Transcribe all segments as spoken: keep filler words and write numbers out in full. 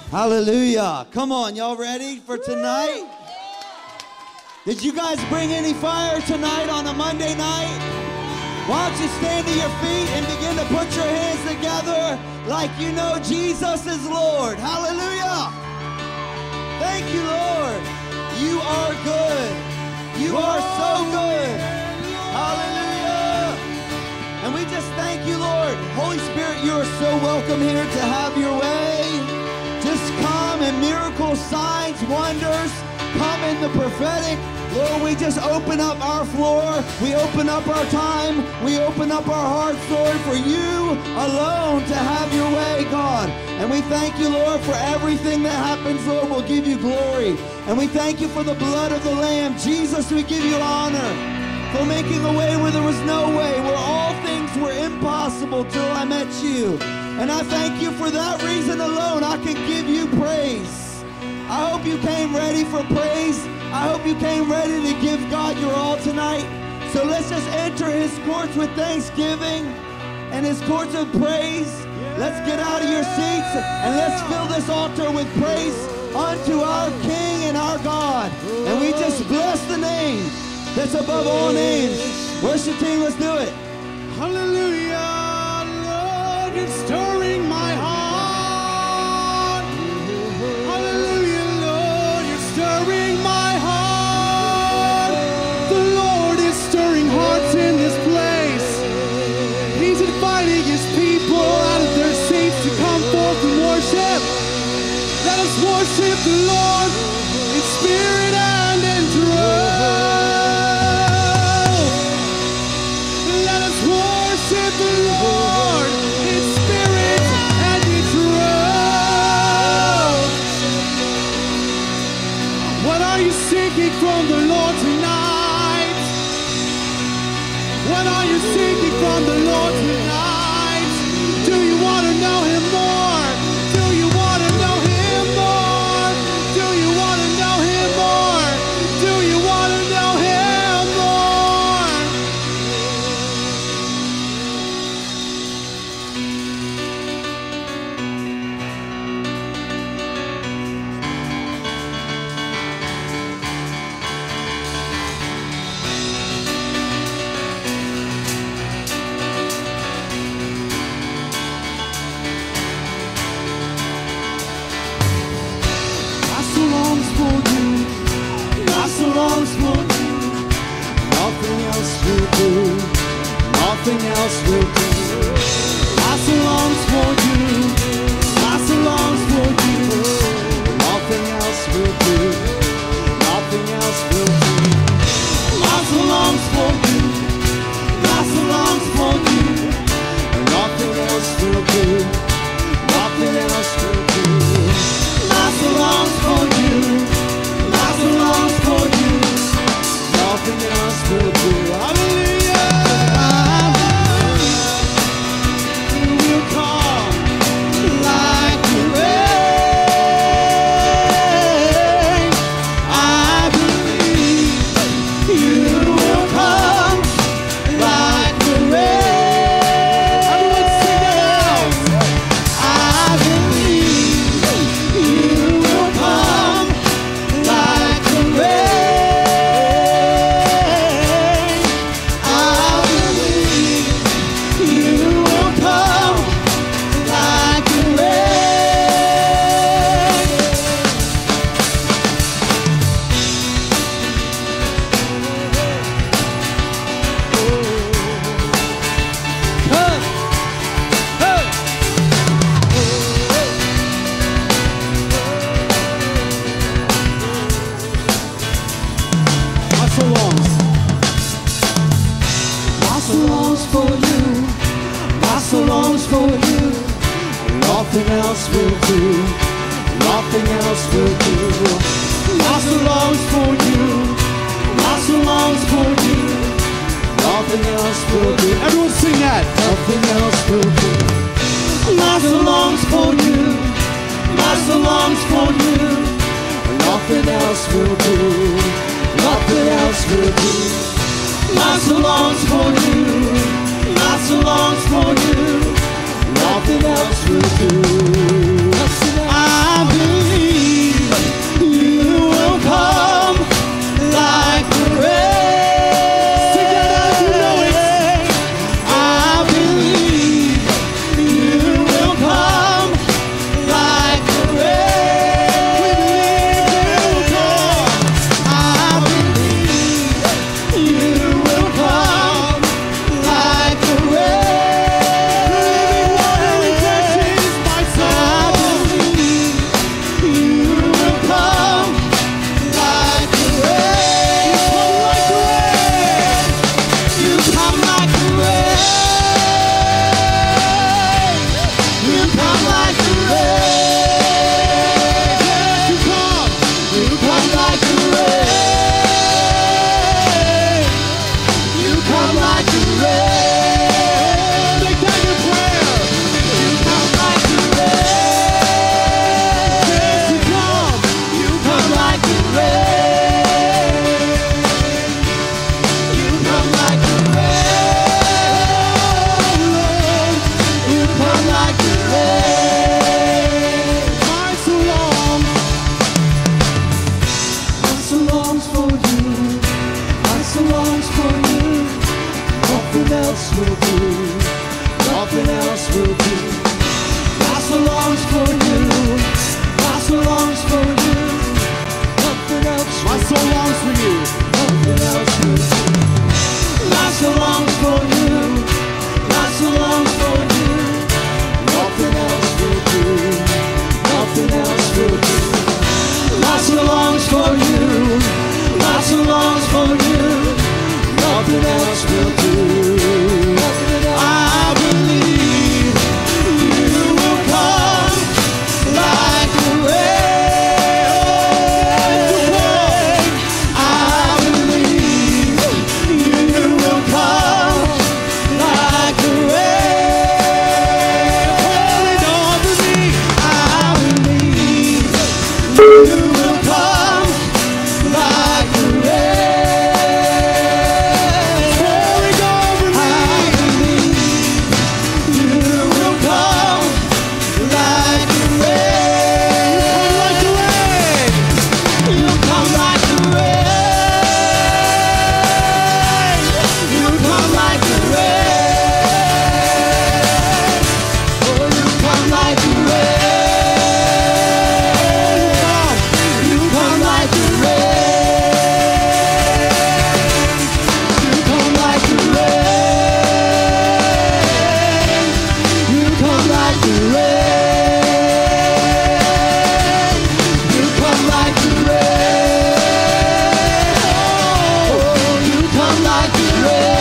Hallelujah. Come on, y'all ready for tonight? Did you guys bring any fire tonight on a Monday night? Why don't you stand to your feet and begin to put your hands together like you know Jesus is Lord. Hallelujah. Thank you, Lord. You are good. You are so good. Hallelujah. And we just thank you, Lord. Holy Spirit, you are so welcome here to have your way. Just come in miracles, signs, wonders. Come in the prophetic. Lord, we just open up our floor. We open up our time. We open up our hearts, Lord, for you alone to have your way, God. And we thank you, Lord, for everything that happens, Lord. We'll give you glory. And we thank you for the blood of the Lamb. Jesus, we give you honor for making a way where there was no way, where all things were impossible till I met you. And I thank you for that reason alone. I can give you praise. I hope you came ready for praise. I hope you came ready to give God your all tonight. So let's just enter his courts with thanksgiving and his courts of praise. Let's get out of your seats and let's fill this altar with praise unto our King and our God. And we just bless the name that's above all names. Worship team, let's do it. Hallelujah. Lord, you're stirring my heart. Hallelujah, Lord, you're stirring my heart. The Lord is stirring hearts in this place. He's inviting his people out of their seats to come forth and worship. Let us worship the Lord in spirit and in truth. Let us worship the Lord in spirit and in truth. What are you seeking from the Lord tonight? What are you seeking from the Lord tonight? Do you want to know him more? Do you want to know him more? Do you want to know him more? Do you want to know him more? My soul longs for you. My soul longs for you. Nothing else will do. Nothing else will do. My soul longs for you. My soul longs for you. Nothing else will do. Nothing else will do. My soul longs for you. My soul longs for you. Nothing else will do. Nothing else will do. My soul longs for you. My soul longs for you. Nothing else will do. Hallelujah. You will come like the rain. I believe you will come like the rain. Everyone sing it out. I believe you will come like the rain. I believe you will come like the rain. Come, hey. My soul longs. My soul longs for you. My soul longs for you. Nothing else will do. Nothing else will do. My soul longs for you. My soul longs for you. Nothing else will do. Everyone sing that. Nothing else will do. My soul longs for you. My soul longs for you. Nothing else will do. Nothing else will do. My soul longs for you. My soul longs for you. Nothing else will do. I else will do. My soul longs for you. My soul longs for you. Nothing else. My soul longs for you. Nothing else will do. My soul longs for you. My soul longs for you. Nothing else will do. Nothing else will do. My soul longs for you. My soul longs for you. Nothing else will do. I believe you will come like the rain. I believe you will come like the rain. Hold on to me. I believe you will come like the rain. Pouring over me. I believe you will come like the rain. You'll come like the rain. You'll come like the rain. Oh, you'll come like the rain. You come like the rain. You come like the rain. You come like the rain. You come like the rain. Oh, you come like the rain.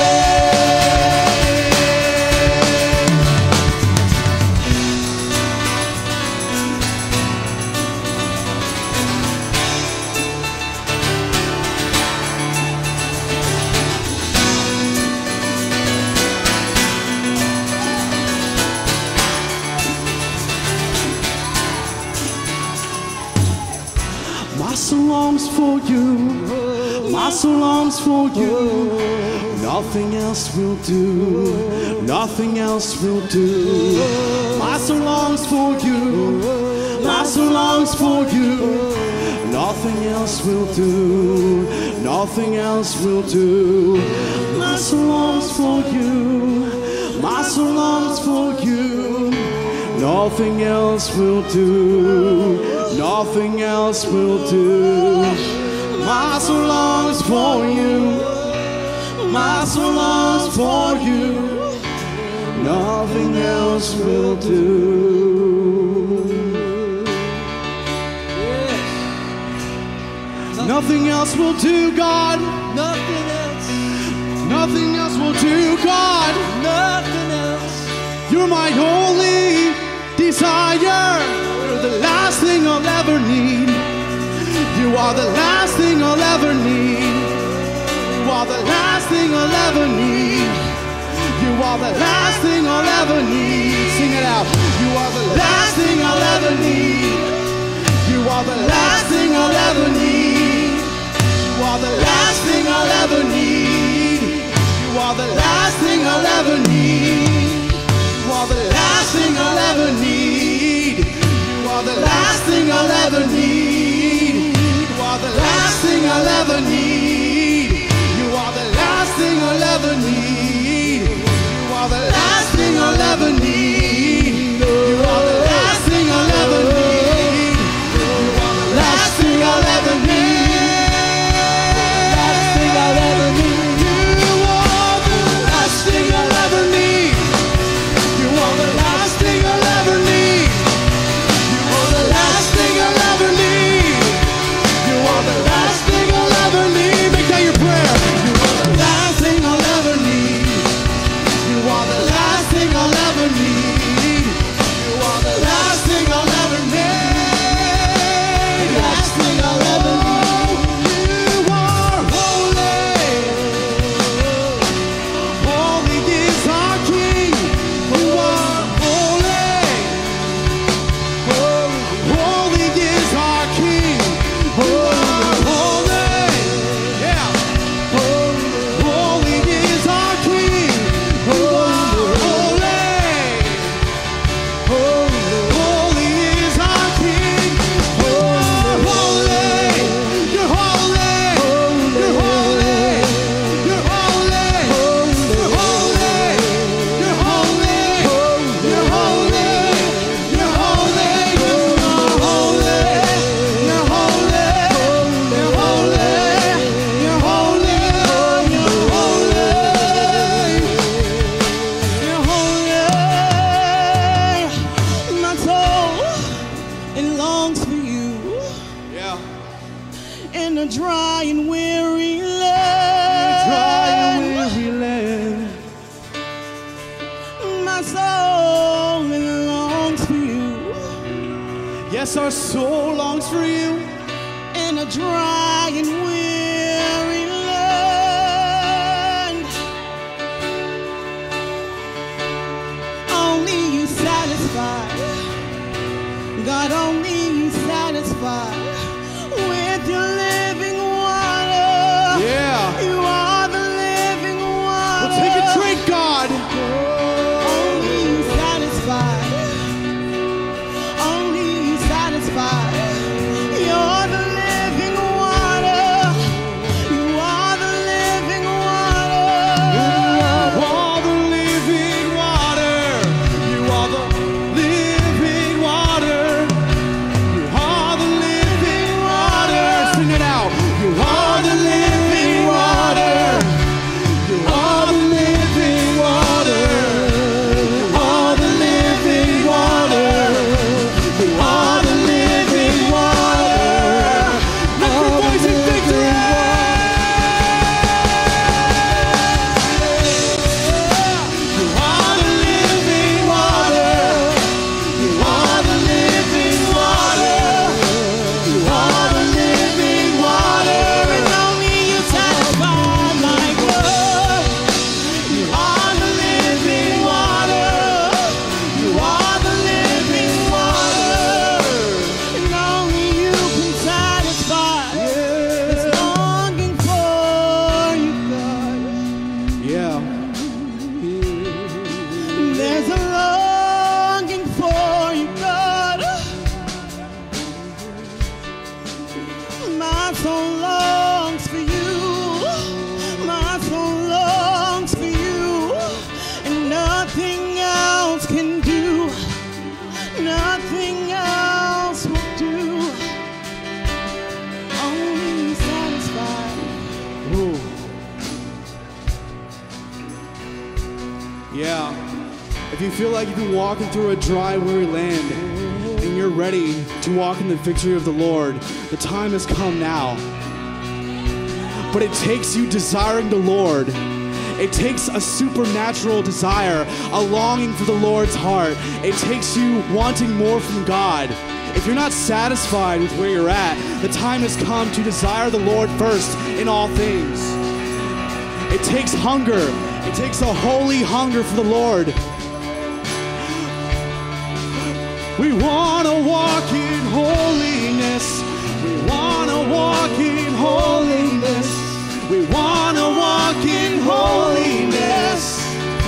My soul longs for you. My soul longs for you. Nothing else will do. Nothing else will do. My soul longs for you. My soul longs for you. Nothing else will do. Nothing else will do. My soul longs for you. My soul longs for you. Nothing else will do. Nothing else will do. My soul longs for you. My soul longs for you. Nothing else will do. Nothing else will do, God. Nothing else. Nothing else will do, God. Nothing else. You're my only desire. You're the last thing I'll ever need. You are the last thing I'll ever need. You are the last thing I'll ever need. You are the last thing I'll ever need. Sing it out. You are the last thing I'll ever need. You are the last thing I'll ever need. You are the last thing I'll ever need. You are the last thing I'll ever need. You are the last thing I'll ever need. You are the last thing I'll ever need. You are the last thing I'll ever need. You are the last thing I'll ever need. You are the last thing I'll ever need. You are the last thing I'll ever need. You are the last thing I'll ever need. Last thing I'll ever need. You are the last thing I'll ever need. You are the last thing I'll ever need. You are the last thing I'll ever need. You are the last thing I'll ever need. Make that your prayer. You are the last thing I'll ever need. You are the last thing I'll ever need. a dry and weary land. Dry and weary land. My soul longs for you. Yes, our soul longs for you. In a dry and weary land. Only you satisfy. God, only you satisfy with your living water. Yeah. You are the living water. Well, take a drink, God. Only you satisfy. Only you satisfy. You're the living water. You are the living water. You are the living water. You are the living water. You are the living water. Sing it out. You are the living water. You are the living water. You are the living water. You are the living water. Lift your voice in victory. You are the living water. You are the living water. You are the living water. And only you satisfy my God. You are the living water. You are the living water. And only you can satisfy this longing for you, God. Yeah. There's a longing for you, God. My soul longs for you. My soul longs for you. And nothing else can do. Nothing else will do. Only you satisfy. Ooh. Yeah. If you feel like you've been walking through a dry, weary land and you're ready to walk in the victory of the Lord, the time has come now. But it takes you desiring the Lord. It takes a supernatural desire, a longing for the Lord's heart. It takes you wanting more from God. If you're not satisfied with where you're at, the time has come to desire the Lord first in all things. It takes hunger. It takes a holy hunger for the Lord. We want to walk in holiness. We want to walk in holiness. We want to walk in holiness.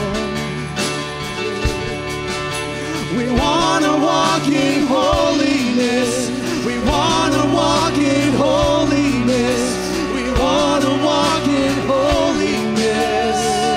We want to walk in holiness. We want to walk in holiness. We want to walk in holiness.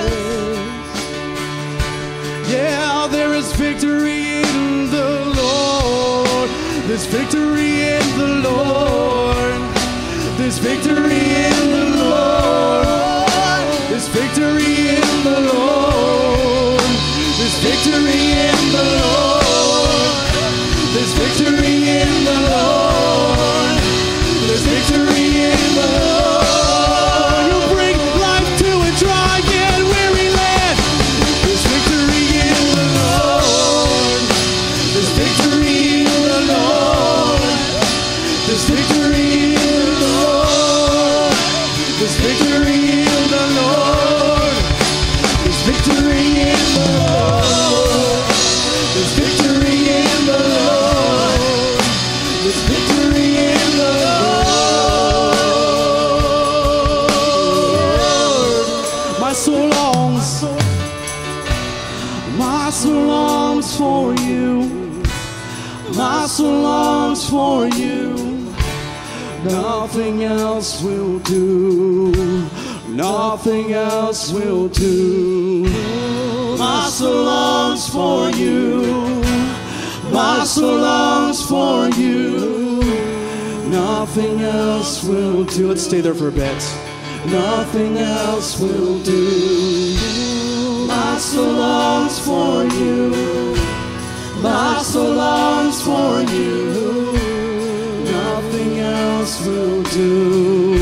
Yeah, there is victory in the Lord. There's victory in the Lord. There's victory in the Lord. There's victory in the Lord. There's victory in the Lord. There's victory in the Lord. There's victory in the Lord. You bring life to a dry and weary land. There's victory in the Lord. There's victory in the Lord. There's victory in the Lord. There's victory in the Lord. There's victory in the Lord. There's victory in the Lord. There's victory in the Lord. My soul longs. My soul longs for you. My soul longs for you. Nothing else will do. Nothing else will do. My soul longs for you. My soul longs for you. Nothing else will do. Let's stay there for a bit. Nothing else will do. My soul longs for you. My soul longs for you. Nothing else will do.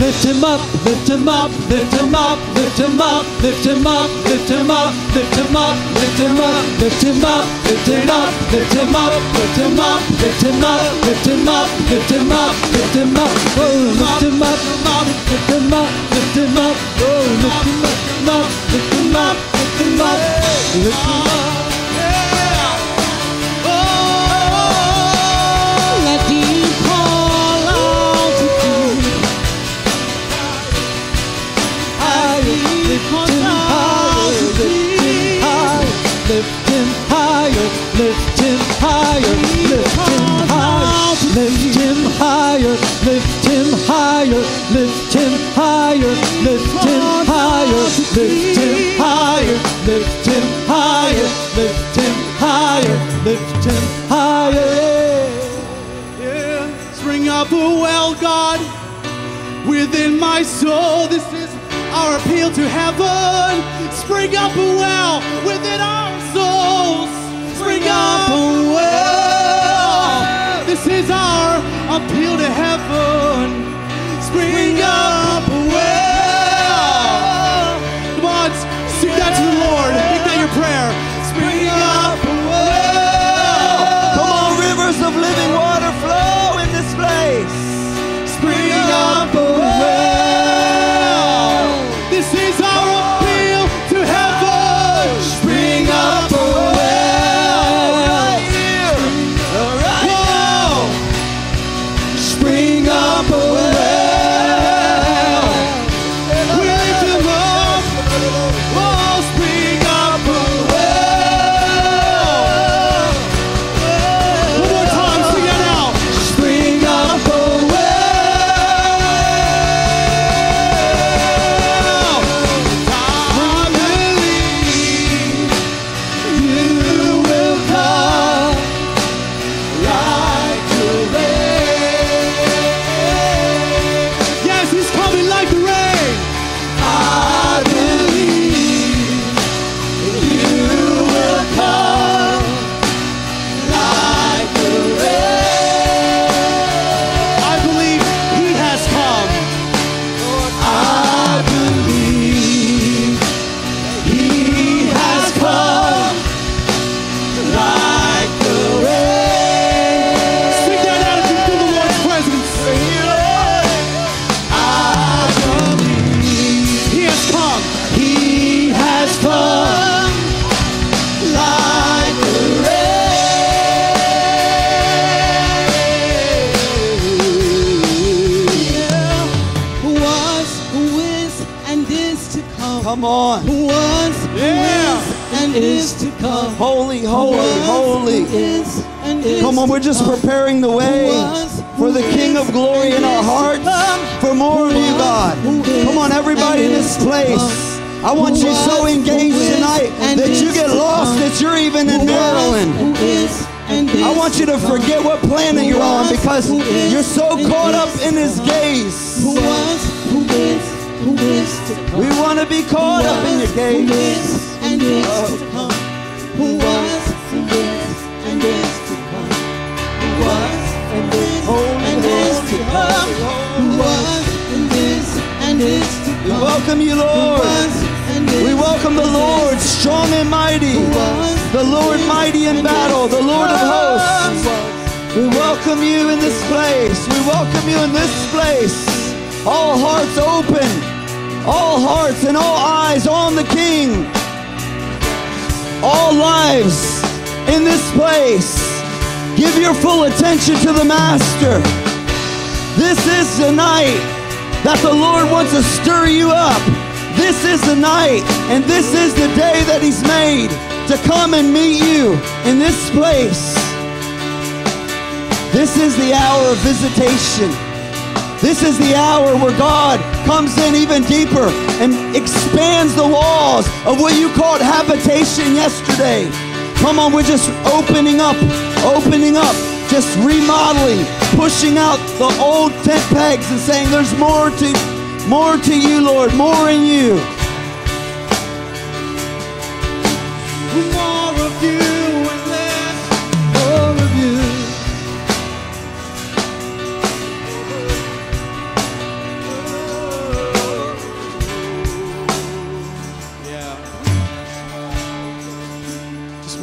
lift him up, lift him up, lift him up, lift him up, lift him up, lift him up, lift him up, lift him up, lift him up, lift him up, lift him up, lift him up, lift him up, lift him up, lift him up, lift him up, oh lift him up, lift him up, lift him up, oh lift him up, lift him up, lift him up, lift him up. Lift him higher, lift him higher, lift him higher, lift him higher, lift him higher, lift him higher, lift him higher, lift him higher, lift him higher, lift him higher, lift him higher. Yeah. Spring up a well, God, within my soul. This is our appeal to heaven. Spring up a well within our souls. Spring up a well. This is our appeal to heaven. Spring up a well. Come on, sing that to the Lord. Make that your prayer. Spring up a well. Come on, rivers of living water flow in this place. Spring up a well. This is our appeal to heaven. Spring up a well. Right here. Right now. Spring up a well. We lift him up. Oh, spring up a well. One more time, sing that out. Spring up a well. I believe you will come like the rain. Yes, he's coming like the rain. I believe you will come like the rain. I believe he has come. I believe he has come like the rain. Sing that out as you feel the Lord's presence. I believe he has come. He has come like the rain. Who was, who is, and is to come. Come on. Who was, who Yeah. is, and is to come. Holy, holy, holy. Is and is Come on, we're just preparing the way for the King of Glory in our hearts, for more of you, God. Come on, everybody in this place. I want you so engaged tonight that you get lost that you're even in Maryland. I want you to forget what planet you're on because you're so caught up in His gaze. Who was, who is, who is to come. We want to be caught up in your Who gaze. is and is to come. Who was, who is, and is to come. Who was, and is, and is to come. Who was, and is, and is to We come. welcome you, Who Lord. was, and is, We welcome the Lord, strong and mighty, the Lord mighty in battle, the Lord of hosts. We welcome you in this place. We welcome you in this place. All hearts open, all hearts and all eyes on the King. All lives in this place. Give your full attention to the Master. This is the night that the Lord wants to stir you up. This is the night, and this is the day that He's made to come and meet you in this place. This is the hour of visitation. This is the hour where God comes in even deeper and expands the walls of what you called habitation yesterday. Come on, we're just opening up, opening up, just remodeling, pushing out the old tent pegs and saying there's more to More to you, Lord, more in you. More of you and less, more of you.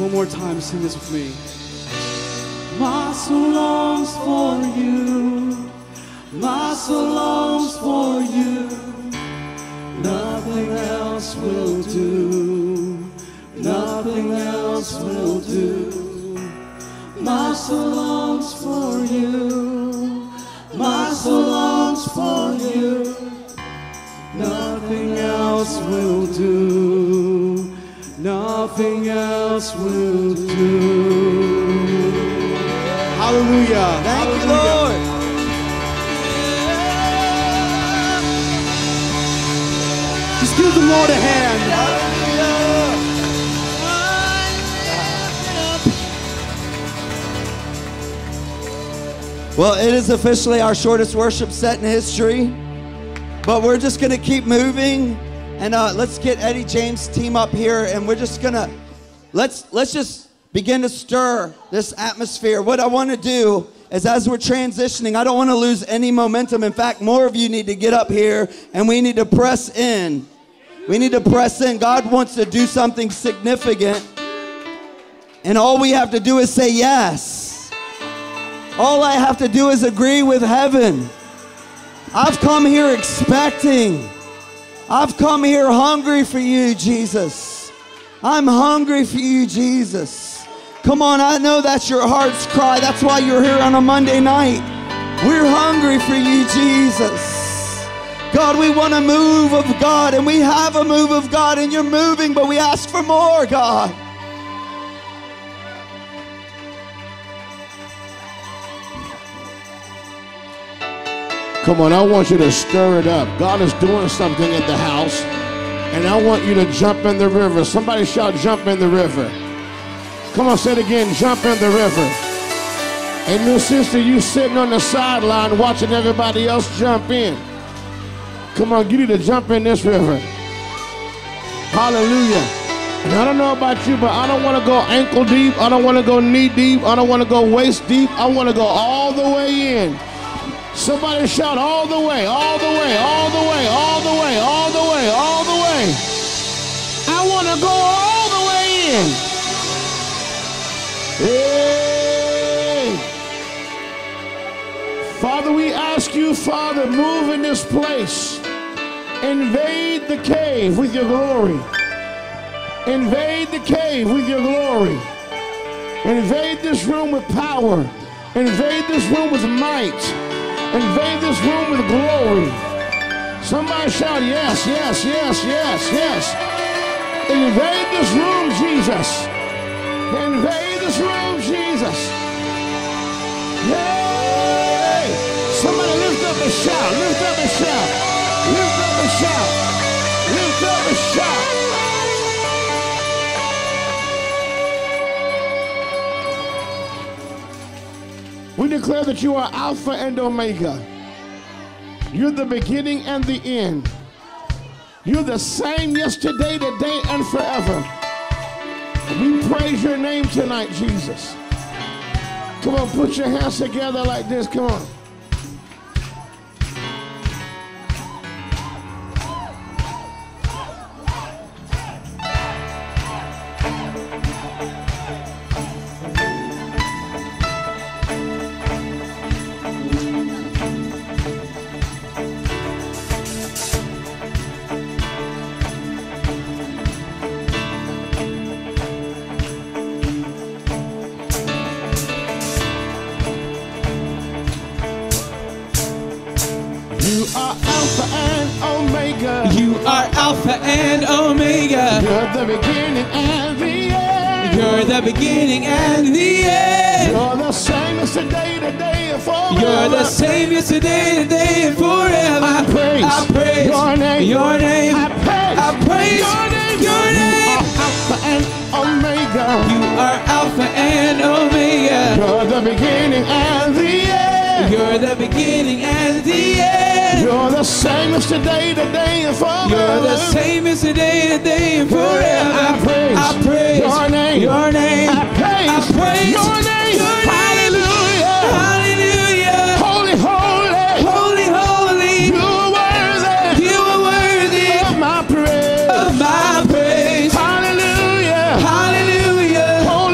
One more time, sing this with me. My soul longs for you. My soul longs for you. Nothing else will do. Nothing else will do. My soul longs for you. My soul longs for you. Nothing else will do. Nothing else will do. Hallelujah. Thank you, Hallelujah. Lord. Just give the Lord a hand. Well, it is officially our shortest worship set in history, but we're just going to keep moving, and uh, let's get Eddie James' team up here, and we're just going to let's let's just begin to stir this atmosphere. What I want to do is, as we're transitioning, I don't want to lose any momentum. In fact, more of you need to get up here, and we need to press in. We need to press in. God wants to do something significant, and all we have to do is say yes. All I have to do is agree with heaven. I've come here expecting. I've come here hungry for you, Jesus. I'm hungry for you, Jesus. Come on, I know that's your heart's cry. That's why you're here on a Monday night. We're hungry for you, Jesus. God, we want a move of God, and we have a move of God, and you're moving, but we ask for more, God. Come on, I want you to stir it up. God is doing something in the house, and I want you to jump in the river. Somebody shout, jump in the river. Come on, say it again, jump in the river. And new sister, you sitting on the sideline watching everybody else jump in. Come on, you need to jump in this river. Hallelujah. And I don't know about you, but I don't want to go ankle deep. I don't want to go knee deep. I don't want to go waist deep. I want to go all the way in. Somebody shout all the way, all the way, all the way, all the way, all the way, all the way. I want to go all the way in. Hey. Father, we ask you, Father, move in this place. Invade the cave with your glory. Invade the cave with your glory. Invade this room with power. Invade this room with might. Invade this room with glory. Somebody shout, yes, yes, yes, yes, yes. Invade this room, Jesus. Invade this room, Jesus. Hey! Somebody lift up a shout, lift up a shout, lift up a shout, lift up a shout. We declare that you are Alpha and Omega. You're the beginning and the end. You're the same yesterday, today, and forever. We praise your name tonight, Jesus. Come on, put your hands together like this. Come on. Alpha and Omega. You're the beginning and the end. You're the beginning and the end. You're the same yesterday, today, and forever. You're the same yesterday, today, and forever. I praise, I praise your name. Your name. I praise, I praise your name. Your name. You are Alpha and Omega. You are Alpha and Omega. You're the beginning and the end. You're the beginning and the end. You're the same as today, today, and forever. You're the same as today, today, and forever. I praise, I praise your name. Your name. I praise, I praise your name. Your name. Hallelujah. Hallelujah. Holy, holy, holy, holy. You are worthy. You are worthy of my praise. Of my praise. Hallelujah. Hallelujah. Holy,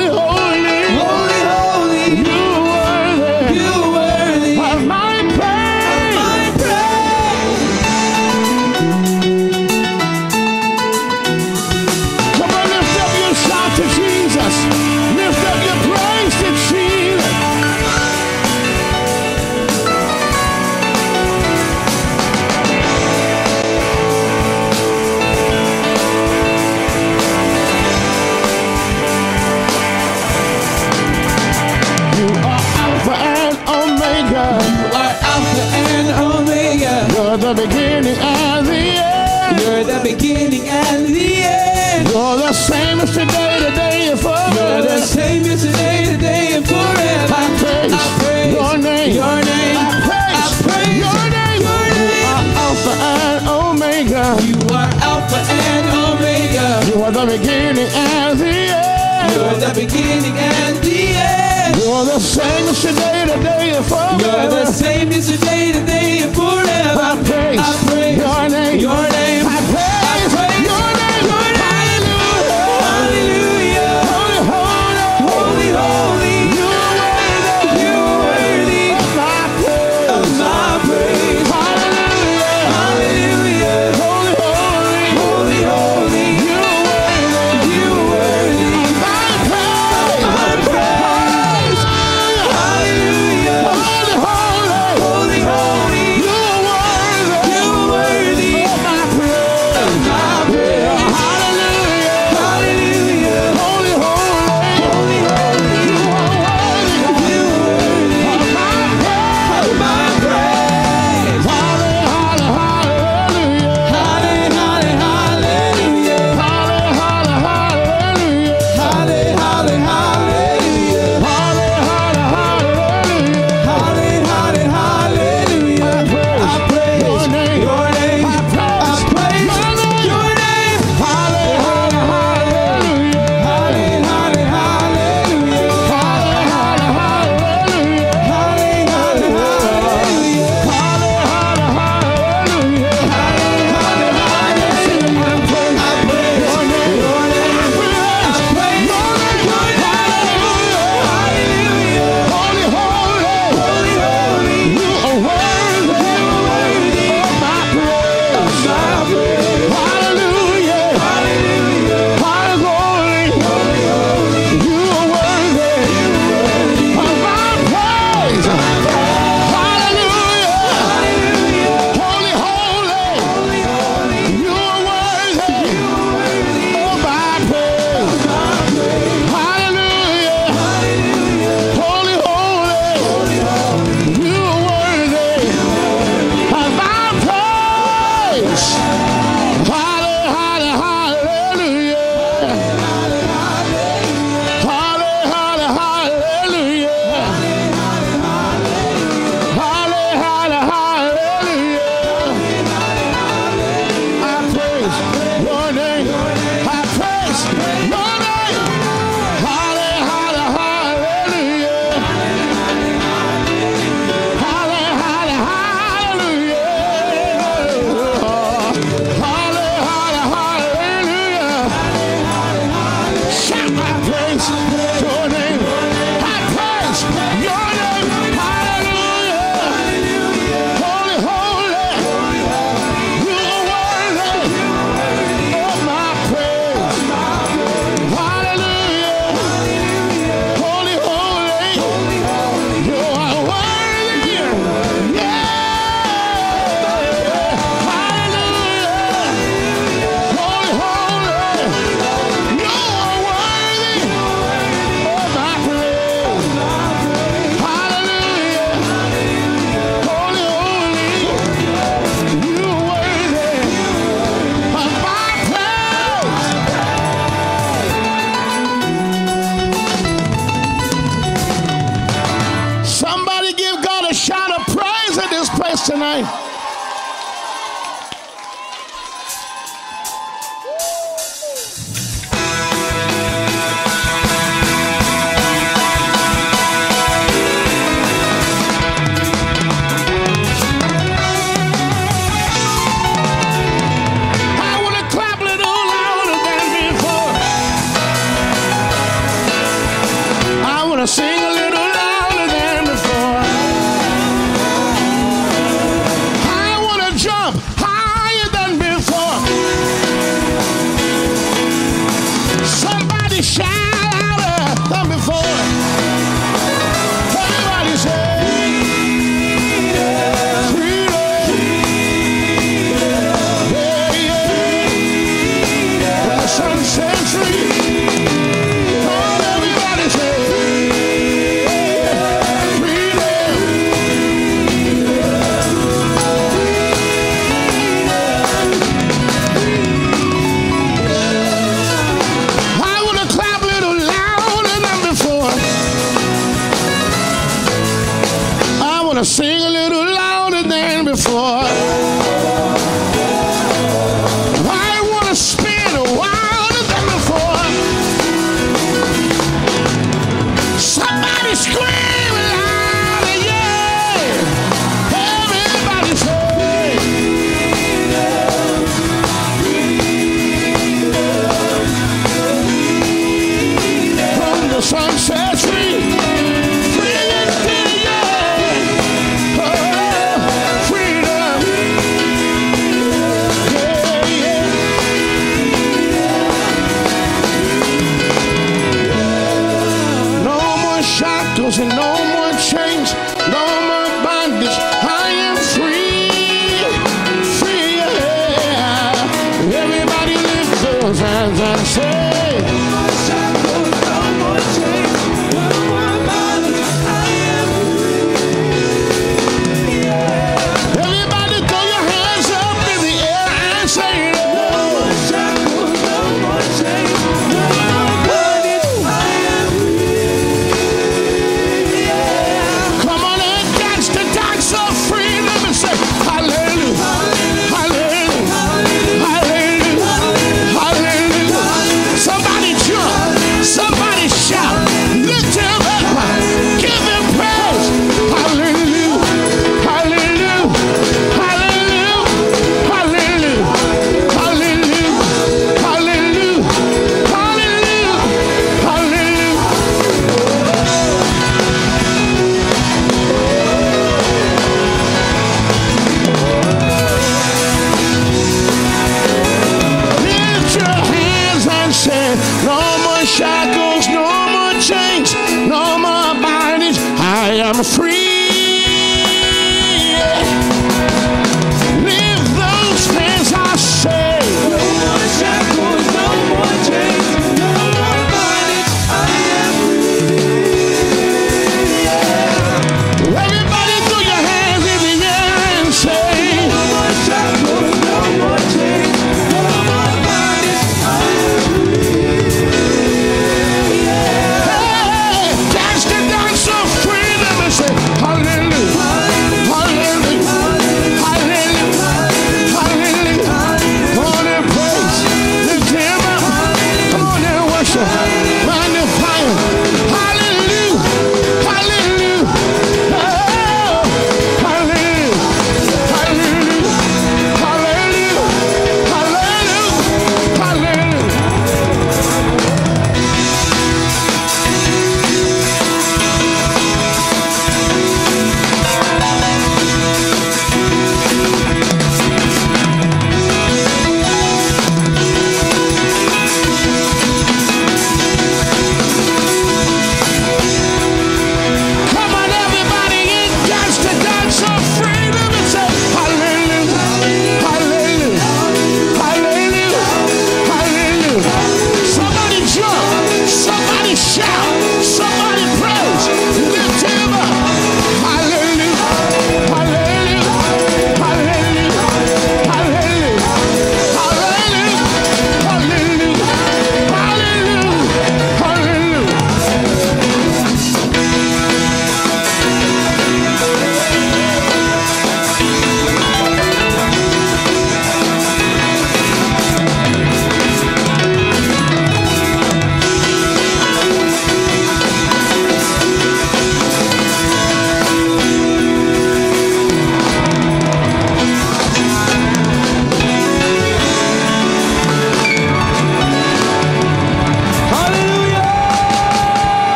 are the beginning and the end. You're the beginning and the end. You're the same as today, today, and forever. You're the same yesterday, today, and forever. I praise, I praise your name. Your name. I praise, I praise your name. Your name. You are Alpha and Omega. You are Alpha and Omega. You are the beginning and the end. You're the beginning and the end. You're the same as today, today, and forever. You're the same yesterday, today, and forever. I praise, I praise your name. Your name. I praise, I praise your name. Your name. Hallelujah. Holy, holy, Holy, holy. you are worthy. You are worthy of my praise. of my praise. Hallelujah. Hallelujah. Holy, holy, Holy, holy. you are worthy. You are worthy of my praise. of my praise. Hallelujah. Hallelujah. Holy, holy, Holy,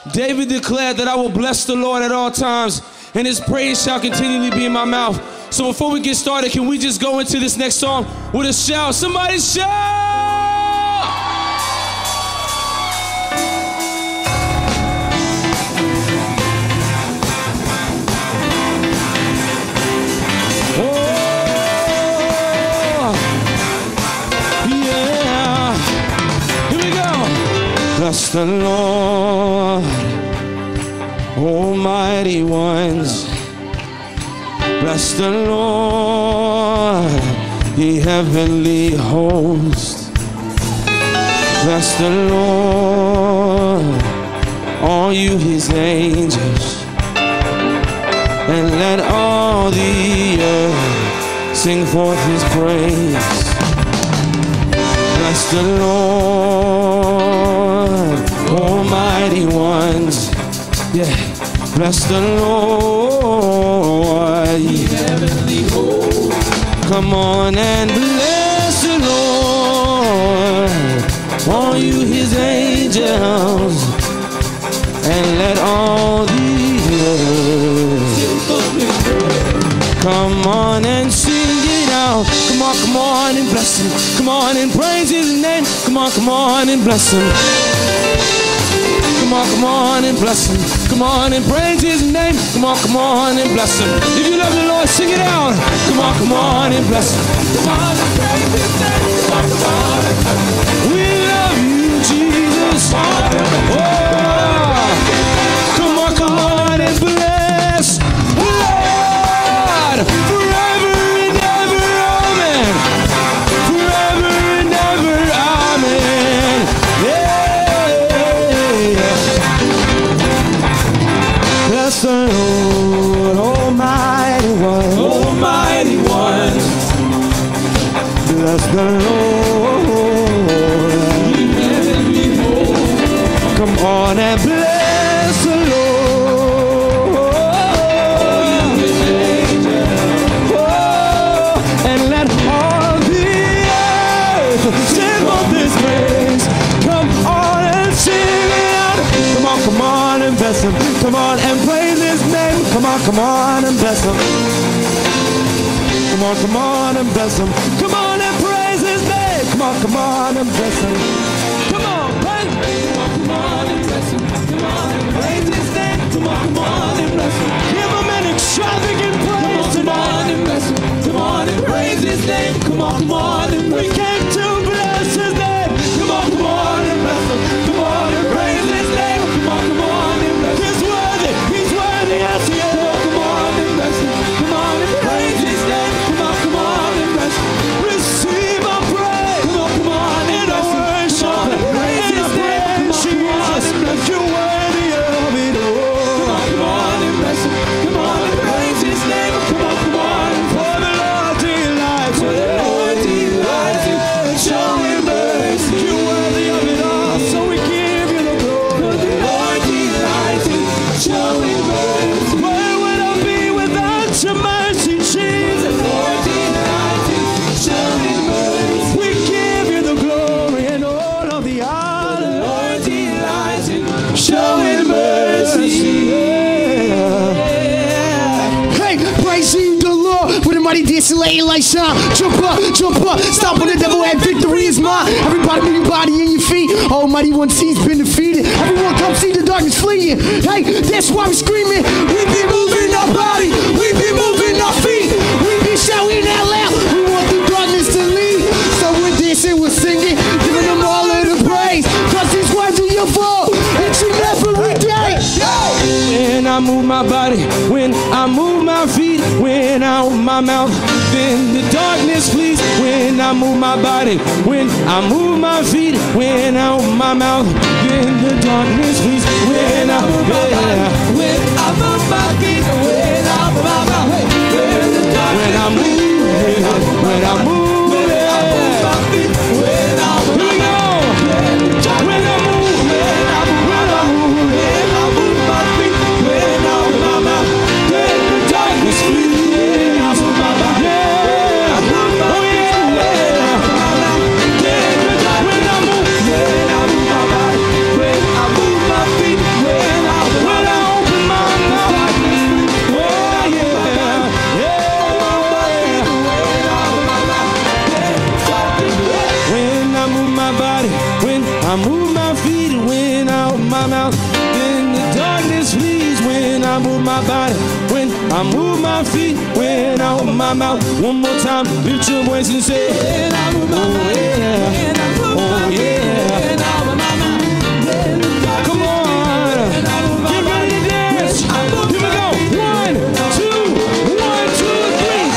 David declared that I will bless the Lord at all times, and his praise shall continually be in my mouth. So before we get started, can we just go into this next song with a shout? Somebody shout! Bless the Lord, almighty ones. Bless the Lord, ye heavenly hosts. Bless the Lord, all you his angels. And let all the earth sing forth his praise. Bless the Lord, almighty ones. Yeah. Bless the Lord, ye heavenly hosts. Come on and bless the Lord, all you his angels. And let all the earth come on and sing it out. Come on, come on and bless him. Come on and praise his name. Come on, come on and bless him. Come on, come on and bless him. Come on and praise his name. Come on, come on and bless him. If you love the Lord, sing it out. Come on, come on and bless him. Come on and praise his name. Come on, come on and bless him. We love you, Jesus. Oh. Come on, come on and bless Lord forever and ever. Amen. Forever and ever. Amen. Yeah. Bless the Lord, almighty one. Almighty one. Bless the Lord. Come on and bless the Lord. Oh, and let all the earth sing forth his praise. Come on and sing it out. Come on, come on and bless him. Come on and praise his name. Come on, come on and bless him. Come on, come on and bless him. Come on and praise his name. Come on, come on and bless him. Come on, praise him. Come on, come on and bless him. Come on and praise his name. Come on, come on and bless him. Give him an extravagant praise tonight. Come on and bless him. Come on and praise his name. Come on, come on and bless him. We came to bless his name. Come on, come on and bless him. Come on and praise his name. Come on, come on and bless him. He's worthy. He's worthy. Yes, he is. Come on, come on and bless him. Come on and praise his name. Come on, come on and bless him. Receive our praise. Come on, come on and bless him. Come on and praise his name. Jesus, you're worthy of it all. Come on, come on and bless him. Come on and praise his name. Come on, come on. For the Lord delights. For the Lord delights in showing mercy. You're worthy of it all, so we give you the glory. For the Lord delights in showing mercy. Where would I be without your mercy, Jesus? The Lord delights in showing mercy. We give you the glory and all of the honor. The Lord delights in showing mercy. Yeah. Hey, praise ye the Lord with a mighty dancing lady like shine. Jump up, jump up, stop on the devil and victory is mine. Everybody move your body and your feet. Almighty one sees been defeated. Everyone come see the darkness fleeing. Hey, that's why we screaming. We be moving our body, we be moving our feet. We be shouting out loud. We want the darkness to leave. So we're dancing, we're singing, giving them all of the praise. Cause these words are your fault. It's your every day. When I move my body, when I move my feet, when I open my mouth, then the darkness flees. When I move my body, when I move my feet, when I open my mouth, then the darkness flees. When I move my body, when I move my feet, when I move my mouth, then the darkness when I move, when I move, when I move, when I move my feet, when I move, here we go. When I move, when I move, when I move, when I move my feet, when I open my mouth, then the darkness flees. When I move my body, yeah, oh yeah, then the dark when I move, when I move my body, when I move my feet, when my mouth, then the darkness flees. When I move my body, when I move my feet, when I open my mouth. One more time, lift your voice and say, when I move my body, when I move my feet, when I open my mouth, then the darkness. Come on, get ready to dance. Here we go. One, two, one, two, three.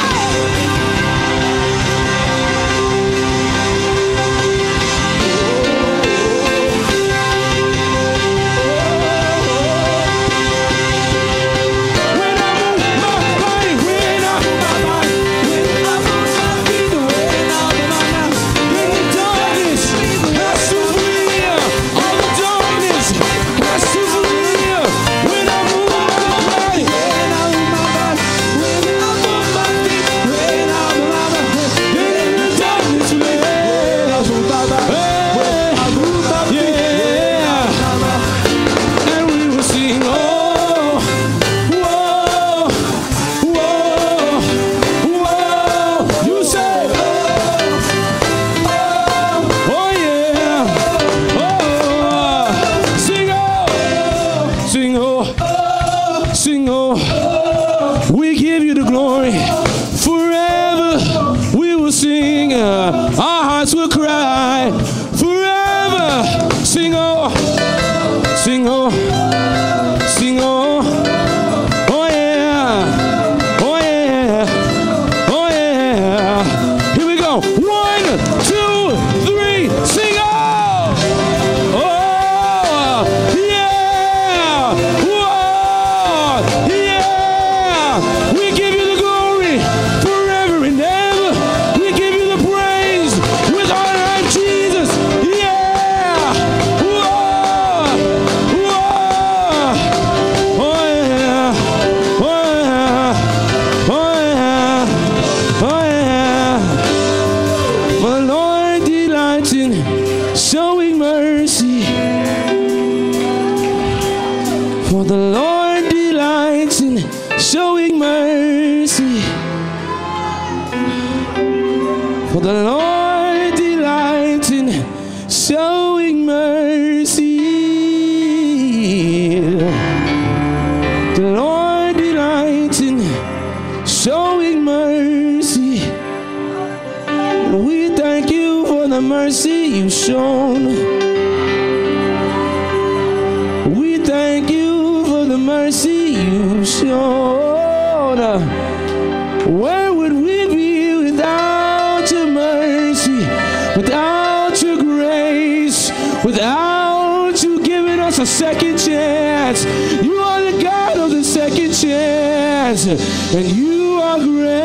And you are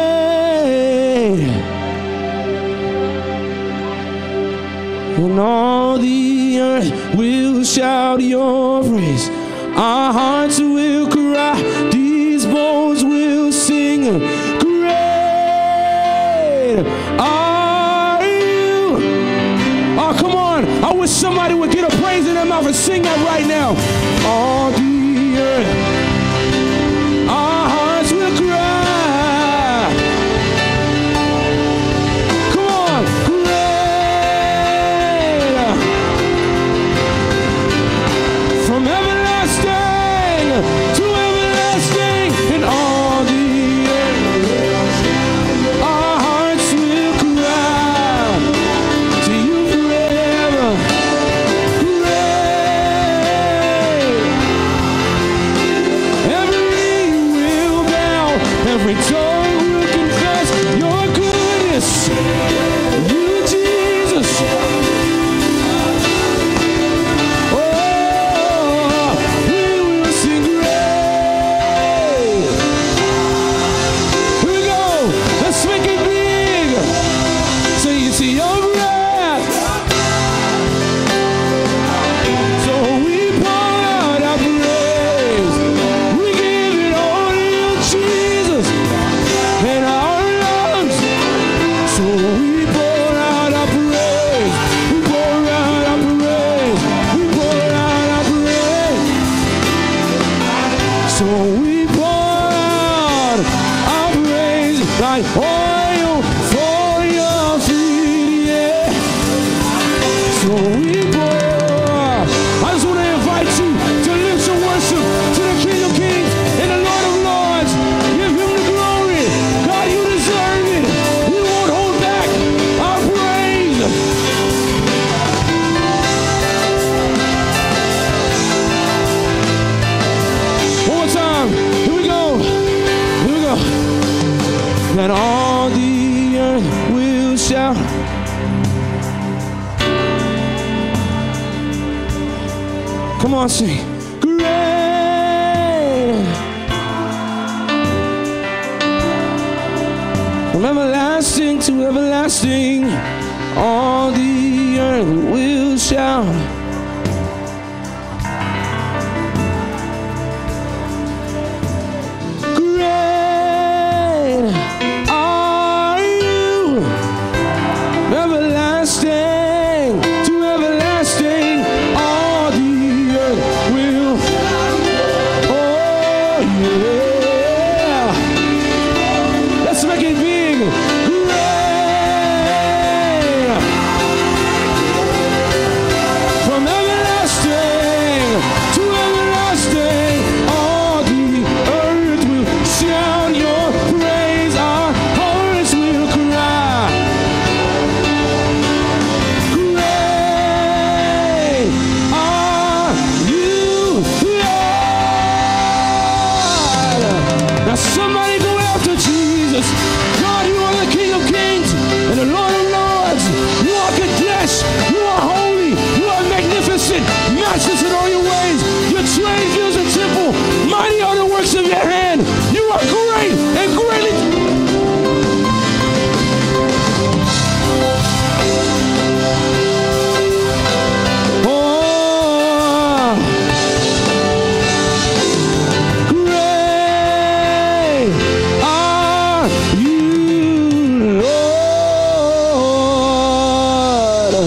great, and all the earth will shout your praise. Our hearts will cry, these bones will sing. Great are you. Oh, come on. I wish somebody would get a praise in their mouth and sing that right now. All the earth. So we pour. I just want to invite and all the earth will shout. Come on, sing. Great. From everlasting to everlasting, all the earth will shout. Great are you, everlasting to everlasting, all the earth will. Oh yeah, let's make it big. Great, from everlasting to everlasting, all the earth will shout your praise. Our hearts will cry. Great are you, Lord. Now somebody go after Jesus. God, you are the King of Kings and the Lord of Lords. You are Kadesh. You are holy. You are magnificent. Matchless in all your ways. Your train fills the temple. Mighty are the works of your hand. You are great and greatly. Oh, great are you, Lord.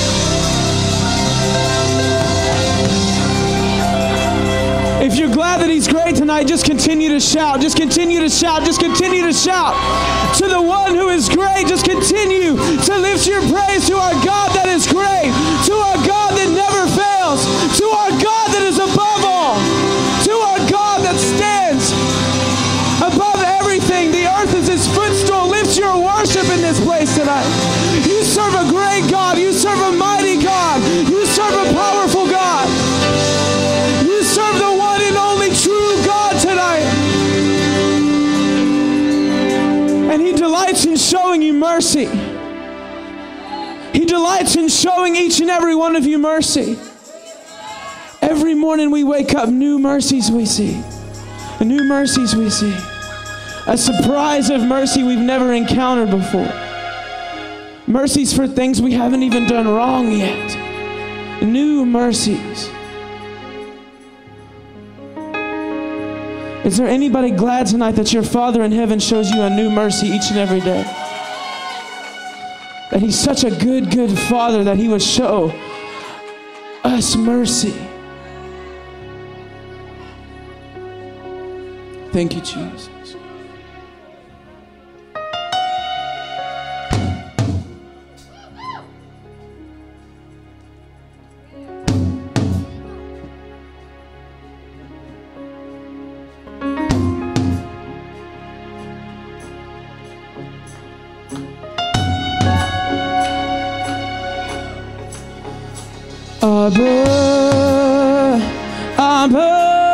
If you're glad that he's great tonight, just continue to shout. Just continue to shout. Just continue to shout to the one who is great. Just continue to lift your praise to our God that is great, to our God that never fails, to our God that is above all, to our God that stands above everything. The earth is his footstool. Lift your worship in this place tonight. You serve a great God. You serve a mighty God. You serve a powerful God. You serve the one and only true God tonight. And he delights in showing you mercy. He delights in showing each and every one of you mercy. Every morning we wake up, new mercies we see. New mercies we see. A surprise of mercy we've never encountered before. Mercies for things we haven't even done wrong yet. New mercies. Is there anybody glad tonight that your Father in heaven shows you a new mercy each and every day? That he's such a good, good Father that he would show us mercy. Thank you, Jesus. Abba, Abba,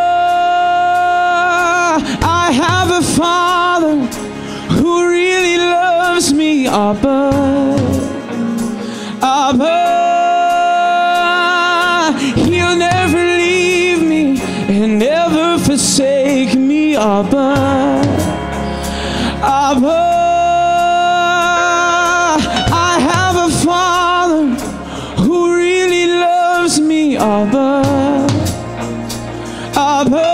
I have a Father who really loves me. Abba, Abba, he'll never leave me and never forsake me. Abba, Abba, I have a Father who really loves me. Abba, Abba,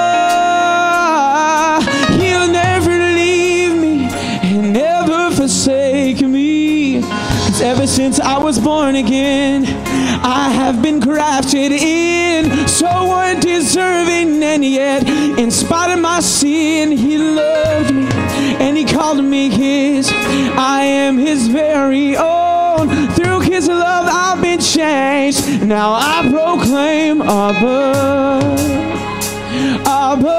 he'll never leave me and never forsake me. 'Cause ever since I was born again, I have been grafted in, so undeserving, and yet in spite of my sin, he loved me and he called me his. I am his very own. Through his love I've been changed. Now I proclaim, Abba, Abba,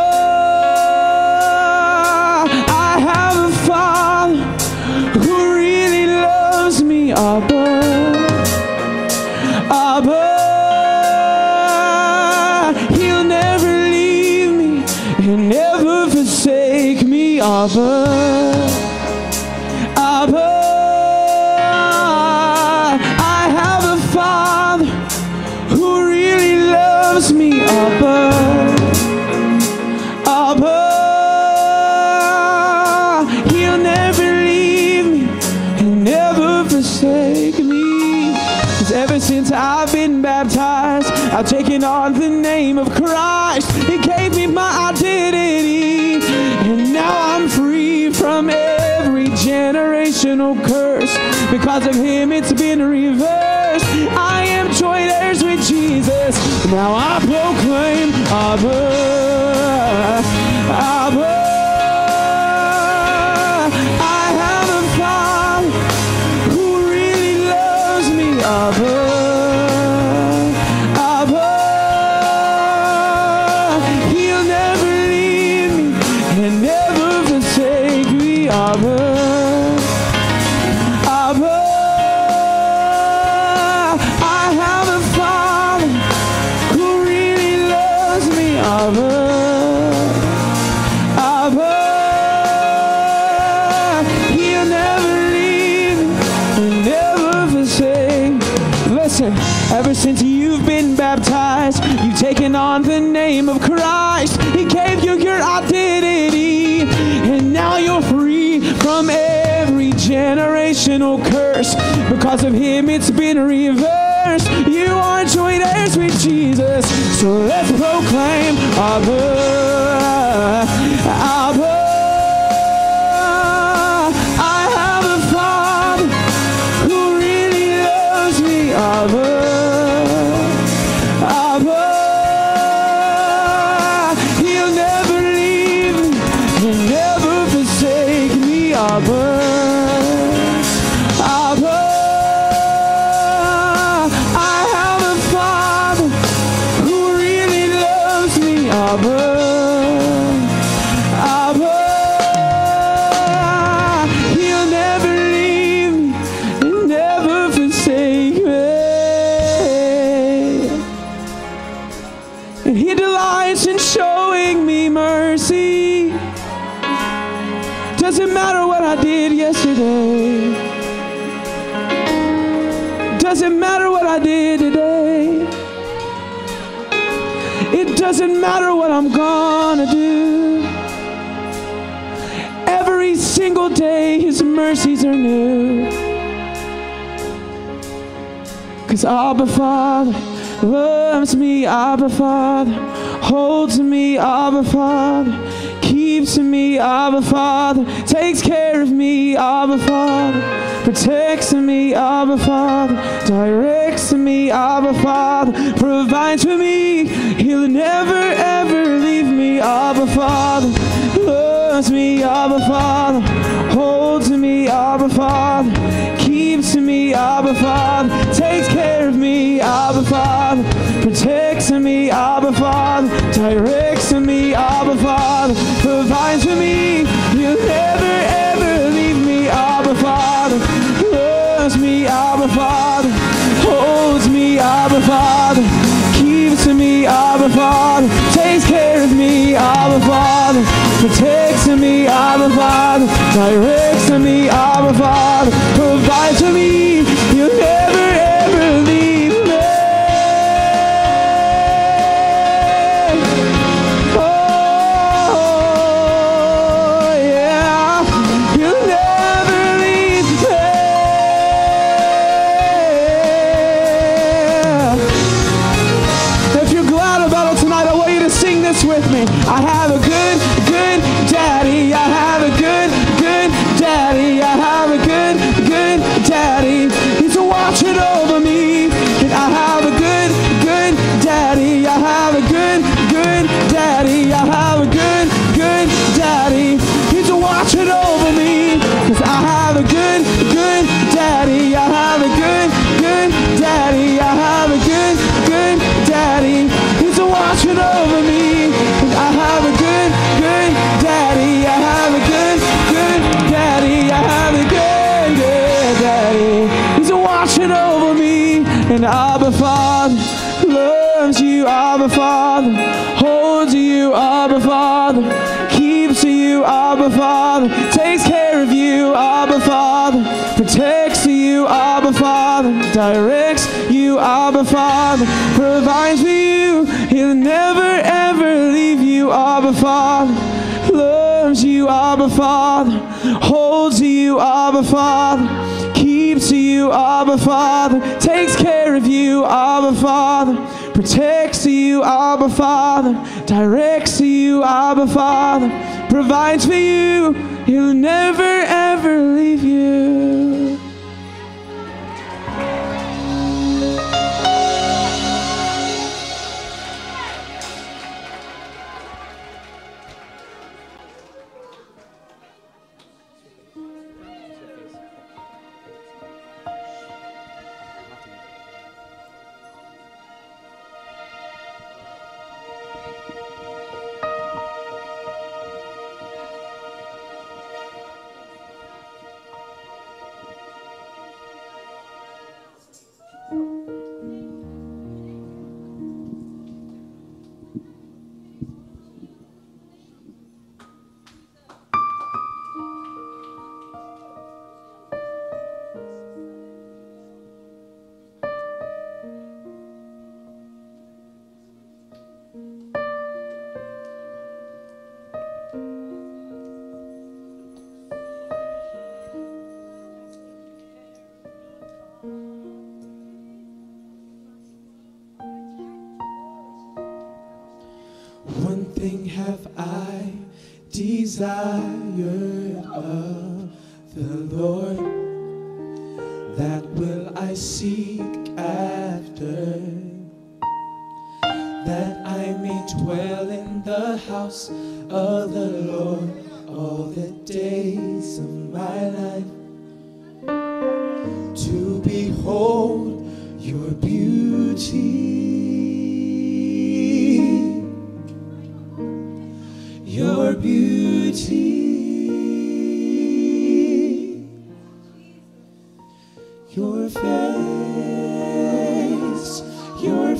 I have a Father who really loves me. Abba, Abba, he'll never leave me and never forsake me. Abba, taken on the name of Christ. He gave me my identity, and now I'm free from every generational curse. Because of him, it's been reversed. I am joint heirs with Jesus. Now I proclaim, Abba, Abba. I have a Father who really loves me, Abba. Abba, he'll never leave me and never forsake me, Abba. Abba, I have a Father who really loves me, Abba. Abba, he'll never leave me and never forsake. Listen, ever since you've been baptized, you've taken on the name of Christ. He gave you your identity, and now you're free from every generational curse. Because of him, it's been reversed. You are joint heirs with Jesus. So let's proclaim, Abba, Abba. I have a Father who really loves me, Abba. Abba, he'll never leave me and never forsake me, Abba. Abba, I have a Father who really loves me, Abba. Abba, he'll never leave me and never forsake me. And he delights in showing me mercy. Doesn't matter what I did yesterday. Doesn't matter what I did today. It doesn't matter what I'm gonna do. Every single day his mercies are new. Cause Abba Father loves me, Abba Father holds me, Abba Father keeps me, Abba Father takes care of me, Abba Father protects me, Abba Father directs me, Abba Father provides for me. He'll never ever leave me, Abba Father loves me, Abba Father holds me, Abba Father keeps me, Abba Father takes care of me, Abba Father protects me, Abba Father directs me, Abba Father provides for me. He'll never ever leave me, Abba Father loves me, Abba Father holds me, Abba Father keeps me, Abba Father takes care of me, Abba Father protects me, Abba Father directs me, Abba Father provides for me. He'll never ever leave me. Oh yeah, he'll never leave me. If you're glad about it tonight, I want you to sing this with me. I have a good, good daddy. I have a good, good daddy. I have a good, good daddy. He's watching over me. And I have a good, good daddy. I have a good, good daddy. I have a good, good daddy. He's watching over me. Cause I have a good, good daddy. I have a good, good daddy. I have a good, good daddy. He's watching over me. Cause I have a good, good daddy. I have a good, good daddy. I have a good, good daddy. He's watching over me. And Abba Father loves you, Abba Father holds you, Abba Father keeps you, Abba Father takes care of you, Abba Father protects you, Abba Father directs you, Abba Father provides for you. He'll never ever leave you, Abba Father loves you, Abba Father holds you, Abba Father keeps you, Abba Father takes care of you, Abba Father protects you, Abba Father, directs you, Abba Father, provides for you. He'll never ever leave you. One thing have I desired of the Lord, that will I seek after, that I may dwell in the house of the Lord all the days of my life, to behold your beauty, your beauty, your face, your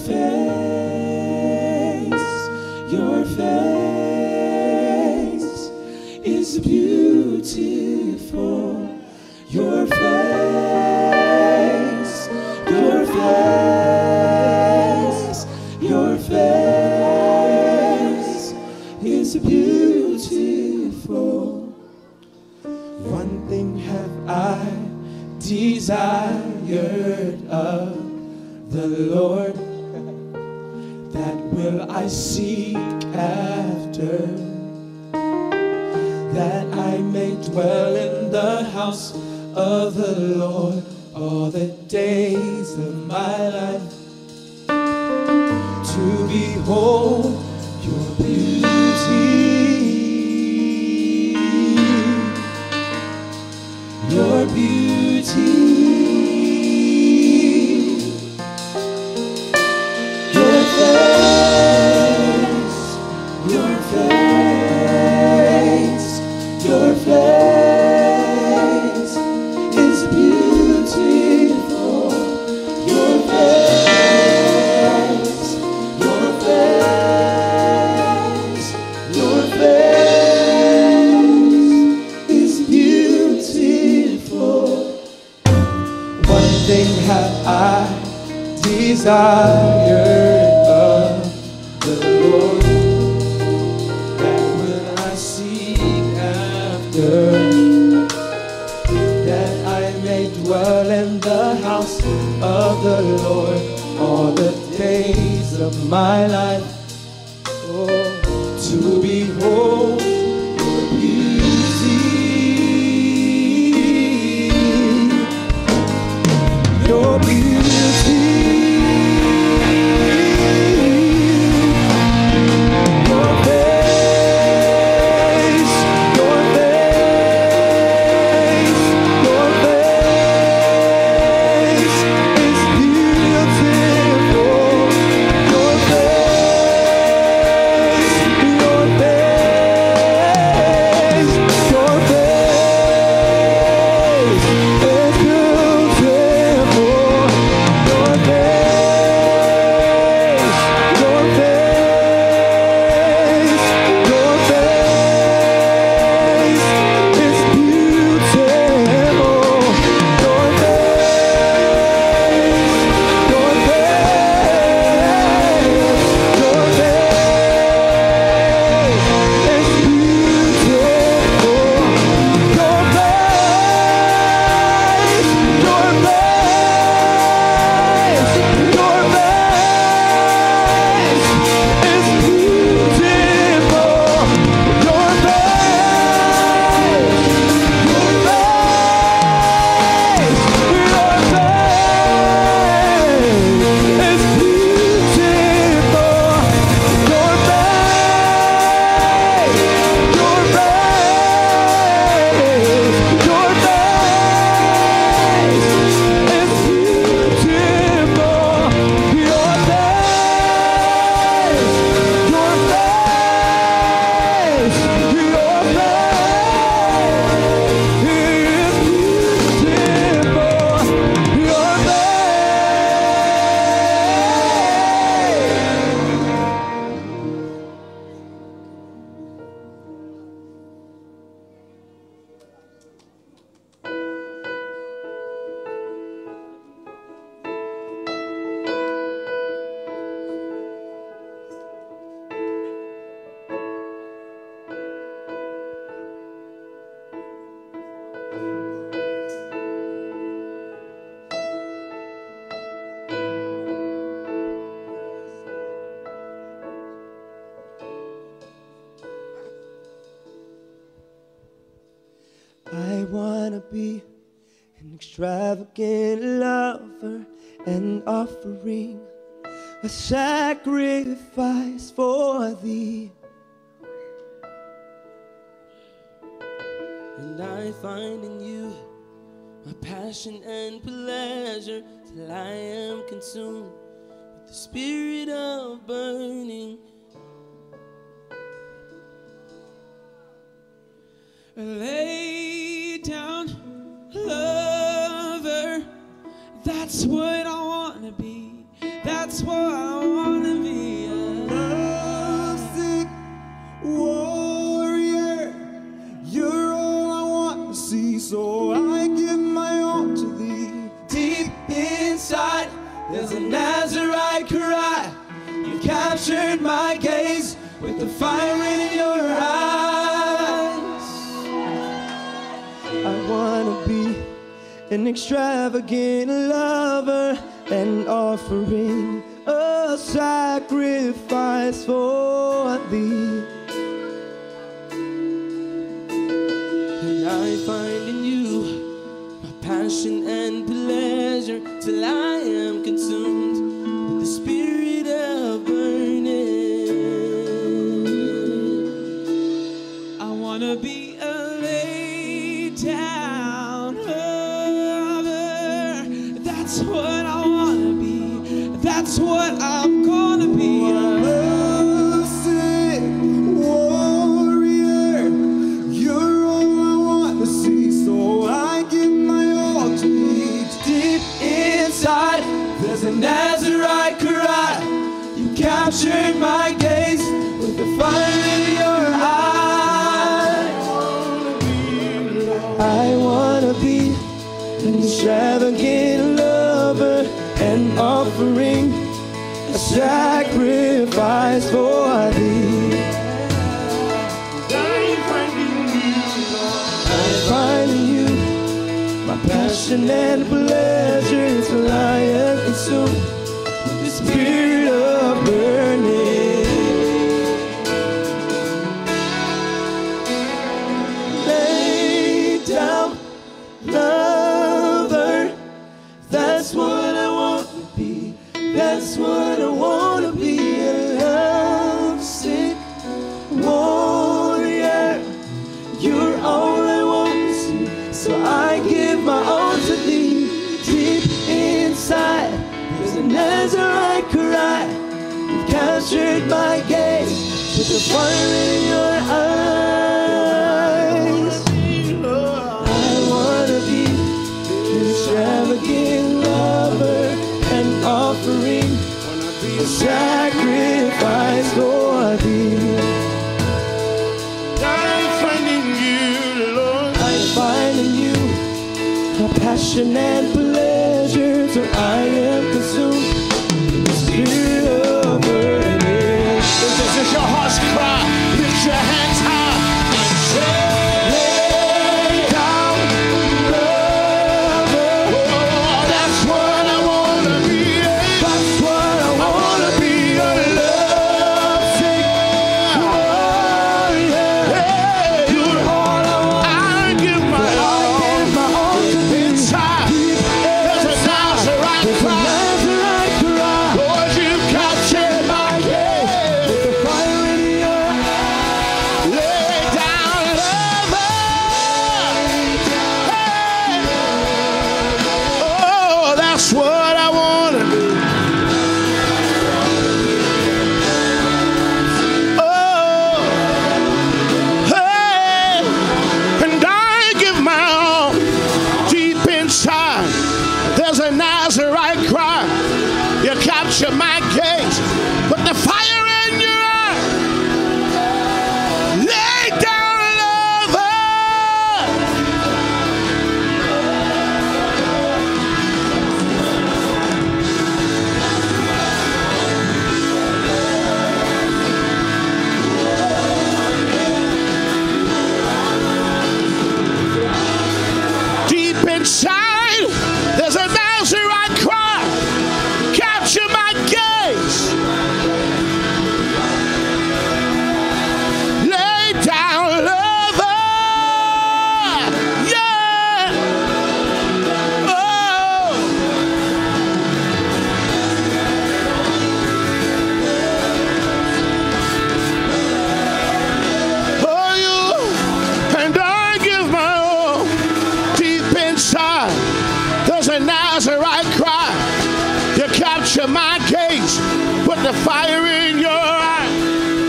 face, your face is beautiful. Your face, your face, your face is beautiful. One thing have I desired of the Lord, that will I seek after, that I may dwell in the house of the Lord all the days of my life, to behold your beauty, your beauty, your face, your face, your face is beautiful. Your face, your face, your face is beautiful. One thing have I desired of the Lord, that will I seek after, that I may dwell in the house of the Lord all the days of my life, oh, to behold your beauty, your beauty, wanna be an extravagant lover and offering a sacrifice for thee. And I find in you my passion and pleasure till I am consumed with the spirit of burning. Lay down, lover. That's what I wanna be. That's what I wanna be. Lovesick warrior, you're all I want to see, so I give my all to thee. Deep inside, there's a Nazarite cry. You captured my gaze with the fire in your eyes. I wanna be an extravagant lover and offering a sacrifice for thee. And I find in you my passion and pleasure till I am consumed with the spirit of burning. I wanna be a lay down lover. That's what I wanna be. That's what I'm gonna be. Lovesick warrior, you're all I want to see, so I give my all to thee. Deep inside, there's a Nazarite cry. You captured my gaze with the fire in your eyes. I wanna be an extravagant lover and offering a sacrifice for thee. I find in you my passion and pleasure till I am consumed with the spirit of burning. Lay down, lover. That's what I want to be. That's what I want to be. A lovesick warrior. You're all I want to see, so I give my all to thee. Deep inside, there's a Nazarite cry. You've captured my gaze with the fire in your eyes. I wanna be an extravagant lover and offering a sacrifice for thee. I'm finding you, Lord. I find in you a passion and pleasure till I am consumed with the spirit of burning. If this is your heart's cry, lift your hands high and say, Lay down, lover. that's what I wanna be. That's what I wanna be. A lovesick warrior. You're all I want. I give my I all. give my all to thee. Inside, there's a Nazarite cry. into my gates, put the fire in your eyes.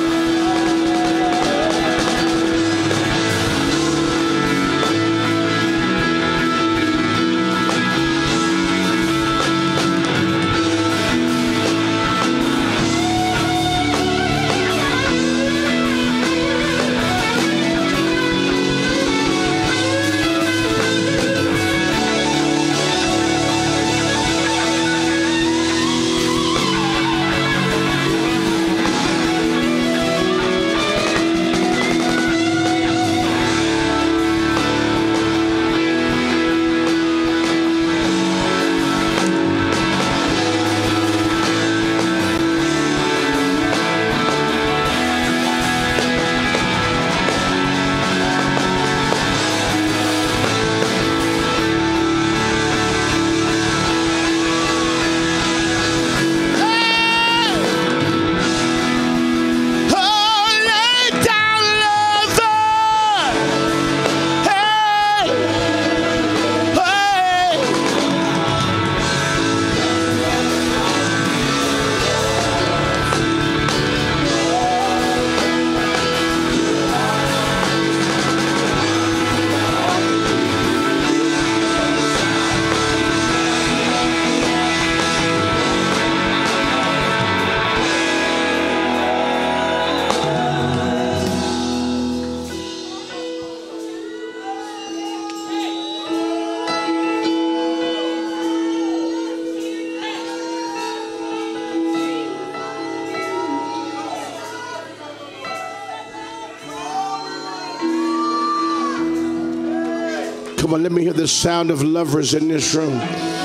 Come on, let me hear the sound of lovers in this room.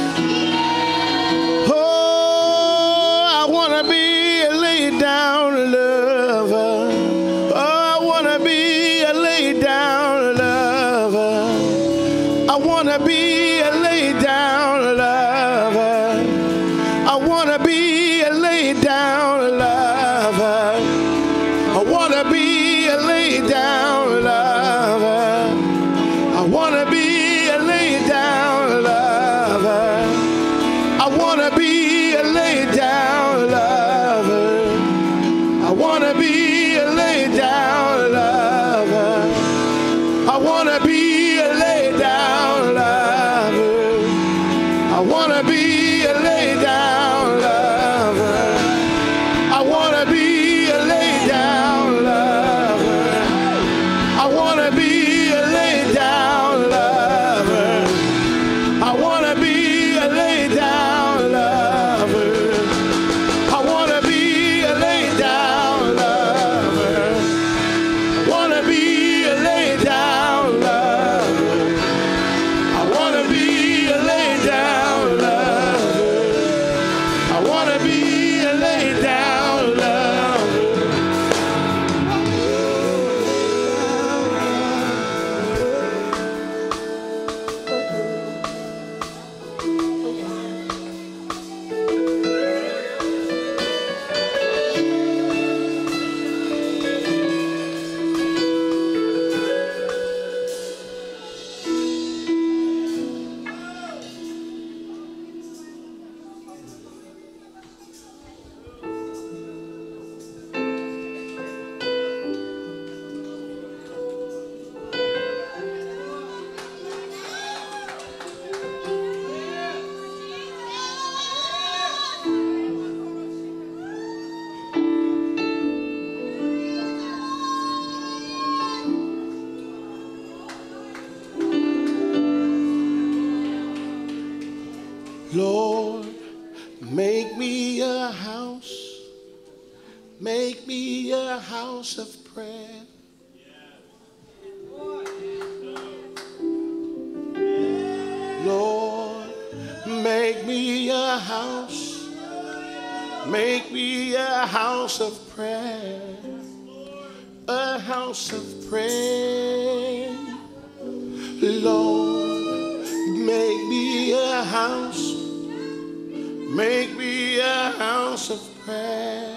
Oh, I want to be a laid down lover. Oh, I want to be a laid down lover. I want to be a laid down lover. I want to be a laid down lover. I want to be a laid down lover. I want to be a laid down lover. I want to be a laid down lover. I want to be a laid down lover. I want to be a laid down lover. I want to be a laid down lover. I want to be a laid down lover. I want to be a laid down lover. I want to be a laid down lover. I want to be a laid down lover. I want to be a laid down lover. I want to be a laid down lover. I want to be a laid down lover. Lord, make me a house, make me a house of prayer. Lord, make me a house, make me a house of prayer, a house of prayer. Lord, make me a house, make me a house of prayer.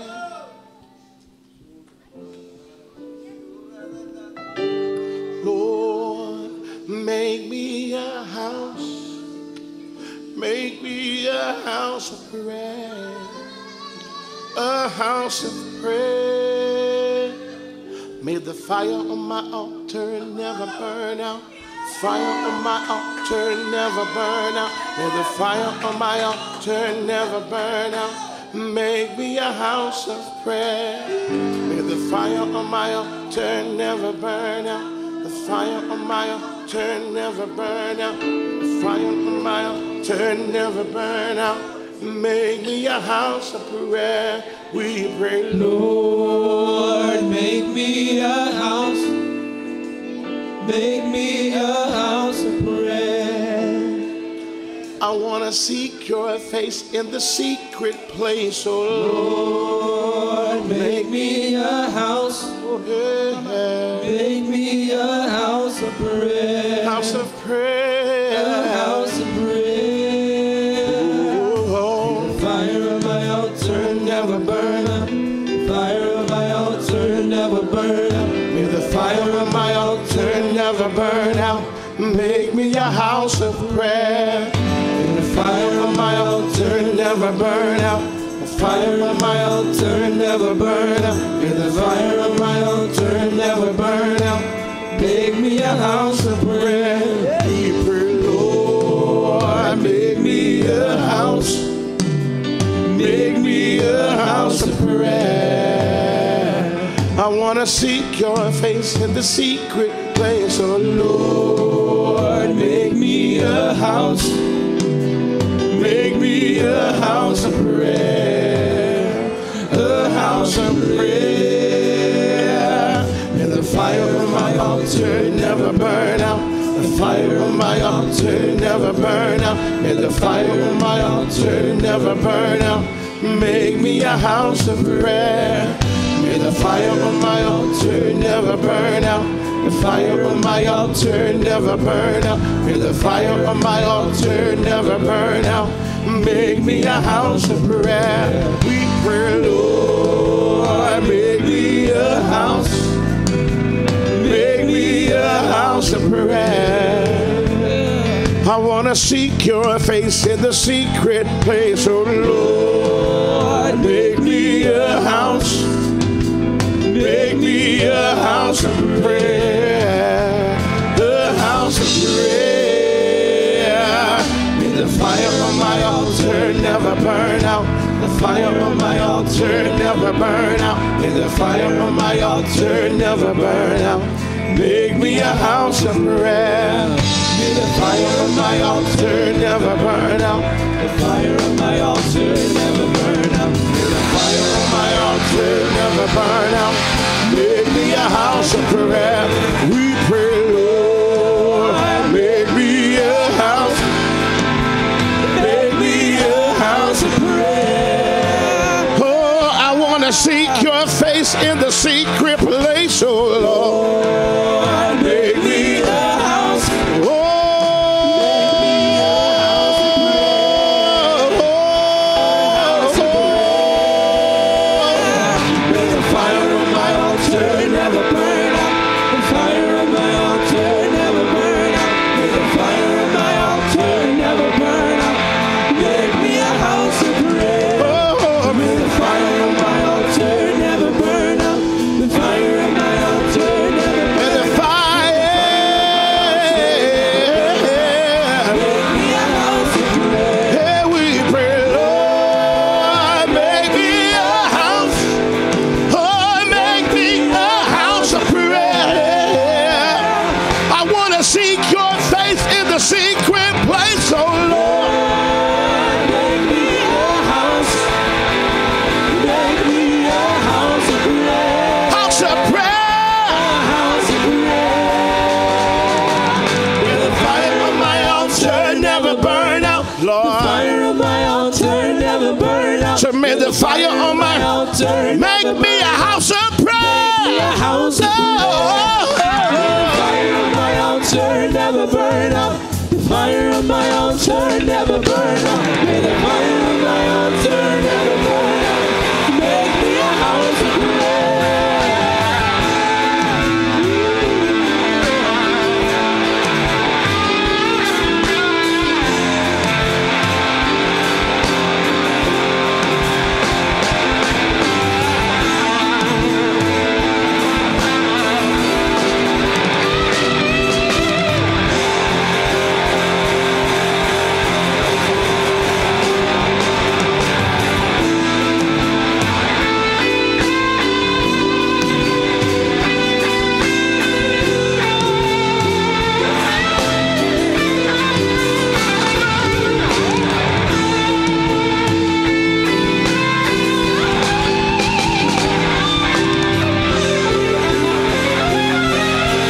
Lord, make me a house, make me a house of prayer. a house of prayer. May the fire on my altar never burn out. Fire on my altar never burn out. May the fire on my altar never burn out. Make me a house of prayer. May the fire on my altar never burn out. The fire on my altar never burn out. The fire on my altar never burn out. Make me a house of prayer. We pray, Lord, make me a house. Make me a house of prayer. I want to seek your face in the secret place, oh Lord, make me a house. Make me a house of prayer. House of prayer. A house of prayer. Oh, the fire of my altar never burn out. The fire of my altar never burn out. may the fire of my altar never burn out. Make me a house of prayer. May the fire of my altar never burn out. The fire of my altar never burn out. May the fire of my altar never burn out. Make me a house of prayer. We pray, Lord, make me a house. Make me a house of prayer. I want to seek your face in the secret place, oh Lord, make me a house. Make me a house of prayer. A house of prayer. May the fire of my altar never burn out. The fire of my altar never burn out. May the fire of my altar never burn out. Make me a house of prayer. May the fire of my altar never burn out. The fire of my altar never burn out. May the fire of my altar never burn out. Make me a house of prayer. We pray, Lord, make me a house. Make me a house of prayer. I want to seek your face in the secret place, oh Lord, make me a house. Make me a house of prayer. A house of prayer. May the fire on my altar never burn out. The fire on my altar never burn out. May the fire on my altar never burn out. Make me a house of prayer. May the fire on my altar never burn out. The fire on my altar never burn out. May the fire on my altar never burn out. Make me a house of prayer. We pray, Lord, make me a house. Make me a house of prayer. Oh, I want to seek your face in the secret place, oh Lord, make me a house. Oh, may the fire on my altar make me a house of prayer. A house of prayer. The fire on my altar never burn out. The fire on my altar never burn out. May the fire on my altar never burn out. Make me a house of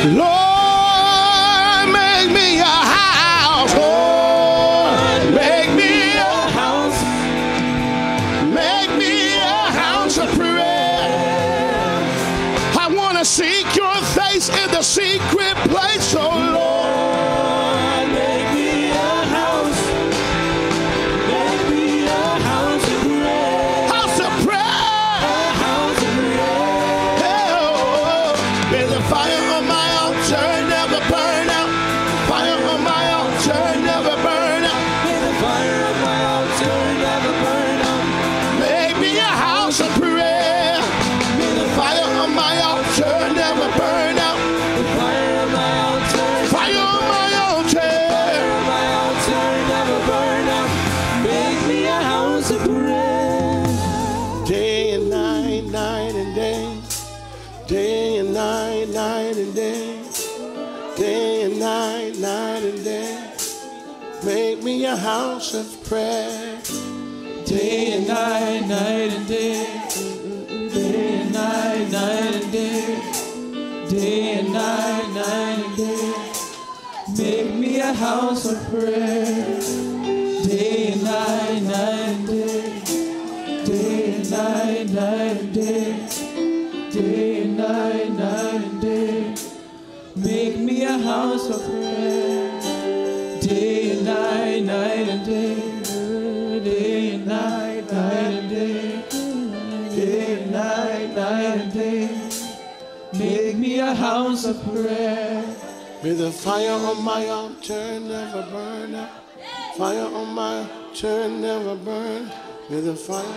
Lord, make me a house. Lord, make me a house. Make me a house of prayer. I want to seek your face in the secret place, oh Lord. Make me a house. Make me a house of prayer. House of prayer. A house of prayer. Oh, may the fire of my altar never burn out. Fire of my altar never burn out. May the fire of my altar never burn out. Make me a house of prayer. May the fire of my altar never burn out. The fire of my altar. Fire of my altar. Fire of my altar never burn out. Make me a house of prayer. Day and night, night and day. Day and night, night and day. Day and night, night and day. Make me a house of prayer. Day and night, night and day. Day and night, night and day. Day and night, night and day. Make me a house of prayer. Day and night, night and day. Day and night, night and day. Day and night, night and day. Make me a house of prayer. Day and night, night and day. Day and night, night and day. Day and night, night and day. Make me a house of prayer. May the fire on my altar never burn out. Fire on my altar never burn. May the fire.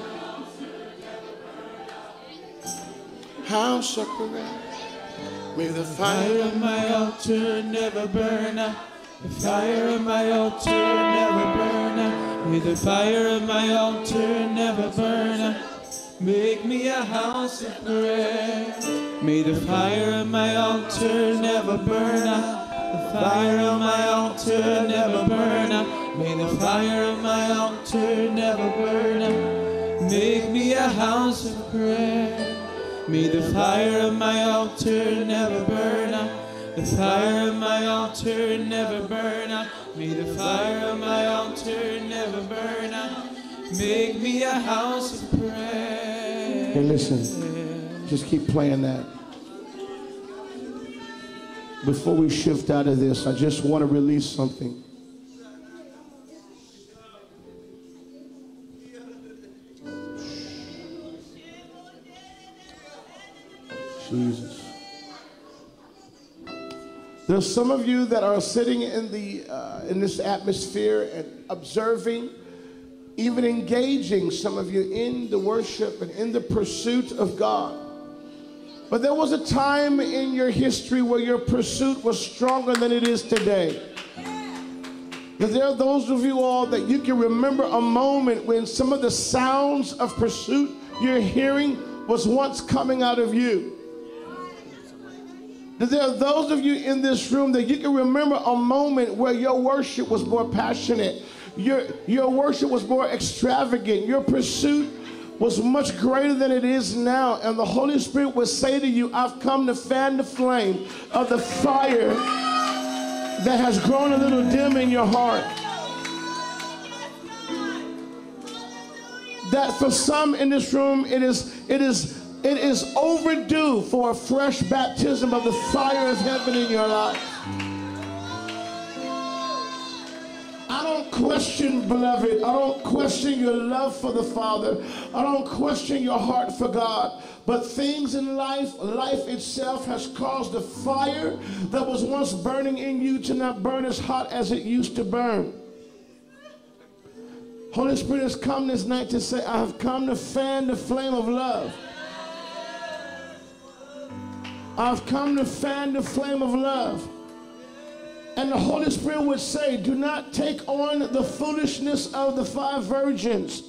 House of prayer. May the Fire fire. of my altar never burn out. The fire of my altar never burn out. May the fire of my altar never burn out. Make me a house of prayer. May the fire of my altar never burn out. The fire of my altar never burn out. May the fire of my altar never burn out. Make me a house of prayer. May the fire of my altar never burn out. The fire of my altar never burn out. May the fire of my altar never burn out. Make me a house of prayer. Hey, listen. Just keep playing that. Before we shift out of this, I just want to release something. Jesus. There's some of you that are sitting in the uh, in this atmosphere and observing, even engaging, some of you in the worship and in the pursuit of God. But there was a time in your history where your pursuit was stronger than it is today. Because there are those of you all that you can remember a moment when some of the sounds of pursuit you're hearing was once coming out of you. There are those of you in this room that you can remember a moment where your worship was more passionate. Your, your worship was more extravagant. Your pursuit was much greater than it is now. And the Holy Spirit would say to you, I've come to fan the flame of the fire that has grown a little dim in your heart. That for some in this room, it is, it is, it is overdue for a fresh baptism of the fire of heaven in your life. I don't question, beloved, I don't question your love for the Father. I don't question your heart for God. But things in life, life itself has caused the fire that was once burning in you to not burn as hot as it used to burn. Holy Spirit has come this night to say, I have come to fan the flame of love. I've come to fan the flame of love. And the Holy Spirit would say, do not take on the foolishness of the five virgins.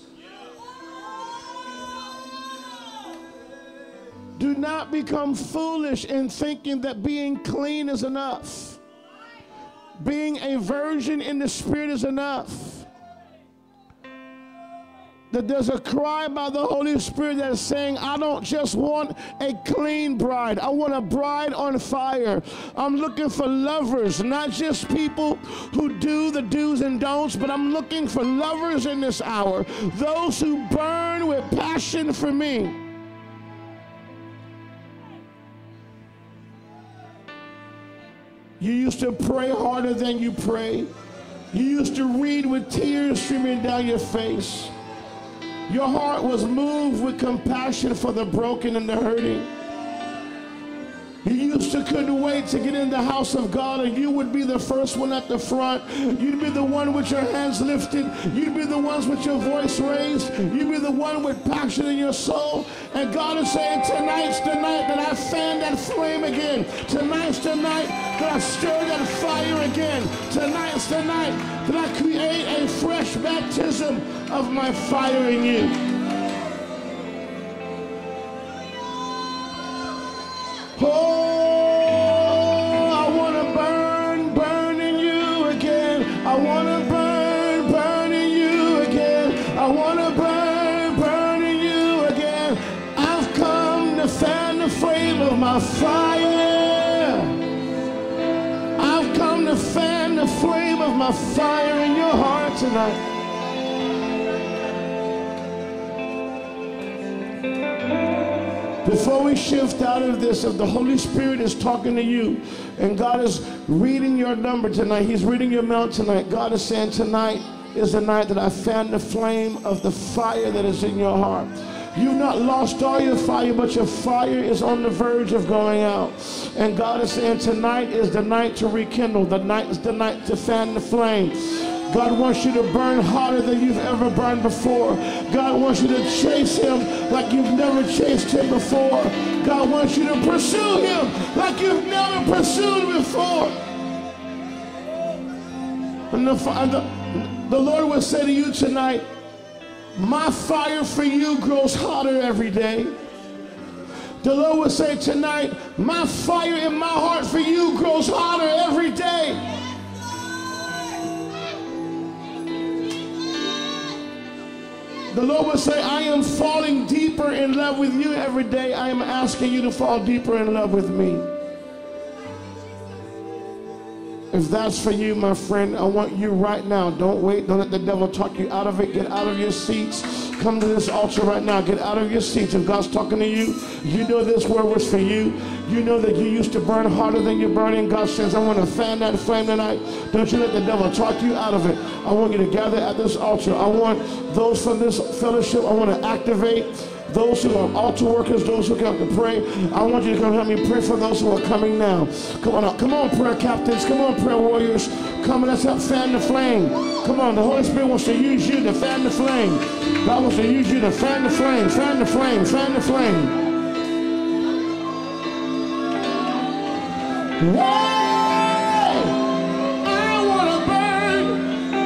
Do not become foolish in thinking that being clean is enough. Being a virgin in the Spirit is enough. that there's a cry by the Holy Spirit that is saying, I don't just want a clean bride. I want a bride on fire. I'm looking for lovers, not just people who do the do's and don'ts, but I'm looking for lovers in this hour, those who burn with passion for me. You used to pray harder than you pray. You used to read with tears streaming down your face. Your heart was moved with compassion for the broken and the hurting. You used to couldn't wait to get in the house of God, and you would be the first one at the front. You'd be the one with your hands lifted. You'd be the ones with your voice raised. You'd be the one with passion in your soul. And God is saying, tonight's the night that I fan that flame again. Tonight's the night that I stir that fire again. Tonight's the night that I create a fresh baptism of my fire in you. Oh, I want to burn, burn in you again. I want to burn, burn in you again. I want to burn, burn in you again. I've come to fan the flame of my fire. I've come to fan the flame of my fire in your heart tonight. Before we shift out of this, if the Holy Spirit is talking to you and God is reading your number tonight, He's reading your mail tonight, God is saying tonight is the night that I fan the flame of the fire that is in your heart. You've not lost all your fire, but your fire is on the verge of going out. And God is saying tonight is the night to rekindle. The night is the night to fan the flame. God wants you to burn hotter than you've ever burned before. God wants you to chase Him like you've never chased Him before. God wants you to pursue Him like you've never pursued before. And the, the, the Lord will say to you tonight, my fire for you grows hotter every day. The Lord will say tonight, my fire in my heart for you grows hotter every day. The Lord will say, I am falling deeper in love with you every day. I am asking you to fall deeper in love with me. If that's for you, my friend, I want you right now. Don't wait. Don't let the devil talk you out of it. Get out of your seats. Come to this altar right now. Get out of your seats. If God's talking to you, you know this word was for you. You know that you used to burn harder than you're burning. God says, I want to fan that flame tonight. Don't you let the devil talk you out of it. I want you to gather at this altar. I want those from this fellowship, I want to activate those who are altar workers, those who come to pray. I want you to come help me pray for those who are coming now. Come on, come on, prayer captains. Come on, prayer warriors. Come on, let's help fan the flame. Come on, the Holy Spirit wants to use you to fan the flame. God wants to use you to fan the flame, fan the flame, fan the flame. Hey! I want to burn.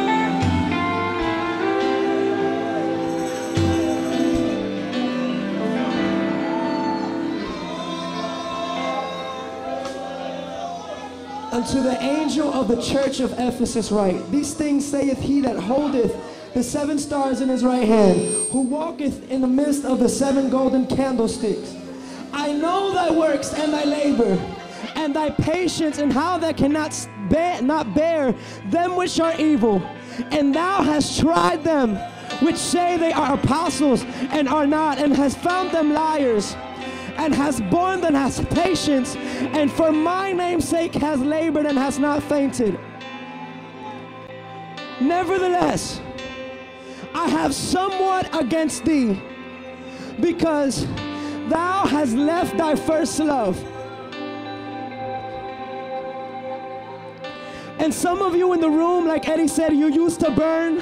Unto the angel of the church of Ephesus write, these things saith he that holdeth the seven stars in his right hand, who walketh in the midst of the seven golden candlesticks. I know thy works and thy labor, and thy patience, and how thou cannot bear, not bear them which are evil. And thou hast tried them which say they are apostles, and are not, and hast found them liars, and has borne them, has patience, and for my name's sake has labored and has not fainted. Nevertheless, I have somewhat against thee, because thou hast left thy first love. And some of you in the room, like Eddie said, you used to burn.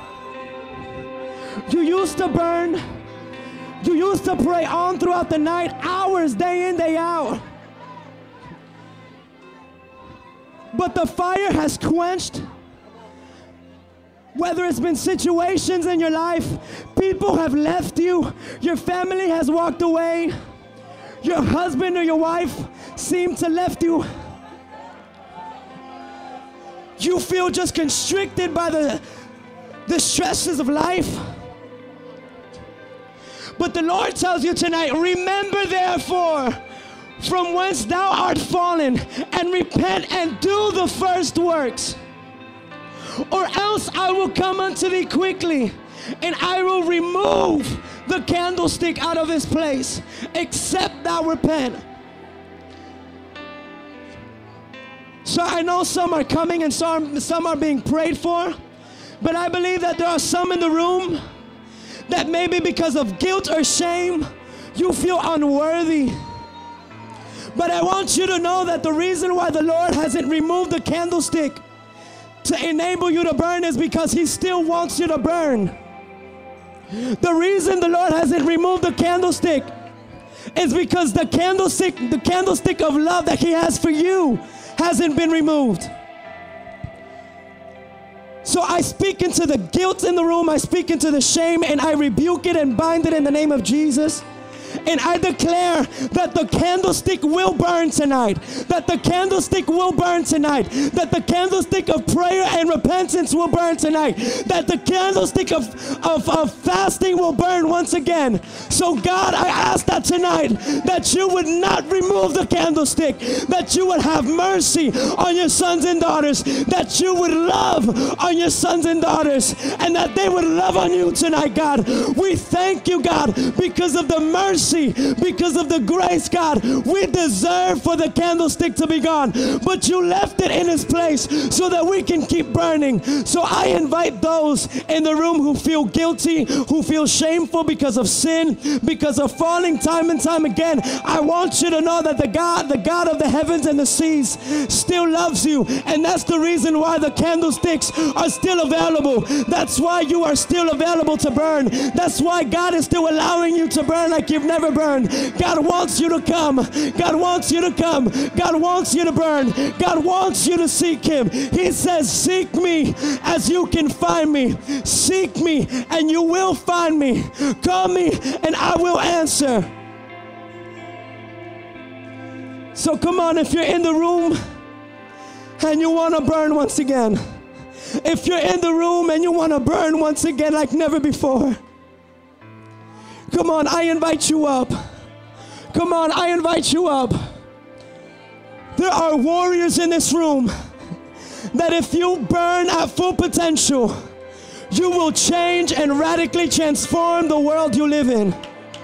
You used to burn. You used to pray on throughout the night, hours, day in, day out. But the fire has quenched. Whether it's been situations in your life, people have left you, your family has walked away, your husband or your wife seemed to left you. You feel just constricted by the, the stresses of life. But the Lord tells you tonight, remember therefore from whence thou art fallen, and repent and do the first works. Or else I will come unto thee quickly, and I will remove the candlestick out of his place, except thou repent. So I know some are coming and some, some are being prayed for, but I believe that there are some in the room that maybe because of guilt or shame, you feel unworthy. But I want you to know that the reason why the Lord hasn't removed the candlestick to enable you to burn is because he still wants you to burn. The reason the Lord hasn't removed the candlestick is because the candlestick, the candlestick of love that he has for you hasn't been removed. So I speak into the guilt in the room, I speak into the shame, and I rebuke it and bind it in the name of Jesus. And I declare that the candlestick will burn tonight. That the candlestick will burn tonight. That the candlestick of prayer and repentance will burn tonight. That the candlestick of, of, of fasting will burn once again. So God, I ask that tonight that you would not remove the candlestick. That you would have mercy on your sons and daughters. That you would love on your sons and daughters. And that they would love on you tonight, God. We thank you, God, because of the mercy, because of the grace, God. We deserve for the candlestick to be gone, but you left it in its place so that we can keep burning. So I invite those in the room who feel guilty, who feel shameful because of sin, because of falling time and time again. I want you to know that the God, the God of the heavens and the seas still loves you, and that's the reason why the candlesticks are still available. That's why you are still available to burn. That's why God is still allowing you to burn like you've never burned. God wants you to come. God wants you to come. God wants you to burn. God wants you to seek him. He says, seek me as you can find me. Seek me and you will find me. Call me and I will answer. So come on, if you're in the room and you want to burn once again, if you're in the room and you want to burn once again like never before, come on, I invite you up. Come on, I invite you up. There are warriors in this room that if you burn at full potential, you will change and radically transform the world you live in.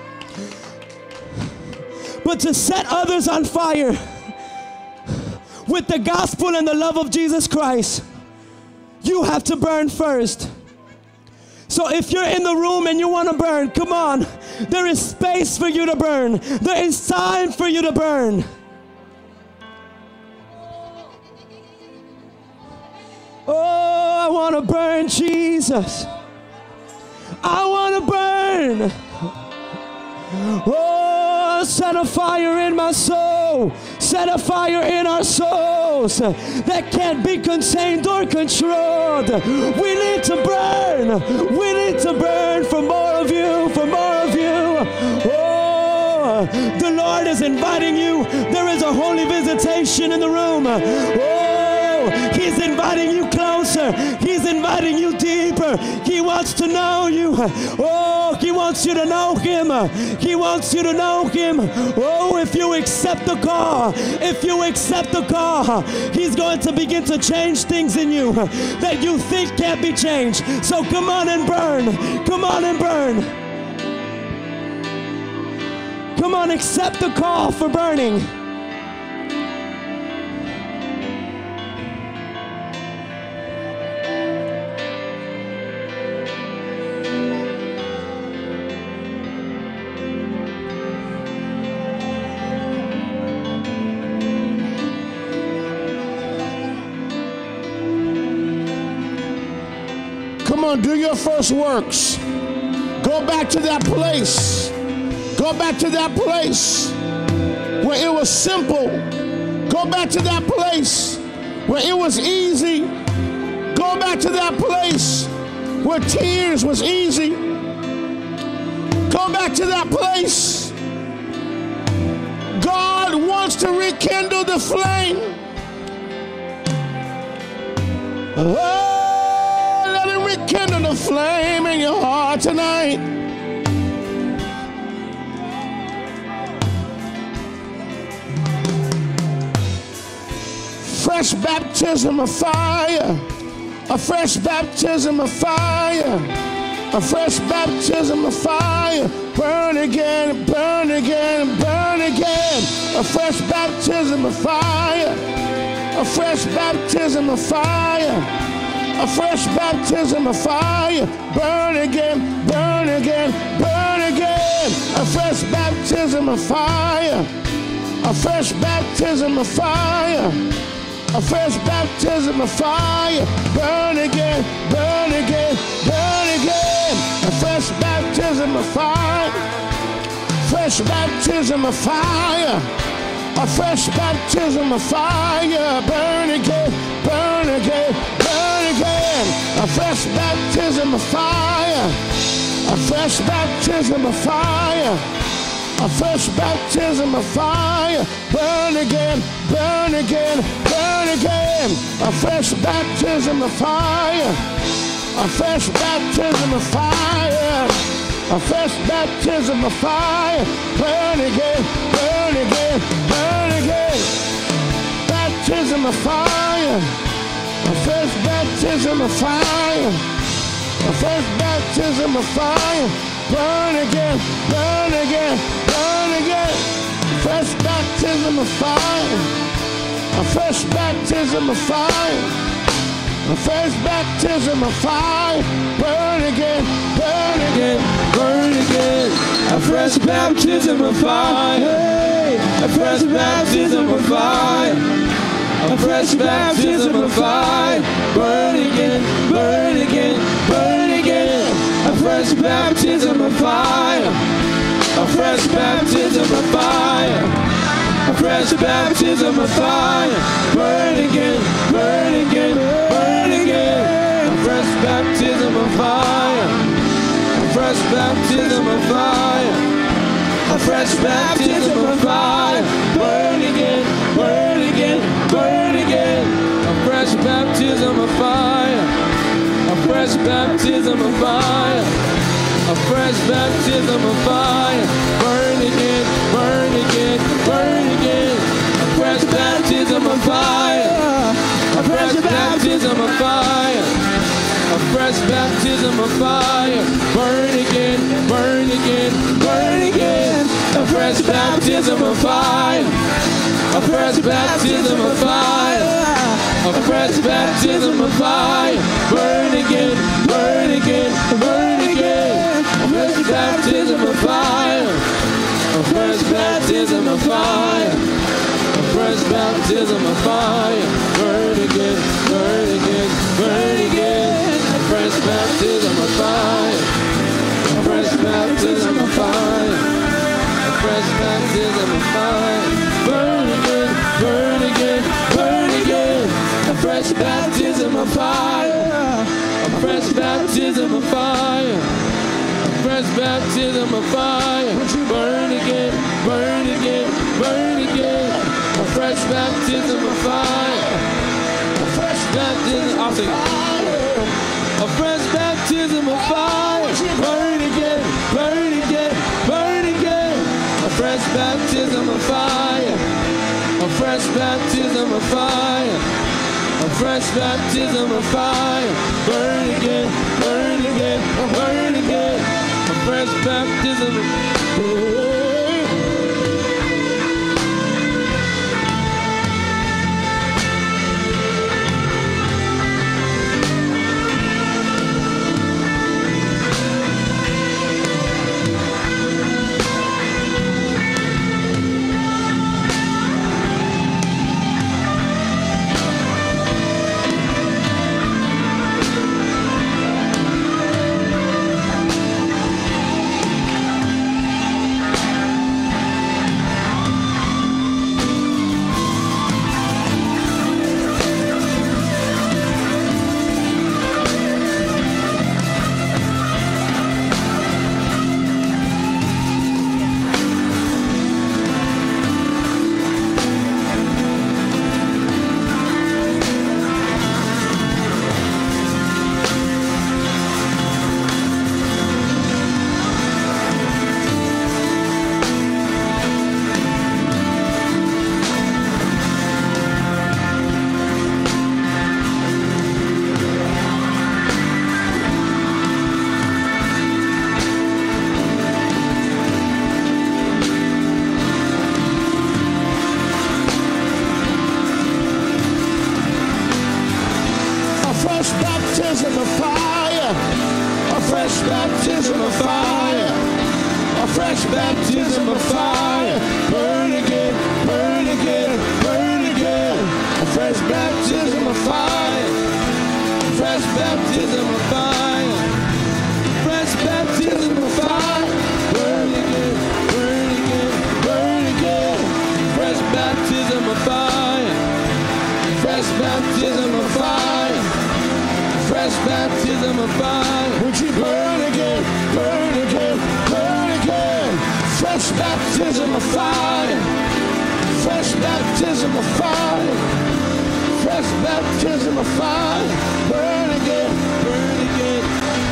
But to set others on fire with the gospel and the love of Jesus Christ, you have to burn first. So if you're in the room and you want to burn, come on. There is space for you to burn. There is time for you to burn. Oh, I want to burn, Jesus. I want to burn. Oh, set a fire in my soul. Set a fire in our souls that can't be contained or controlled. We need to burn. We need to burn for more of you, for more of you. Oh, the Lord is inviting you. There is a holy visitation in the room. Oh, he's inviting you closer. He's inviting you deeper. He wants to know you. Oh, he wants you to know him. He wants you to know him. Oh, if you accept the call, if you accept the call, he's going to begin to change things in you that you think can't be changed. So come on and burn. Come on and burn. Come on, accept the call for burning. Come on, do your first works. Go back to that place. Go back to that place where it was simple. Go back to that place where it was easy. Go back to that place where tears was easy. Go back to that place. God wants to rekindle the flame. Oh, let him rekindle the flame in your heart tonight. fresh baptism of fire. A fresh baptism of fire. A fresh baptism of fire. Burn again, burn again, burn again. A fresh baptism of fire. A fresh baptism of fire. A fresh baptism of fire. Burn again, burn again, burn again. A fresh baptism of fire. A fresh baptism of fire. A fresh baptism of fire. Burn again, burn again, burn again. A fresh baptism of fire. Fresh baptism of fire. A fresh baptism of fire. Burn again, burn again, burn again. A fresh baptism of fire. A fresh baptism of fire. A fresh baptism of fire. Burn again, burn again, burn again. A fresh baptism of fire. A fresh baptism of fire. A fresh baptism of fire. Burn again, burn again, burn again. Baptism of fire. A fresh baptism of fire. A fresh baptism of fire. Burn again, burn again, burn again. Fresh baptism of fire. A fresh baptism of fire. A fresh baptism of fire. Burn again, burn again, Burn again, a fresh baptism of fire. A fresh baptism of fire. A fresh baptism of fire. Burn again, burn again, burn again. A fresh baptism of fire. A fresh baptism of fire. A fresh baptism of fire. Burn again, burn again, burn again. A fresh baptism of fire. A fresh baptism of fire. A fresh baptism of fire. Burn again, burn again, burn again. A fresh baptism of fire. A fresh baptism of fire. A fresh baptism of fire. Burn again, burn again, burn again. A fresh baptism of fire. A fresh baptism of fire. A fresh baptism of fire. Burn again, burn again, burn again. A fresh baptism of fire. A fresh baptism of fire. A fresh baptism of fire. Burn again, burn again, burn again. A fresh baptism of fire. A fresh baptism of fire. A fresh baptism of fire. Burn again, burn again, burn again. A fresh baptism of fire. A fresh baptism of fire. A fresh baptism of fire. Burn again, burn again, burn again. A fresh baptism of fire. A fresh baptism of fire. A fresh baptism of fire. Burn again, burn again, burn again. A fresh baptism of fire. A fresh baptism of fire. A fresh baptism of fire. Burn again, burn again, burn again. A fresh baptism of fire. A fresh baptism of fire. A fresh baptism of fire. Burn again, burn again, burn again. A fresh baptism of fire. baptism of fire. A fresh baptism of fire. Burn again, burn again, burn again. A fresh baptism of fire. Fresh baptism of fire. Fresh baptism of fire. Burn again, burn again, burn again. Fresh baptism of fire. Fresh baptism of fire. Fresh baptism of fire. Would you burn again, burn again, burn again. Fresh baptism of fire. Fresh baptism of fire. Fresh baptism of fire. Burn again, burn again.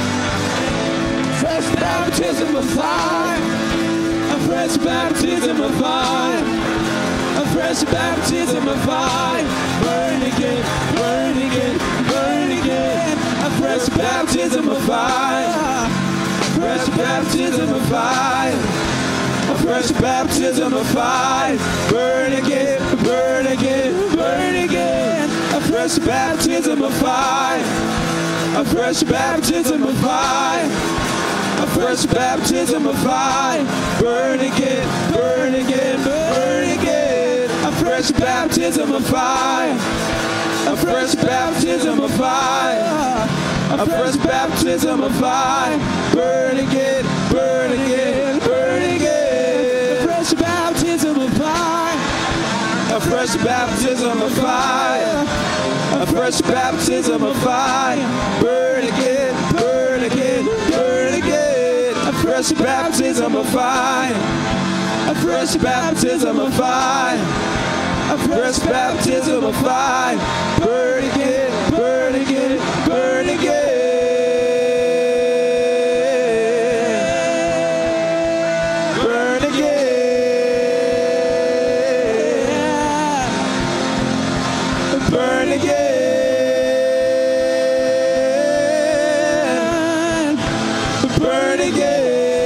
Fresh baptism of fire. A fresh baptism of fire. A fresh baptism of fire. Burn again, burn again, burn again. A fresh baptism of fire. Fresh baptism of fire. A fresh baptism of fire. Burn again, burn again, burn again. A fresh baptism of fire. A fresh baptism of fire. A fresh baptism of fire. Burn again, burn again, burn again. A fresh baptism of fire. A fresh baptism of fire. A fresh baptism of fire. Burn again, burn again, burn again. A fresh baptism of fire. A fresh baptism of fire. A fresh baptism of fire. Burn again, burn again, burn again. A fresh baptism of fire. A fresh baptism of fire. A fresh baptism of fire. Burn again, burn again, burn again. Burn again. Burn again. Burn again.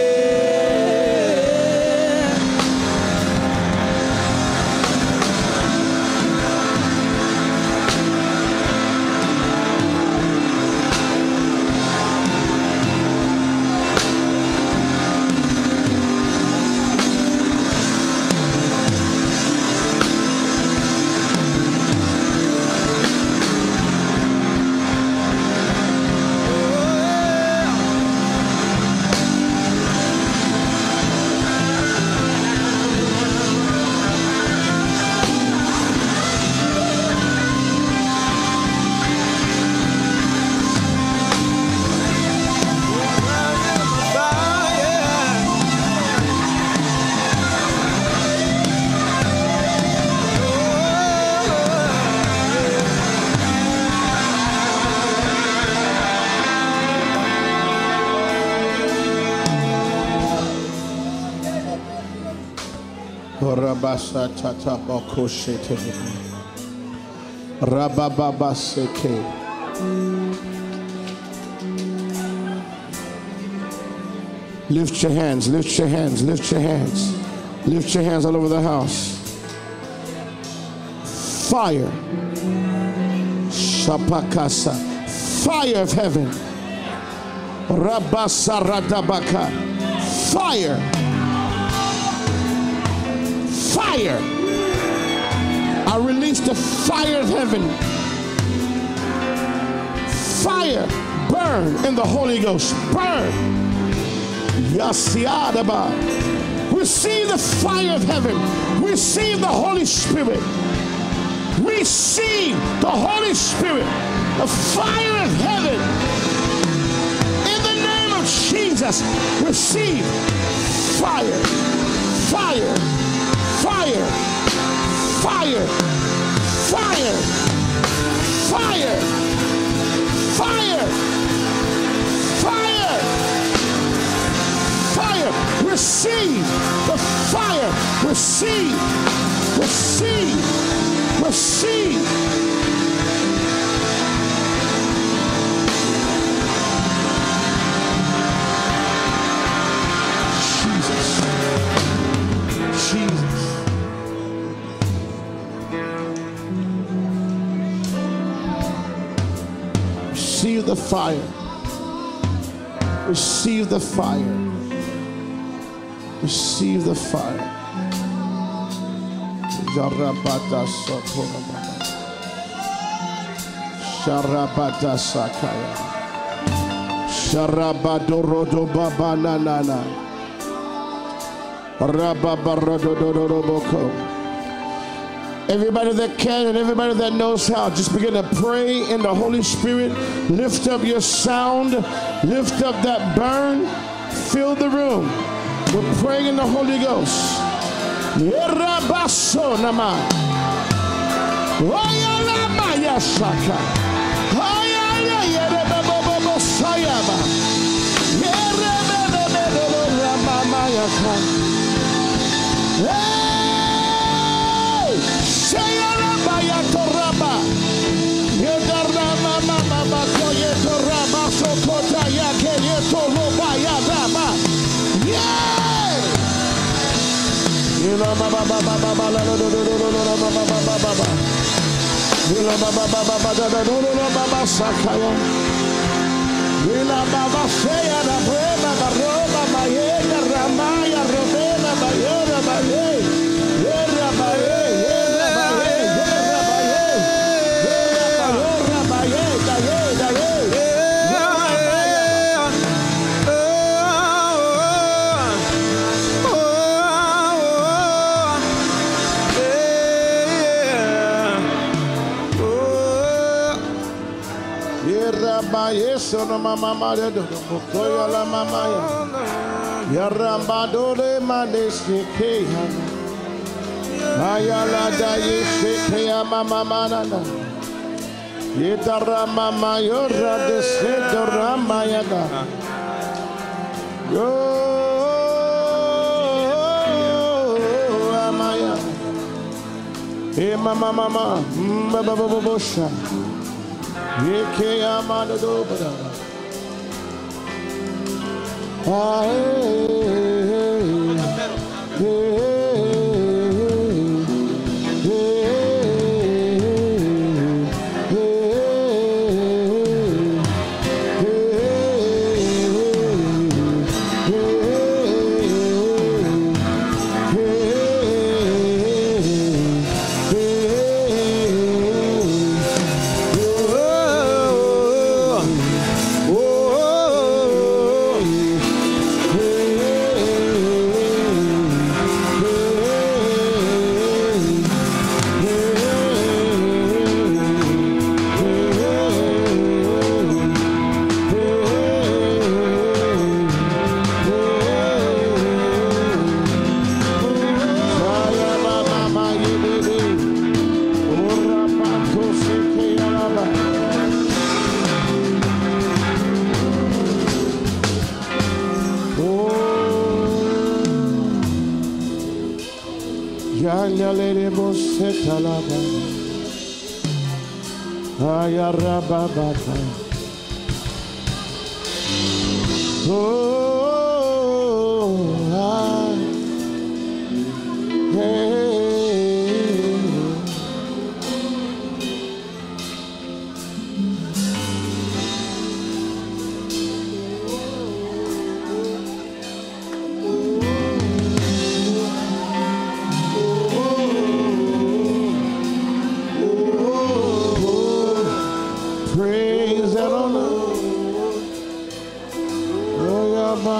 Rabasa tata bakoshete. Rabababaseke. Lift your hands, lift your hands, lift your hands. Lift your hands all over the house. Fire. Shapakasa. Fire of heaven. Rabasa radabaka. Fire. Fire. I release the fire of heaven. Fire. Burn in the Holy Ghost. Burn. Yasiadaba. Receive the fire of heaven. Receive the Holy Spirit. Receive the Holy Spirit. The fire of heaven. In the name of Jesus. Receive fire. Fire. Fire, fire, fire, fire, fire, fire, fire. Receive the fire. Receive, receive, receive. Jesus, Jesus. Receive the fire. Receive the fire. Receive the fire. Jarabata Sotoraba. Sharabata Sakaya. Sharabadorodo Baba Nanana. Rababarododoroboko. Everybody that can and everybody that knows how, just begin to pray in the Holy Spirit. Lift up your sound. Lift up that burn. Fill the room. We're praying in the Holy Ghost. Yerabaso nama. Oyalama yasaka. Oyala yerebabo sayaba. Yerebebo ramama yaka. Hey! Sayalama yatoraba. Yedarama mama koyetoraba sokota yake yetoloba yadaba. Yeah! Ila baba baba baba la do do do do do baba baba baba. Ila baba baba baba do do do baba sakaya. Ila baba seya na brema baroba mayega ramaya robena bayera baye. Yera baye, yera baye, yera baye. Yera bayora baye, daye daye. Yeso no mama mare do koya la mama ya yaramba do le mane sike ayala da yesike ya mama manana yetara mama yora de se do rama ya da yo amaya e mama mama baba baba bosha Yeke amanda do bada. Ah, hey, Oh, I, hey. Praise and honor. Oh, yeah,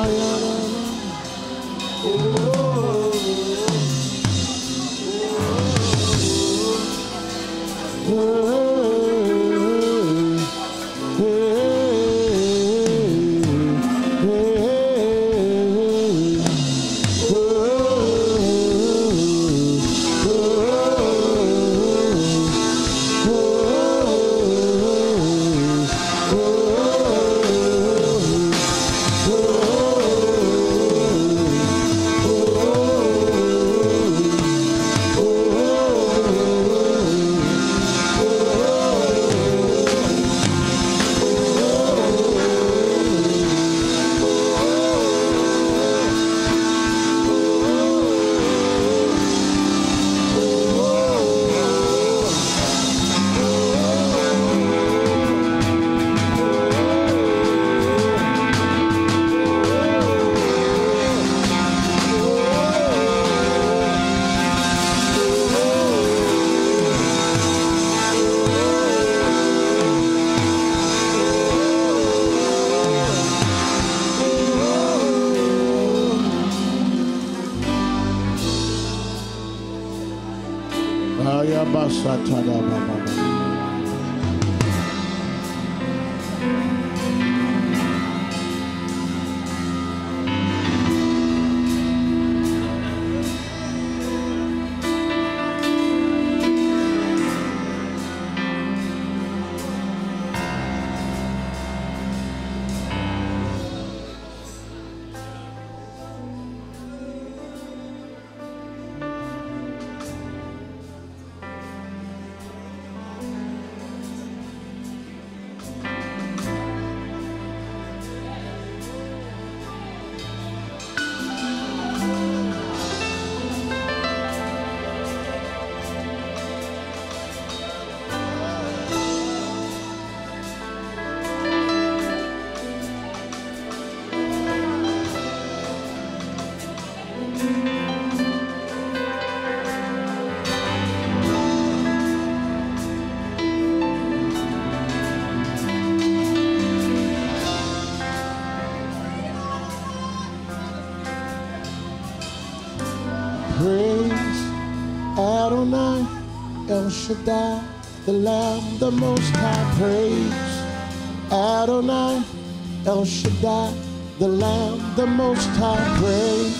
Praise Adonai, El Shaddai, the Lamb, the Most High. Praise Adonai, El Shaddai, the Lamb, the Most High. Praise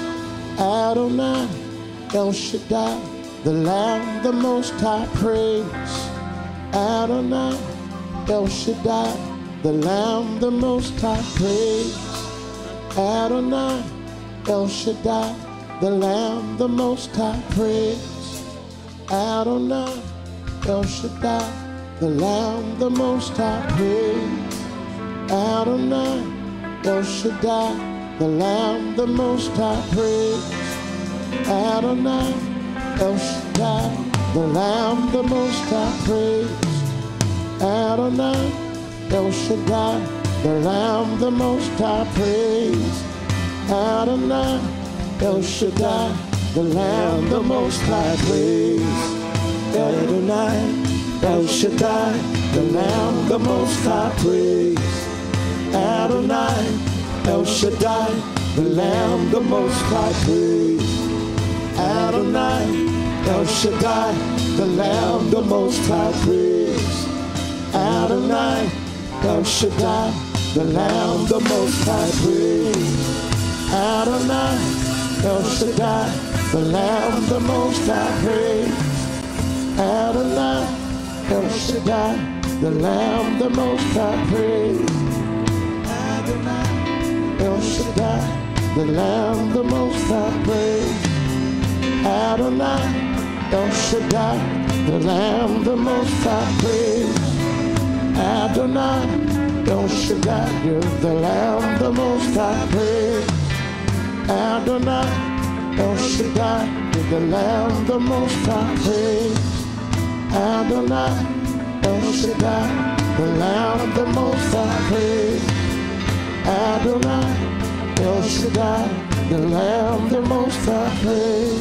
Adonai, El Shaddai, the Lamb, the Most High. Praise Adonai, El Shaddai, the Lamb, the Most High. Praise Adonai, El Shaddai, the Lamb, the Most High. Praise Adonai, El Shaddai, the Lamb, the Most High. Praise Adonai, El Shaddai, the Lamb, the Most High. Praise Adonai, El Shaddai, the Lamb, the Most High. Praise Adonai, El Shaddai, the Lamb, the Most High. Praise Adonai, El Shaddai, the Lamb, the Most High. Praise Adonai, El Shaddai, the Lamb, the Most High. Praise Adonai, El Shaddai, the Lamb, the Most High. Praise Adonai, El Shaddai, the Lamb, the Most High. Praise Adonai, El Shaddai, the Lamb, the Most High. Praise Adonai, El Shaddai, the Lamb, the Most High. Praise Adonai, El Shaddai, the Lamb, the Most High. Praise Adonai, El Shaddai, the Lamb, the Most High. Praise Adonai, El Shaddai, the Lamb, the Most High. Praise Adonai, El Shaddai, you're the Lamb, the Most High. Praise Adonai, El Shaddai, you're the Lamb, the Most High. Praise Adonai, El Shaddai, the Lamb, the Most High. Praise Adonai, El Shaddai, the Lamb, the Most High. Praise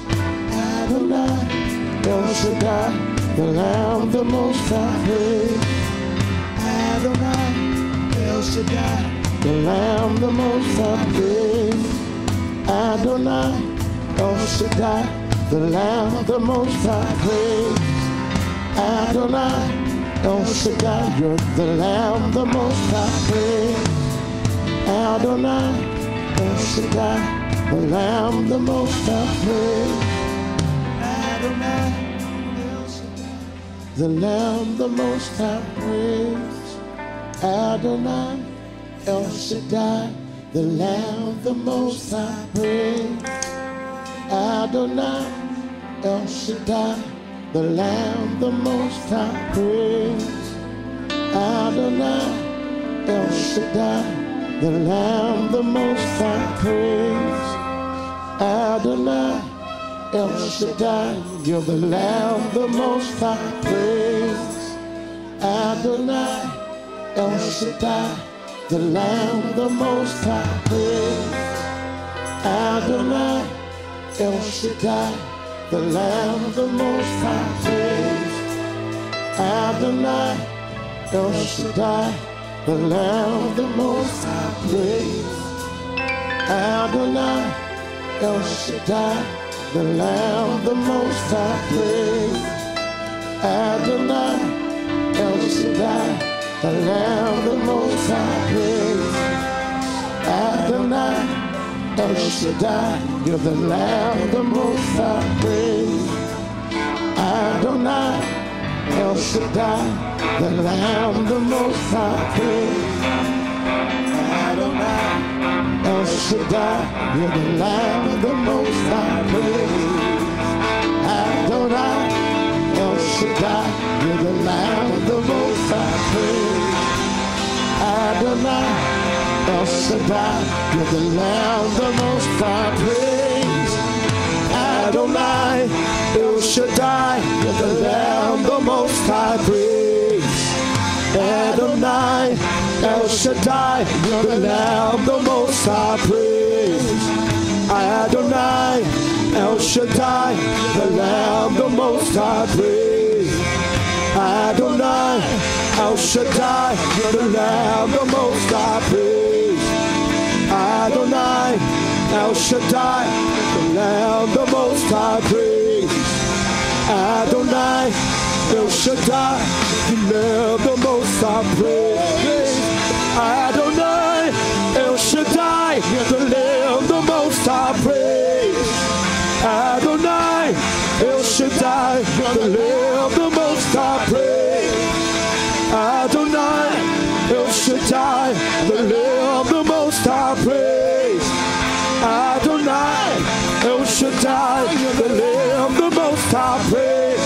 Adonai, El Shaddai, the Lamb, the Most High. Praise Adonai, El Shaddai, the Lamb, the Most High. Praise Adonai, El Shaddai, the Lamb, the Most High. Praise Adonai, El Shaddai, you're the Lamb, the Most High. Praise Adonai, El Shaddai, the Lamb, the Most High. Praise Adonai, El Shaddai, the Lamb, the Most High. Praise Adonai, El Shaddai, the Lamb, the Most High. Praise Adonai, El Shaddai, the Lamb, the Most High. Praise Adonai, El Shaddai, the Lamb, the Most High. Praise Adonai, El Shaddai, you're the Lamb, the Most High. Praise Adonai, El Shaddai, the Lamb, the Most High. Praise Adonai, El Shaddai, the Lamb, the Most High. Praise Adonai, El Shaddai, the Lamb, the Most High. Praise Adonai, El Shaddai, the Lamb, the Most High praise. Adonai, El Shaddai, the Lamb, the Most High praise. Adonai, El Shaddai, you're the Lamb, the Most High praise. Adonai, El Shaddai, the Lamb, the Most High praise. Adonai, El Shaddai, you're the Lamb, the Most High praise. Adonai, El Shaddai, you're the Lamb, the Most High praise. Adonai, El Shaddai, you're the Lamb, the Most High praise. Adonai, El Shaddai, you're the Lamb, the Most High praise. Adonai, El Shaddai, you're the Lamb, the Most High praise. Adonai, El Shaddai, the Lamb, the Most High praise. Adonai, El Shaddai, the Lamb, the Most High praise. Adonai, El Shaddai, the Lamb, the Most High praise. Adonai, El Shaddai, the Lamb, the Most High praise. Adonai, El Shaddai, the Lamb, the Most High praise. Adonai, El Shaddai, the Lamb, the Most High praise. Adonai, El Shaddai, the Lamb, the Most High praise. Adonai, El Shaddai, the Lamb, the Most High praise.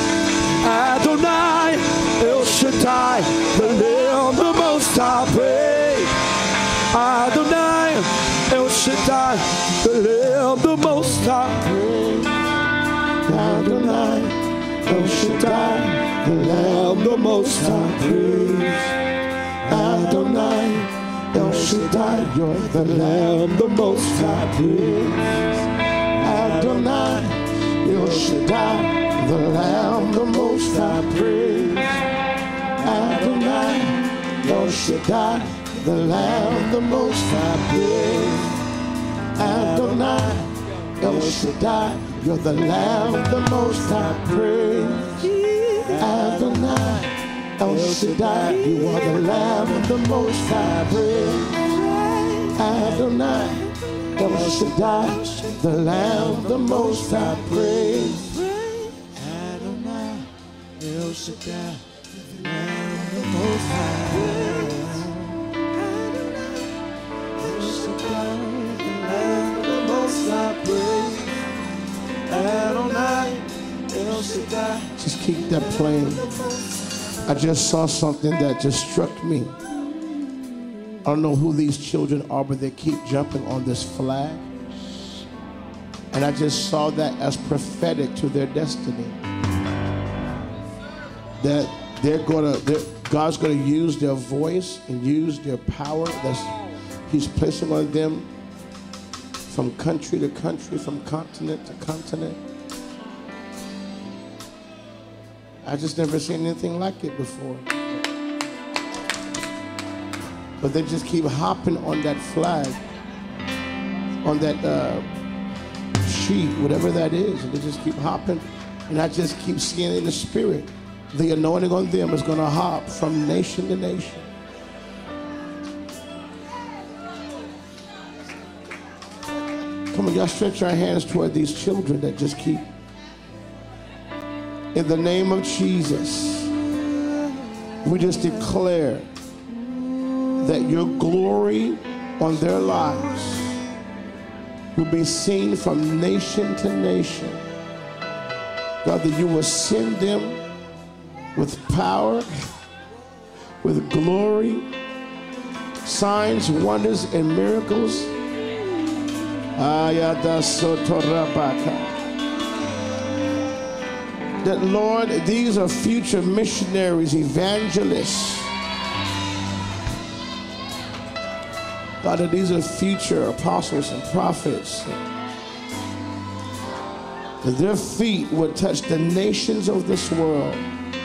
Adonai, El Shaddai, the Lamb, the Most High praise. Adonai, El Shaddai, the Lamb, the Most High praise. Adonai, El Shaddai, the Lamb, the Most High praise. Adonai, El Shaddai, you're the Lamb, the Most High praise. Adonai, El Shaddai, the Lamb, the Most High praise. Adonai, El Shaddai, the Lamb, the Most High praise. Adonai, El Shaddai, you're the Lamb, the Most High praise. Adonai, El Shaddai, you are the Lamb, the Most High praise. Adonai, El Shaddai, the Lamb, the Most High praise. Adonai, El Shaddai, the Lamb, the Most High praise. El Shaddai, the Lamb, the Most High praise. Adonai, El Shaddai. Just keep that playing. I just saw something that just struck me. I don't know who these children are, but they keep jumping on this flag. And I just saw that as prophetic to their destiny. That they're gonna, they're, God's gonna use their voice and use their power that He's placing on them from country to country, from continent to continent. I just never seen anything like it before. But they just keep hopping on that flag, on that uh, sheet, whatever that is, and they just keep hopping. And I just keep seeing in the spirit, the anointing on them is gonna hop from nation to nation. Come on, y'all stretch our hands toward these children that just keep. In the name of Jesus, we just declare that your glory on their lives will be seen from nation to nation. God, that you will send them with power, with glory, signs, wonders, and miracles. That, Lord, these are future missionaries, evangelists. God, that these are future apostles and prophets. That their feet would touch the nations of this world.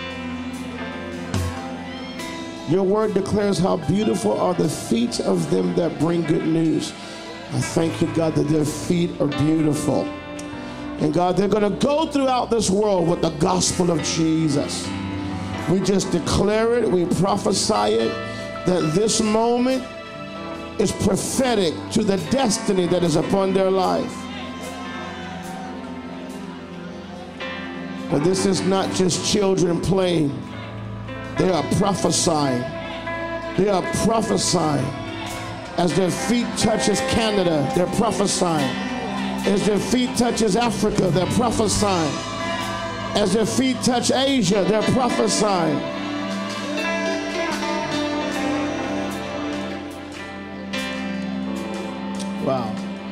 Your word declares how beautiful are the feet of them that bring good news. I thank you, God, that their feet are beautiful. And God, they're going to go throughout this world with the gospel of Jesus. We just declare it, we prophesy it, that this moment is prophetic to the destiny that is upon their life. But this is not just children playing. They are prophesying. They are prophesying. As their feet touches Canada, they're prophesying. As their feet touches Africa, they're prophesying. As their feet touch Asia, they're prophesying. Wow.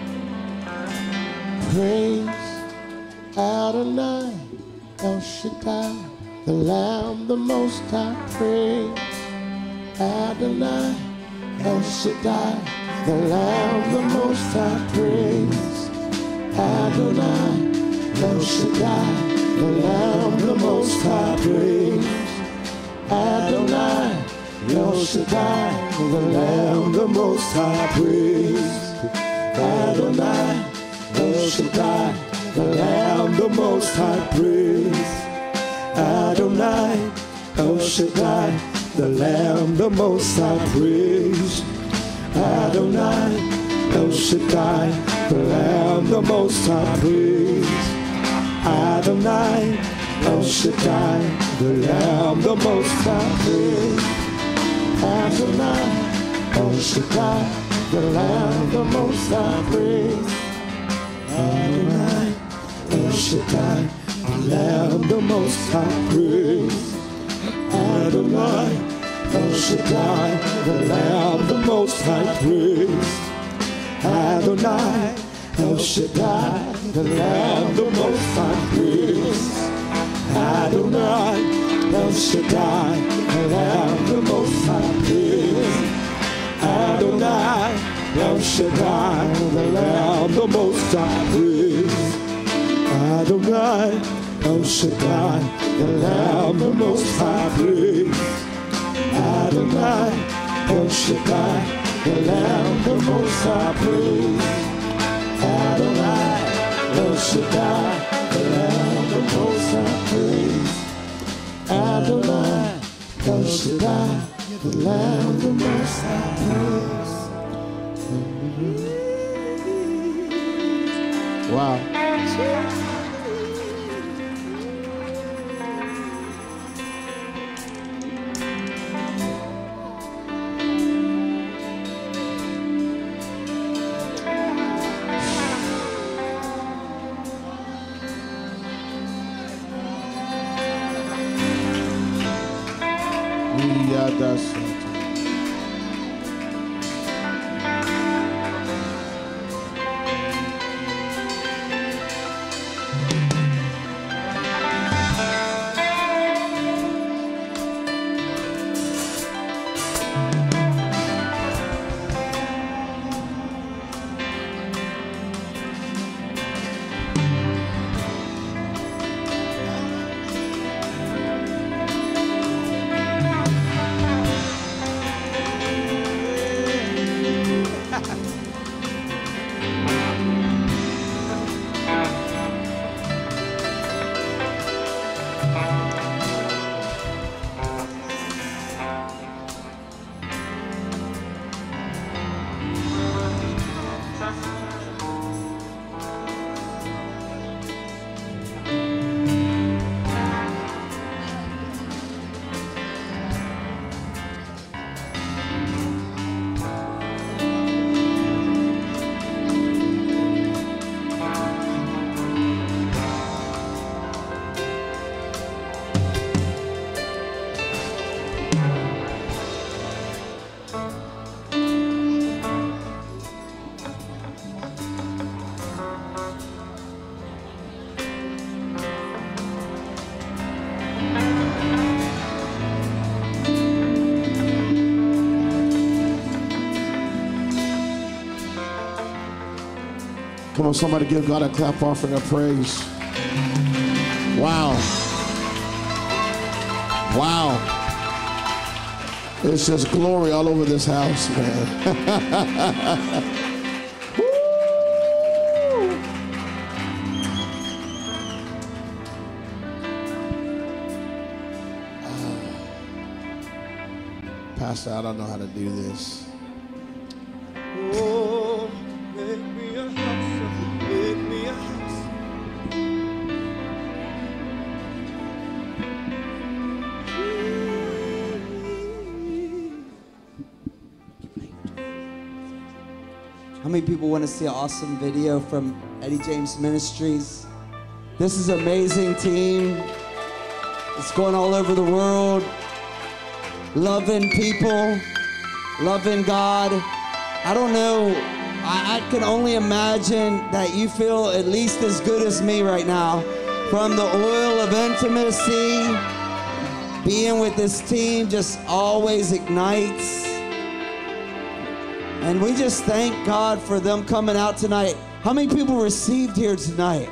Praise Adonai, El Shaddai, the Lamb, the Most High. Praise Adonai, El Shaddai, the Lamb, the Most High. Praise Adonai, El Shaddai, the Lamb, the Most High. Praise Adonai, El Shaddai, the Lamb, the Most High. Praise Adonai, El Shaddai, the Lamb, the Most High. Praise Adonai, El Shaddai, the Lamb, the Most High. Praise Adonai, El Shaddai, the Lamb, the Most High. Praise Adonai, El Shaddai, the Lamb, the Most High. Praise Adonai, El Shaddai, the Lamb, the Most High. Praise Adonai, El Shaddai, the Lamb, the Most High. Praise Adonai, El Shaddai, the Lamb, the Most High. Praise Adonai, El Shaddai, the Lamb, the Most High. Praise Adonai, El Shaddai, the Lamb, the Most High. Praise Adonai, El Shaddai, the Lamb, the Most High. Praise Adonai, El Shaddai, the Lamb, the Most High. Praise Adonai, El Shaddai, the Lamb, the Most High. Praise Adonai, El Shaddai, the Lamb, the Most High. Praise Adonai, El Shaddai, the Lamb, the Most High. Praise. Wow. Come on, somebody give God a clap offering of praise. Wow. Wow. It's just glory all over this house, man. Woo! Pastor, I don't know how to do this. Oh, make me a house, make me a house. How many people want to see an awesome video from Eddie James Ministries? This is an amazing team. It's going all over the world. Loving people, loving God. I don't know, I, I can only imagine that you feel at least as good as me right now. From the oil of intimacy, being with this team just always ignites. And we just thank God for them coming out tonight. How many people received here tonight?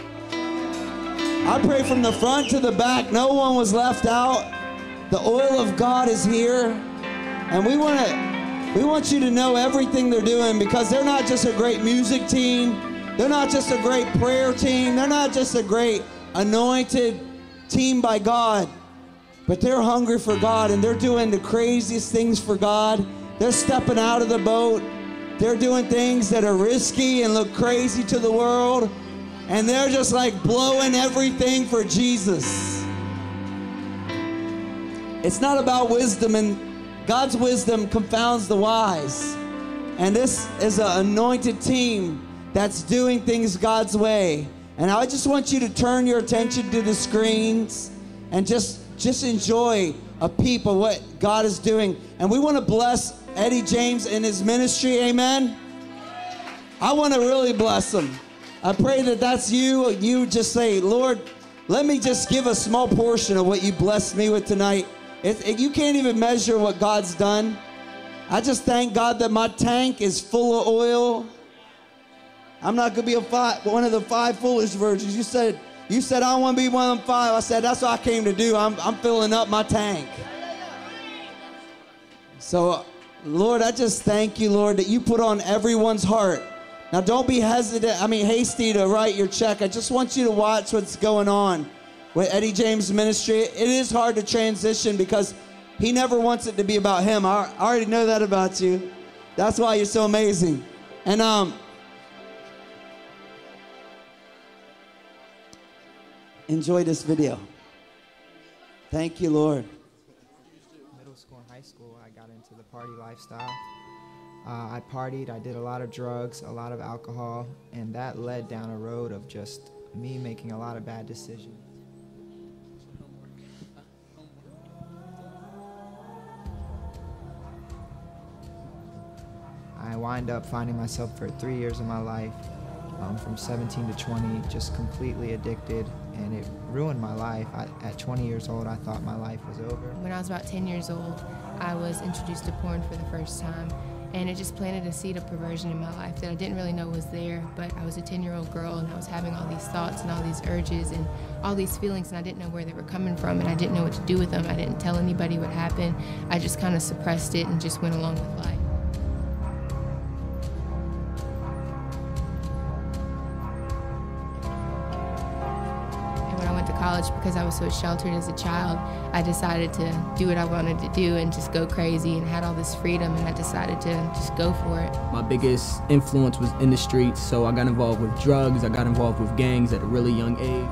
I pray from the front to the back, no one was left out. The oil of God is here. And we want to, we want you to know everything they're doing, because they're not just a great music team. They're not just a great prayer team. They're not just a great anointed team by God, but they're hungry for God, and they're doing the craziest things for God. They're stepping out of the boat. They're doing things that are risky and look crazy to the world. And they're just like blowing everything for Jesus. It's not about wisdom, and God's wisdom confounds the wise. And this is an anointed team that's doing things God's way. And I just want you to turn your attention to the screens and just, just enjoy a peep of what God is doing. And we want to bless Eddie James and his ministry, amen? I want to really bless him. I pray that that's you. You just say, Lord, let me just give a small portion of what you blessed me with tonight. It, it, you can't even measure what God's done. I just thank God that my tank is full of oil. I'm not going to be a five, one of the five foolish virgins. You said, you said I want to be one of them five. I said, that's what I came to do. I'm, I'm filling up my tank. So, Lord, I just thank you, Lord, that you put on everyone's heart. Now, don't be hesitant, I mean, hasty to write your check. I just want you to watch what's going on with Eddie James Ministry. It is hard to transition because he never wants it to be about him. I, I already know that about you. That's why you're so amazing. And um, enjoy this video. Thank you, Lord. Middle school and high school, I got into the party lifestyle. Uh, I partied, I did a lot of drugs, a lot of alcohol, and that led down a road of just me making a lot of bad decisions. I wind up finding myself for three years of my life, um, from seventeen to twenty, just completely addicted, and it ruined my life. I, at twenty years old, I thought my life was over. When I was about ten years old, I was introduced to porn for the first time, and it just planted a seed of perversion in my life that I didn't really know was there, but I was a ten-year-old girl, and I was having all these thoughts and all these urges and all these feelings, and I didn't know where they were coming from, and I didn't know what to do with them. I didn't tell anybody what happened. I just kind of suppressed it and just went along with life. College, because I was so sheltered as a child, I decided to do what I wanted to do and just go crazy, and had all this freedom, and I decided to just go for it. My biggest influence was in the streets, so I got involved with drugs, I got involved with gangs at a really young age.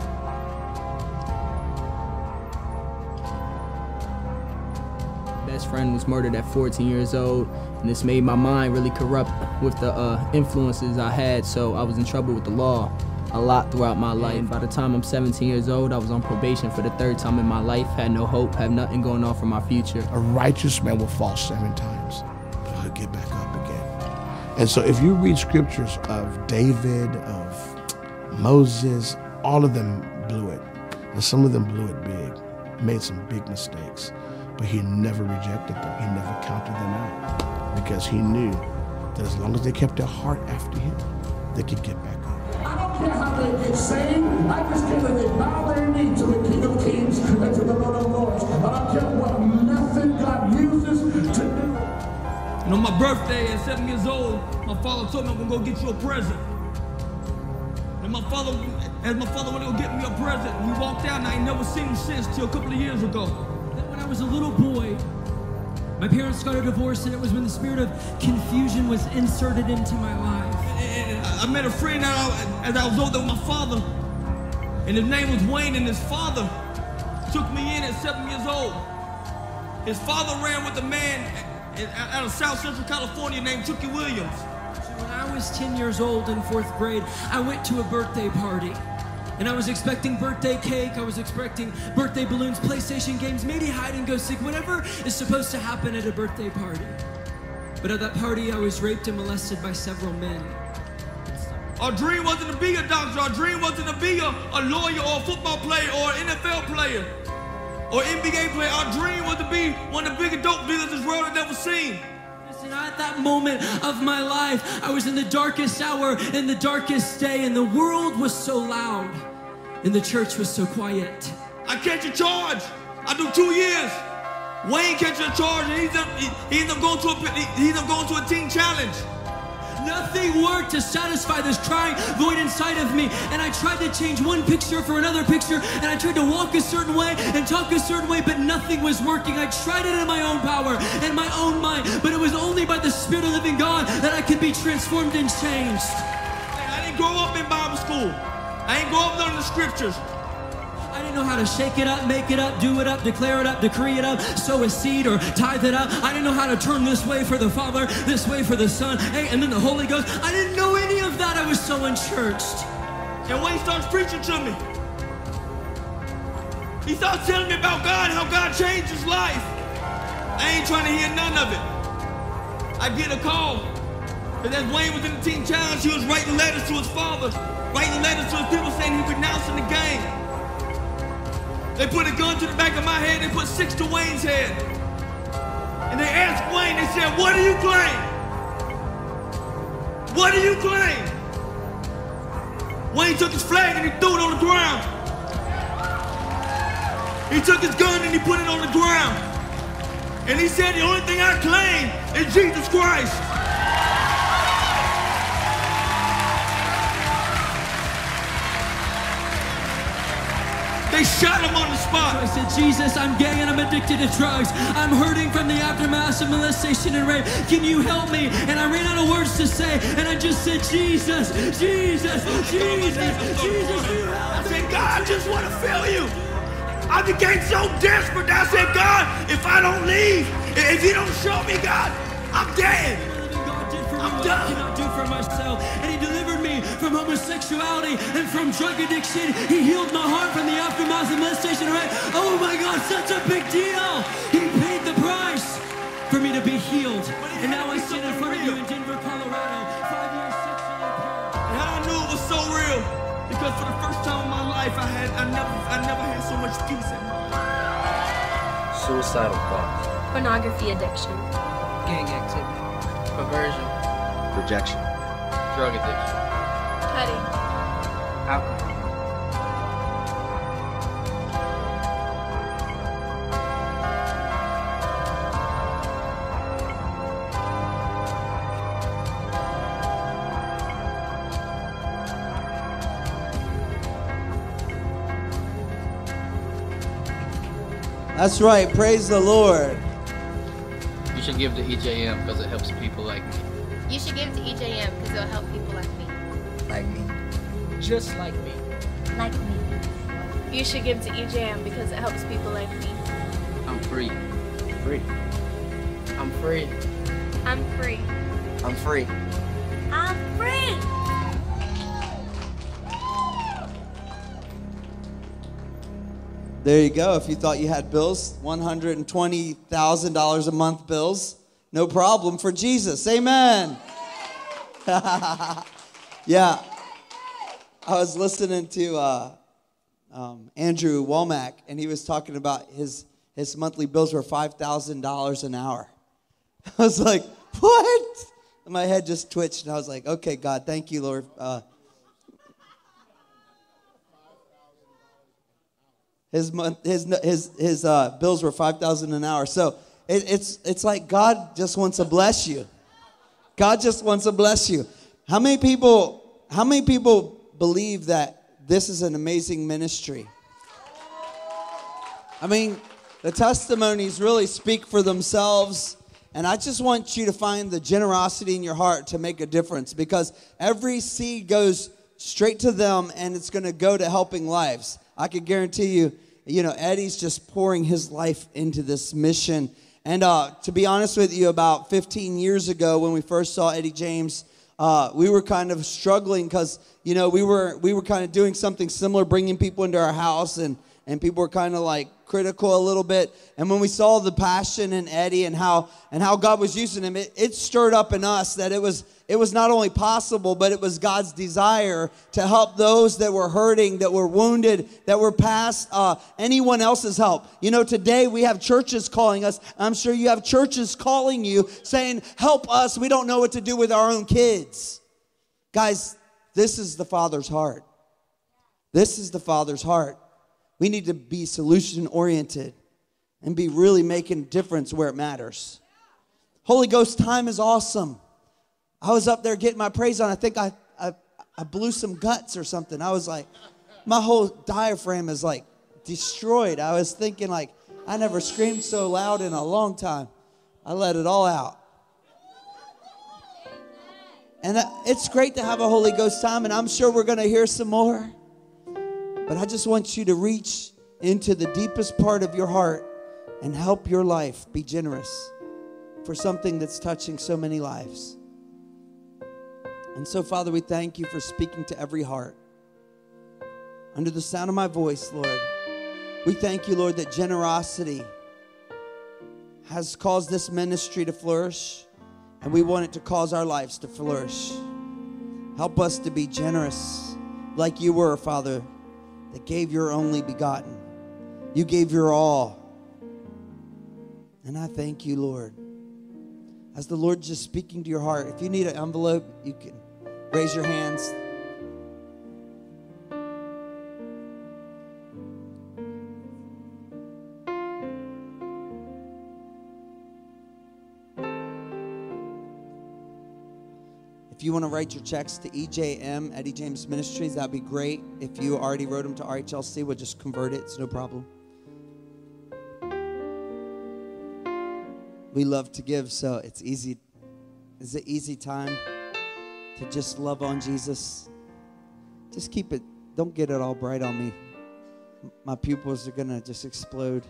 Best friend was murdered at fourteen years old, and this made my mind really corrupt with the uh, influences I had, so I was in trouble with the law a lot throughout my life. By the time I'm seventeen years old, I was on probation for the third time in my life, had no hope, had nothing going on for my future. A righteous man will fall seven times, but he'll get back up again. And so if you read scriptures of David, of Moses, all of them blew it. And some of them blew it big, made some big mistakes, but he never rejected them. He never counted them out, because he knew that as long as they kept their heart after him, they could get back up. I don't care how they get saved. I just care that they bow their knee to the King of Kings and to the Lord of Lords. I don't care what method God uses to do. And on my birthday at seven years old, my father told me I'm gonna go get you a present. And my father, as my father went to go get me a present, we walked out and I ain't never seen him since till a couple of years ago. Then when I was a little boy, My parents got a divorce, and it was when the spirit of confusion was inserted into my life. And I met a friend as I was older with my father, and his name was Wayne, and his father took me in at seven years old. His father ran with a man out of South Central California named Chucky Williams. When I was ten years old in fourth grade, I went to a birthday party. And I was expecting birthday cake, I was expecting birthday balloons, PlayStation games, maybe hide and go seek, whatever is supposed to happen at a birthday party. But at that party, I was raped and molested by several men. Our dream wasn't to be a doctor, our dream wasn't to be a, a lawyer or a football player or an N F L player or N B A player. Our dream was to be one of the biggest dope dealers this world had never seen. And at that moment of my life, I was in the darkest hour, in the darkest day, and the world was so loud, and the church was so quiet. I catch a charge. I do two years. Wayne catches a charge, and he's up, he, he ends up going to a he, he ends up going to a teen challenge. Nothing worked to satisfy this crying void inside of me. And I tried to change one picture for another picture, and I tried to walk a certain way and talk a certain way, but nothing was working. I tried it in my own power and my own mind, but it was only by the Spirit of the living God that I could be transformed and changed. I didn't grow up in Bible school. I ain't grow up learning the scriptures. I didn't know how to shake it up, make it up, do it up, declare it up, decree it up, sow a seed or tithe it up. I didn't know how to turn this way for the Father, this way for the Son, hey, and then the Holy Ghost. I didn't know any of that. I was so unchurched. And Wayne starts preaching to me. He starts telling me about God, how God changed his life. I ain't trying to hear none of it. I get a call. And as Wayne was in the teen challenge, he was writing letters to his father, writing letters to his people saying he renouncing the game. They put a gun to the back of my head, they put six to Wayne's head. And they asked Wayne, they said, what do you claim? What do you claim? Wayne took his flag and he threw it on the ground. He took his gun and he put it on the ground. And he said, the only thing I claim is Jesus Christ. They shot him on the spot. I said, Jesus, I'm gay and I'm addicted to drugs. I'm hurting from the aftermath of molestation and rape. Can you help me? And I ran out of words to say, and I just said, Jesus, Jesus, Jesus, Jesus, you help I said, God, I just want to feel you. I became so desperate that I said, God, if I don't leave, if you don't show me, God, I'm dead. I'm done. I cannot do for myself. And he delivered me from homosexuality and from drug addiction. He healed my heart from the aftermath of molestation and rape. Oh my God, such a big deal. He paid the price for me to be healed. And now I stand in front of you in Denver, Colorado. Five years sexually pure. And I knew it was so real because for the first time in my life, I had I never I never had so much peace in my life. Suicidal thoughts. Pornography addiction. Gang activity. Perversion. Rejection. Drug addiction. Cutting. Alcohol. That's right. Praise the Lord. You should give to E J M because it helps people like me. You should give to E J M because it'll help people like me. Like me. Just like me. Like me. You should give to E J M because it helps people like me. I'm free. Free. I'm free. I'm free. I'm free. I'm free. There you go. If you thought you had bills, one hundred twenty thousand dollars a month bills, no problem for Jesus. Amen. Yeah. I was listening to uh, um, Andrew Womack, and he was talking about his, his monthly bills were five thousand dollars an hour. I was like, what? And my head just twitched, and I was like, okay, God, thank you, Lord. Uh, His month, his his his uh, bills were five thousand an hour. So it, it's it's like God just wants to bless you. God just wants to bless you. How many people? How many people believe that this is an amazing ministry? I mean, The testimonies really speak for themselves. And I just want you to find the generosity in your heart to make a difference, because every seed goes straight to them and it's going to go to helping lives. I can guarantee you, you know, Eddie's just pouring his life into this mission. And uh, to be honest with you, about fifteen years ago when we first saw Eddie James, uh, we were kind of struggling because, you know, we were we were kind of doing something similar, bringing people into our house, and, and people were kind of like critical a little bit. And when we saw the passion in Eddie and how and how God was using him, it, it stirred up in us that it was it was not only possible, but it was God's desire to help those that were hurting, that were wounded, that were past uh, anyone else's help. You know, today we have churches calling us. I'm sure you have churches calling you saying, help us. We don't know what to do with our own kids. Guys, this is the Father's heart. This is the Father's heart. We need to be solution-oriented and be really making a difference where it matters. Holy Ghost time is awesome. I was up there getting my praise on. I think I, I, I blew some guts or something. I was like, my whole diaphragm is like destroyed. I was thinking like, I never screamed so loud in a long time. I let it all out. And it's great to have a Holy Ghost time, and I'm sure we're going to hear some more. But I just want you to reach into the deepest part of your heart and help your life be generous for something that's touching so many lives. And so, Father, we thank you for speaking to every heart. Under the sound of my voice, Lord, we thank you, Lord, that generosity has caused this ministry to flourish, and we want it to cause our lives to flourish. Help us to be generous like you were, Father, that gave your only begotten. You gave your all. And I thank you, Lord. As the Lord just speaking to your heart, if you need an envelope, you can raise your hands. If you want to write your checks to E J M, Eddie James Ministries, that'd be great. If you already wrote them to R H L C, we'll just convert it. It's no problem. We love to give, so it's easy. It's an easy time to just love on Jesus. Just keep it. Don't get it all bright on me. My pupils are going to just explode.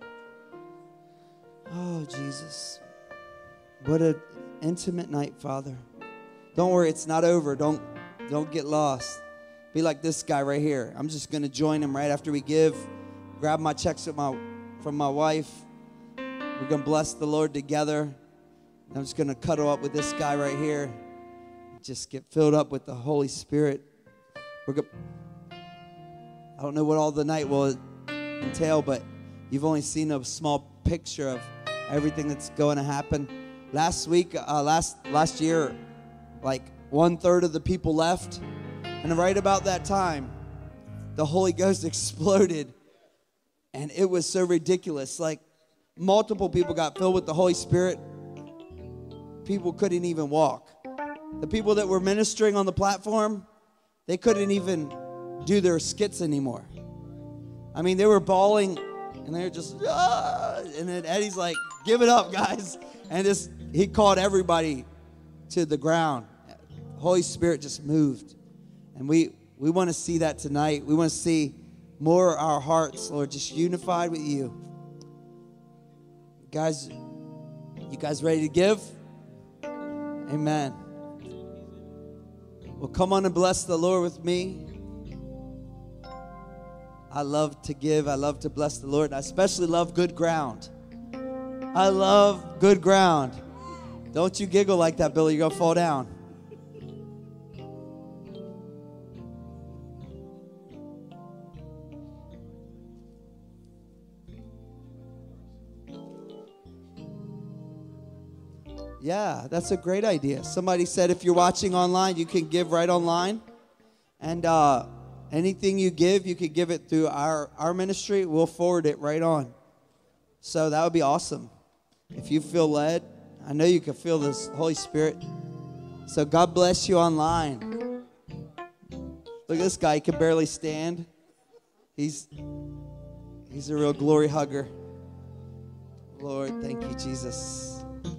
Oh, Jesus. What an intimate night, Father. Don't worry, it's not over. Don't, don't get lost. Be like this guy right here. I'm just going to join him right after we give. Grab my checks with my, from my wife. We're going to bless the Lord together. I'm just going to cuddle up with this guy right here. Just get filled up with the Holy Spirit. We're go- I don't know what all the night will entail, but you've only seen a small picture of everything that's going to happen. Last week, uh, last last year, like one third of the people left. And right about that time, the Holy Ghost exploded. And it was so ridiculous. Like, multiple people got filled with the Holy Spirit. People couldn't even walk. The people that were ministering on the platform, they couldn't even do their skits anymore. I mean, they were bawling, and they were just, ah! And then Eddie's like, give it up, guys. And just, he called everybody to the ground. The Holy Spirit just moved. And we, we want to see that tonight. We want to see more of our hearts, Lord, just unified with you. Guys, you guys ready to give? Amen. Well, come on and bless the Lord with me. I love to give. I love to bless the Lord. I especially love good ground. I love good ground. Don't you giggle like that, Billy. You're going to fall down. Yeah, that's a great idea. Somebody said if you're watching online, you can give right online. And uh, anything you give, you can give it through our, our ministry. We'll forward it right on. So that would be awesome. If you feel led, I know you can feel this Holy Spirit. So God bless you online. Look at this guy. He can barely stand. He's, he's a real glory hugger. Lord, thank you, Jesus.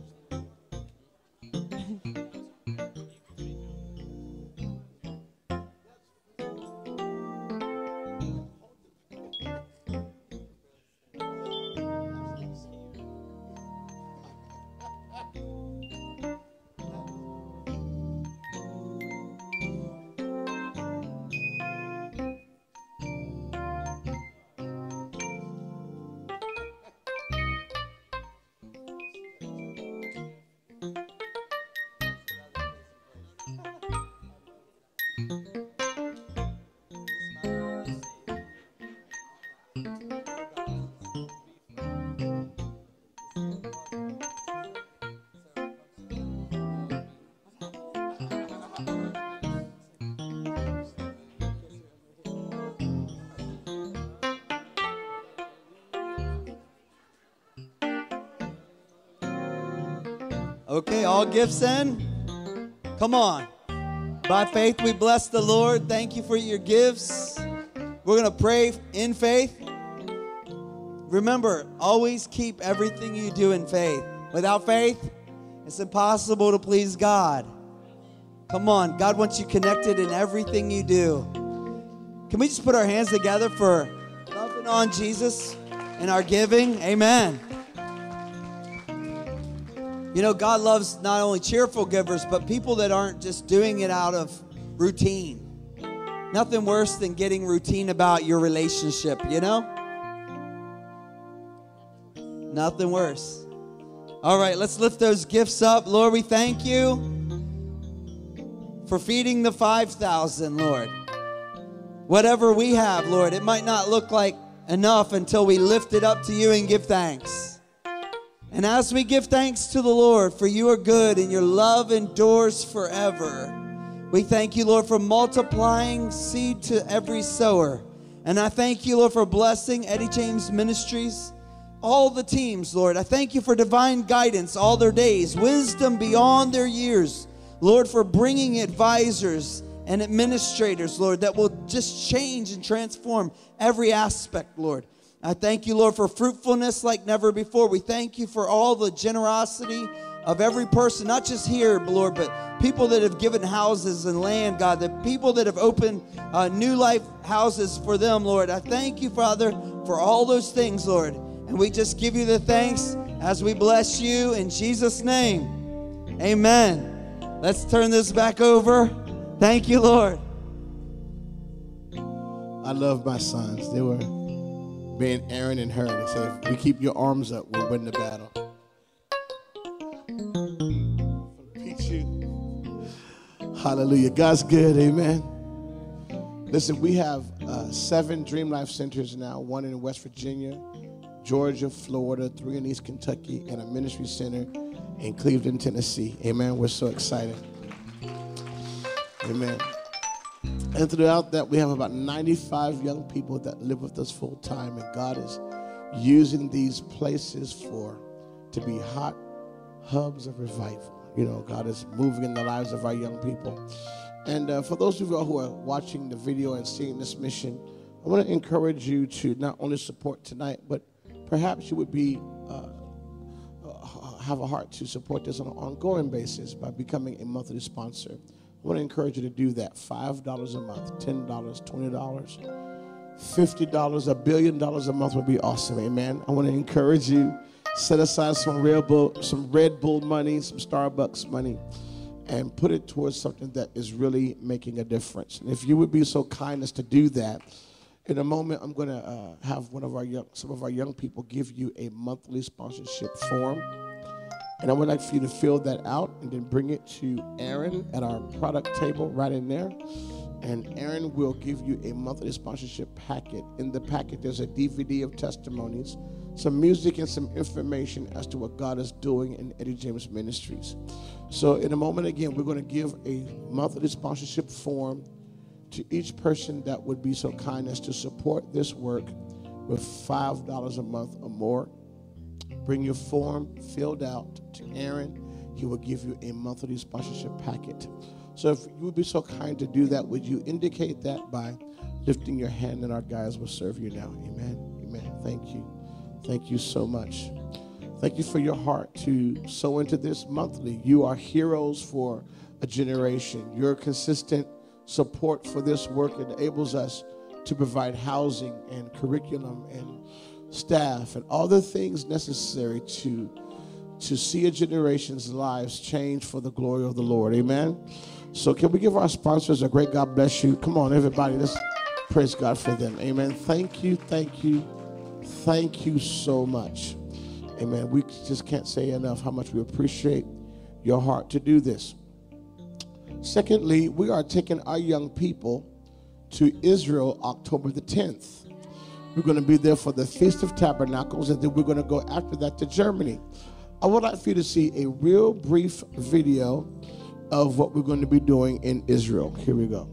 Okay, all gifts in? Come on. By faith, we bless the Lord. Thank you for your gifts. We're going to pray in faith. Remember, always keep everything you do in faith. Without faith, it's impossible to please God. Come on. God wants you connected in everything you do. Can we just put our hands together for loving on Jesus and our giving? Amen. You know, God loves not only cheerful givers, but people that aren't just doing it out of routine. Nothing worse than getting routine about your relationship, you know? Nothing worse. All right, let's lift those gifts up. Lord, we thank you for feeding the five thousand, Lord. Whatever we have, Lord, it might not look like enough until we lift it up to you and give thanks. And as we give thanks to the Lord, for you are good and your love endures forever, we thank you, Lord, for multiplying seed to every sower. And I thank you, Lord, for blessing Eddie James Ministries, all the teams, Lord. I thank you for divine guidance all their days, wisdom beyond their years, Lord, for bringing advisors and administrators, Lord, that will just change and transform every aspect, Lord. I thank you, Lord, for fruitfulness like never before. We thank you for all the generosity of every person, not just here, Lord, but people that have given houses and land, God, the people that have opened uh, new life houses for them, Lord. I thank you, Father, for all those things, Lord. And we just give you the thanks as we bless you in Jesus' name. Amen. Let's turn this back over. Thank you, Lord. I love my sons. They were being Aaron and Hur. They say, if we keep your arms up, we'll win the battle. Hallelujah. God's good. Amen. Listen, we have uh, seven Dream Life Centers now, one in West Virginia, Georgia, Florida, three in East Kentucky, and a ministry center in Cleveland, Tennessee. Amen. We're so excited. Amen. And throughout that, we have about ninety-five young people that live with us full time, and God is using these places for to be hot hubs of revival. You know, God is moving in the lives of our young people. And uh, for those of you who are watching the video and seeing this mission, I want to encourage you to not only support tonight, but perhaps you would be uh, uh, have a heart to support this on an ongoing basis by becoming a monthly sponsor. I want to encourage you to do that. five dollars a month, ten dollars, twenty dollars, fifty dollars, a billion dollars a month would be awesome. Amen. I want to encourage you. Set aside some Red Bull, some Red Bull money, some Starbucks money, and put it towards something that is really making a difference. And if you would be so kind as to do that, in a moment I'm going to uh, have one of our young, some of our young people give you a monthly sponsorship form. And I would like for you to fill that out and then bring it to Aaron at our product table right in there. And Aaron will give you a monthly sponsorship packet. In the packet, there's a D V D of testimonies, some music, and some information as to what God is doing in Eddie James Ministries. So in a moment, again, we're going to give a monthly sponsorship form to each person that would be so kind as to support this work with five dollars a month or more. Bring your form filled out to Aaron. He will give you a monthly sponsorship packet. So if you would be so kind to do that, would you indicate that by lifting your hand, and our guys will serve you now. Amen. Amen. Thank you. Thank you so much. Thank you for your heart to sow into this monthly. You are heroes for a generation. Your consistent support for this work enables us to provide housing and curriculum and staff and all the things necessary to, to see a generation's lives change for the glory of the Lord. Amen. So can we give our sponsors a great God bless you? Come on, everybody. Let's praise God for them. Amen. Thank you, thank you, thank you so much. Amen. We just can't say enough how much we appreciate your heart to do this. Secondly, we are taking our young people to Israel October the tenth. We're going to be there for the Feast of Tabernacles, and then we're going to go after that to Germany. I would like for you to see a real brief video of what we're going to be doing in Israel. Here we go.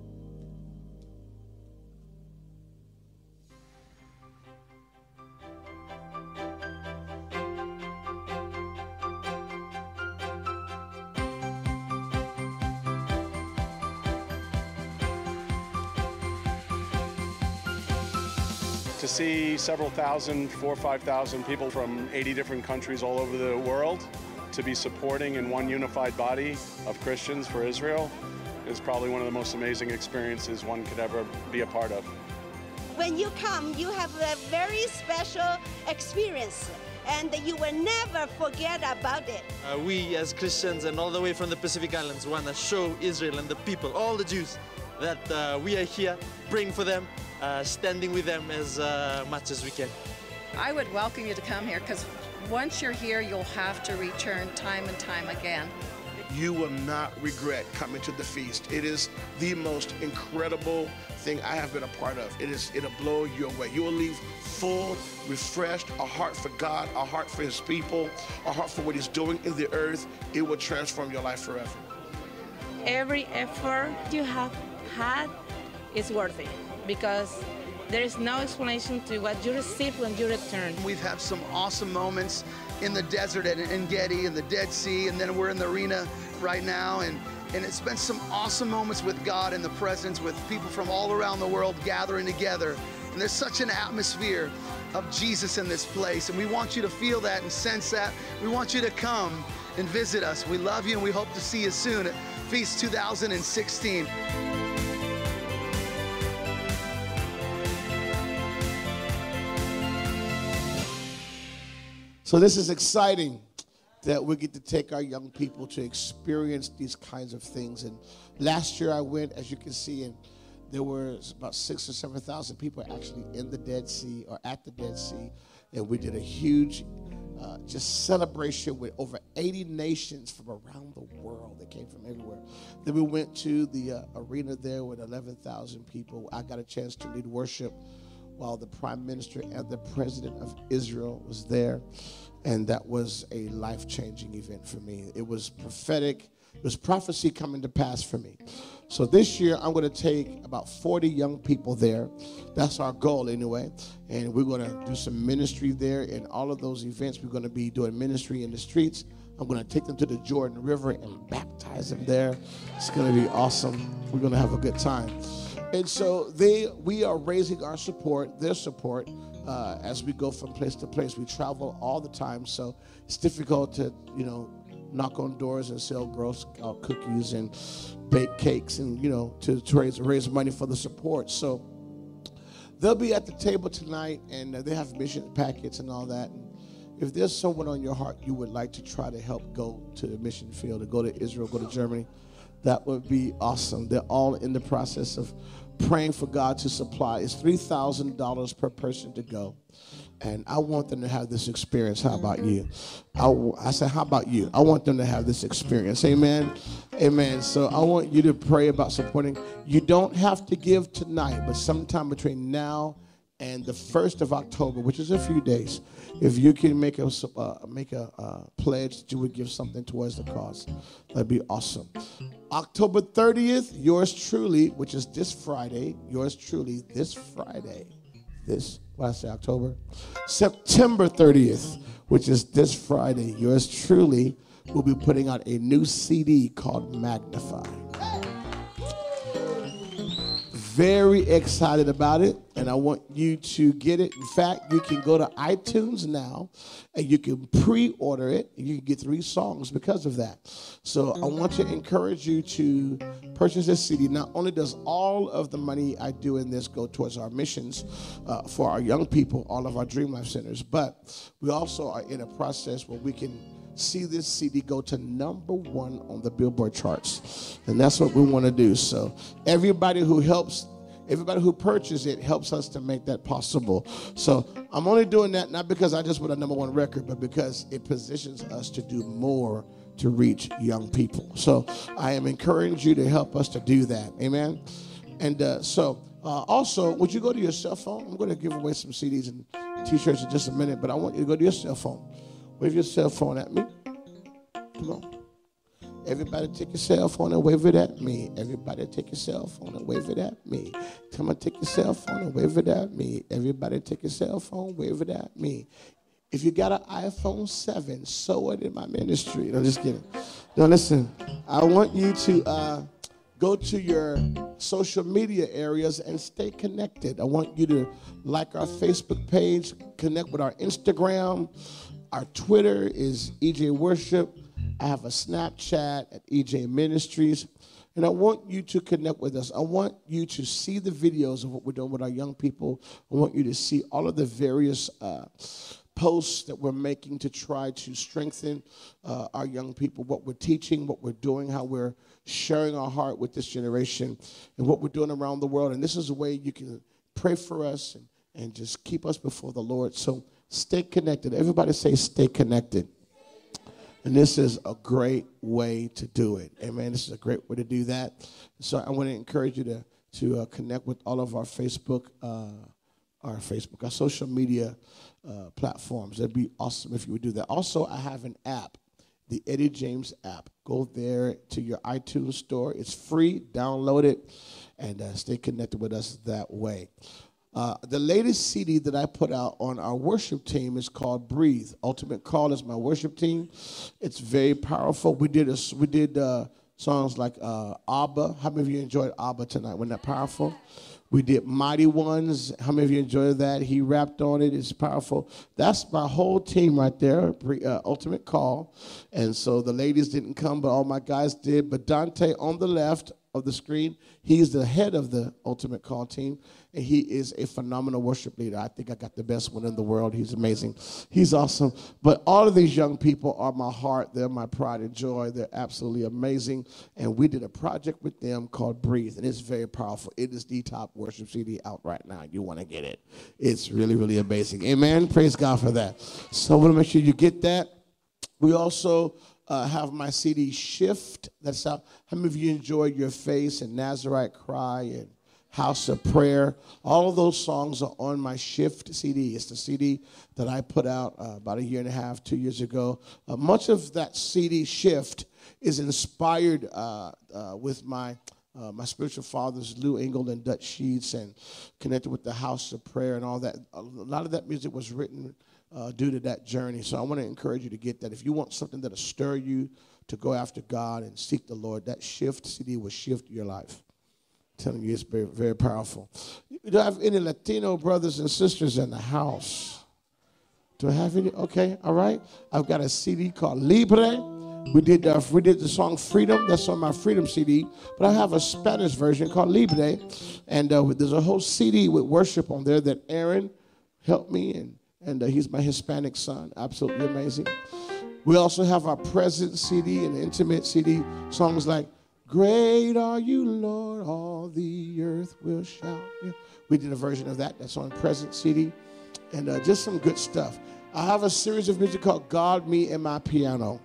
To see several thousand, four or five thousand people from eighty different countries all over the world to be supporting in one unified body of Christians for Israel is probably one of the most amazing experiences one could ever be a part of. When you come, you have a very special experience, and you will never forget about it. Uh, we as Christians and all the way from the Pacific Islands want to show Israel and the people, all the Jews, that uh, we are here praying for them, uh, standing with them as uh, much as we can. I would welcome you to come here, because once you're here, you'll have to return time and time again. You will not regret coming to the feast. It is the most incredible thing I have been a part of. It is, it'll blow you away. You will leave full, refreshed, a heart for God, a heart for his people, a heart for what he's doing in the earth. It will transform your life forever. Every effort you have had is worth it, because there is no explanation to what you receive when you return. We've had some awesome moments in the desert at En Gedi and the Dead Sea, and then we're in the arena right now, and, and it's been some awesome moments with God in the presence, with people from all around the world gathering together. And there's such an atmosphere of Jesus in this place, and we want you to feel that and sense that. We want you to come and visit us. We love you, and we hope to see you soon at Feast two thousand sixteen. So this is exciting that we get to take our young people to experience these kinds of things. And last year I went, as you can see, and there were about six or seven thousand people actually in the Dead Sea or at the Dead Sea. And we did a huge uh, just celebration with over eighty nations from around the world that came from everywhere. Then we went to the uh, arena there with eleven thousand people. I got a chance to lead worship while the Prime Minister and the President of Israel was there. And that was a life-changing event for me. It was prophetic. It was prophecy coming to pass for me. So this year, I'm going to take about forty young people there. That's our goal anyway. And we're going to do some ministry there. In all of those events, we're going to be doing ministry in the streets. I'm going to take them to the Jordan River and baptize them there. It's going to be awesome. We're going to have a good time. And so they, we are raising our support, their support, uh, as we go from place to place. We travel all the time, so it's difficult to, you know, knock on doors and sell Girl Scout cookies and bake cakes and, you know, to, to raise, raise money for the support. So they'll be at the table tonight, and uh, they have mission packets and all that. And if there's someone on your heart you would like to try to help go to the mission field, to go to Israel, go to Germany, that would be awesome. They're all in the process of praying for God to supply. It's three thousand dollars per person to go. And I want them to have this experience. How about you? I, I said, how about you? I want them to have this experience. Amen. Amen. So I want you to pray about supporting. You don't have to give tonight, but sometime between now and the first of October, which is a few days, if you can make a, uh, make a uh, pledge that you would give something towards the cause, that'd be awesome. October thirtieth, yours truly, which is this Friday, yours truly, this Friday, this, what I say, October? September thirtieth, which is this Friday, yours truly will be putting out a new C D called Magnify. Very excited about it. and I want you to get it. In fact, you can go to iTunes now, and you can pre-order it. You can get three songs because of that. So I want to encourage you to purchase this C D. Not only does all of the money I do in this go towards our missions uh, for our young people, all of our Dream Life centers, but we also are in a process where we can see this C D go to number one on the Billboard charts. And that's what we want to do. So everybody who helps, everybody who purchases it helps us to make that possible. So I'm only doing that not because I just put a number one record, but because it positions us to do more to reach young people. So I am encouraging you to help us to do that. Amen. And uh, so uh, also, would you go to your cell phone? I'm going to give away some C Ds and T-shirts in just a minute, but I want you to go to your cell phone. Wave your cell phone at me. Come on. Everybody take your cell phone and wave it at me. Everybody take your cell phone and wave it at me. Come on, take your cell phone and wave it at me. Everybody take your cell phone, wave it at me. If you got an iPhone seven, sow it in my ministry. No, just kidding. No, listen. I want you to uh, go to your social media areas and stay connected. I want you to like our Facebook page, connect with our Instagram. Our Twitter is E J Worship. I have a Snapchat at E J Ministries. And I want you to connect with us. I want you to see the videos of what we're doing with our young people. I want you to see all of the various uh, posts that we're making to try to strengthen uh, our young people, what we're teaching, what we're doing, how we're sharing our heart with this generation, and what we're doing around the world. And this is a way you can pray for us and, and just keep us before the Lord. So stay connected. Everybody say stay connected. And this is a great way to do it. Amen. This is a great way to do that. So I want to encourage you to, to uh, connect with all of our Facebook, uh, our Facebook, our social media uh, platforms. It'd be awesome if you would do that. Also, I have an app, the Eddie James app. Go there to your iTunes store. It's free. Download it and uh, stay connected with us that way. Uh, the latest C D that I put out on our worship team is called Breathe. Ultimate Call is my worship team. It's very powerful. We did a, we did uh, songs like uh, Abba. How many of you enjoyed Abba tonight? Wasn't that powerful? We did Mighty Ones. How many of you enjoyed that? He rapped on it. It's powerful. That's my whole team right there, uh, Ultimate Call. And so the ladies didn't come, but all my guys did. But Dante on the left of the screen, he's the head of the Ultimate Call team, and he is a phenomenal worship leader. I think I got the best one in the world. He's amazing. He's awesome. But all of these young people are my heart. They're my pride and joy. They're absolutely amazing. And we did a project with them called Breathe, and it's very powerful. It is the top worship C D out right now. You want to get it. It's really, really amazing. Amen. Praise God for that. So I want to make sure you get that. We also Uh, have my C D Shift. That's how, how many of you enjoyed Your Face and Nazarite Cry and House of Prayer? All of those songs are on my Shift C D. It's the C D that I put out uh, about a year and a half, two years ago. Uh, much of that C D Shift is inspired uh, uh, with my uh, my spiritual fathers, Lou Engle and Dutch Sheets, and connected with the House of Prayer and all that. A lot of that music was written Uh, due to that journey. So I want to encourage you to get that. If you want something that'll stir you to go after God and seek the Lord, that Shift C D will shift your life. I'm telling you, it's very, very powerful. Do I have any Latino brothers and sisters in the house? Do I have any? Okay, all right. I've got a C D called Libre. We did, uh, we did the song Freedom. That's on my Freedom C D. But I have a Spanish version called Libre. And uh, there's a whole C D with worship on there that Aaron helped me and And uh, he's my Hispanic son. Absolutely amazing. We also have our Present C D and Intimate C D. Songs like, Great are you, Lord, all the earth will shout. Yeah. We did a version of that. That's on Present C D. And uh, just some good stuff. I have a series of music called God, Me, and My Piano.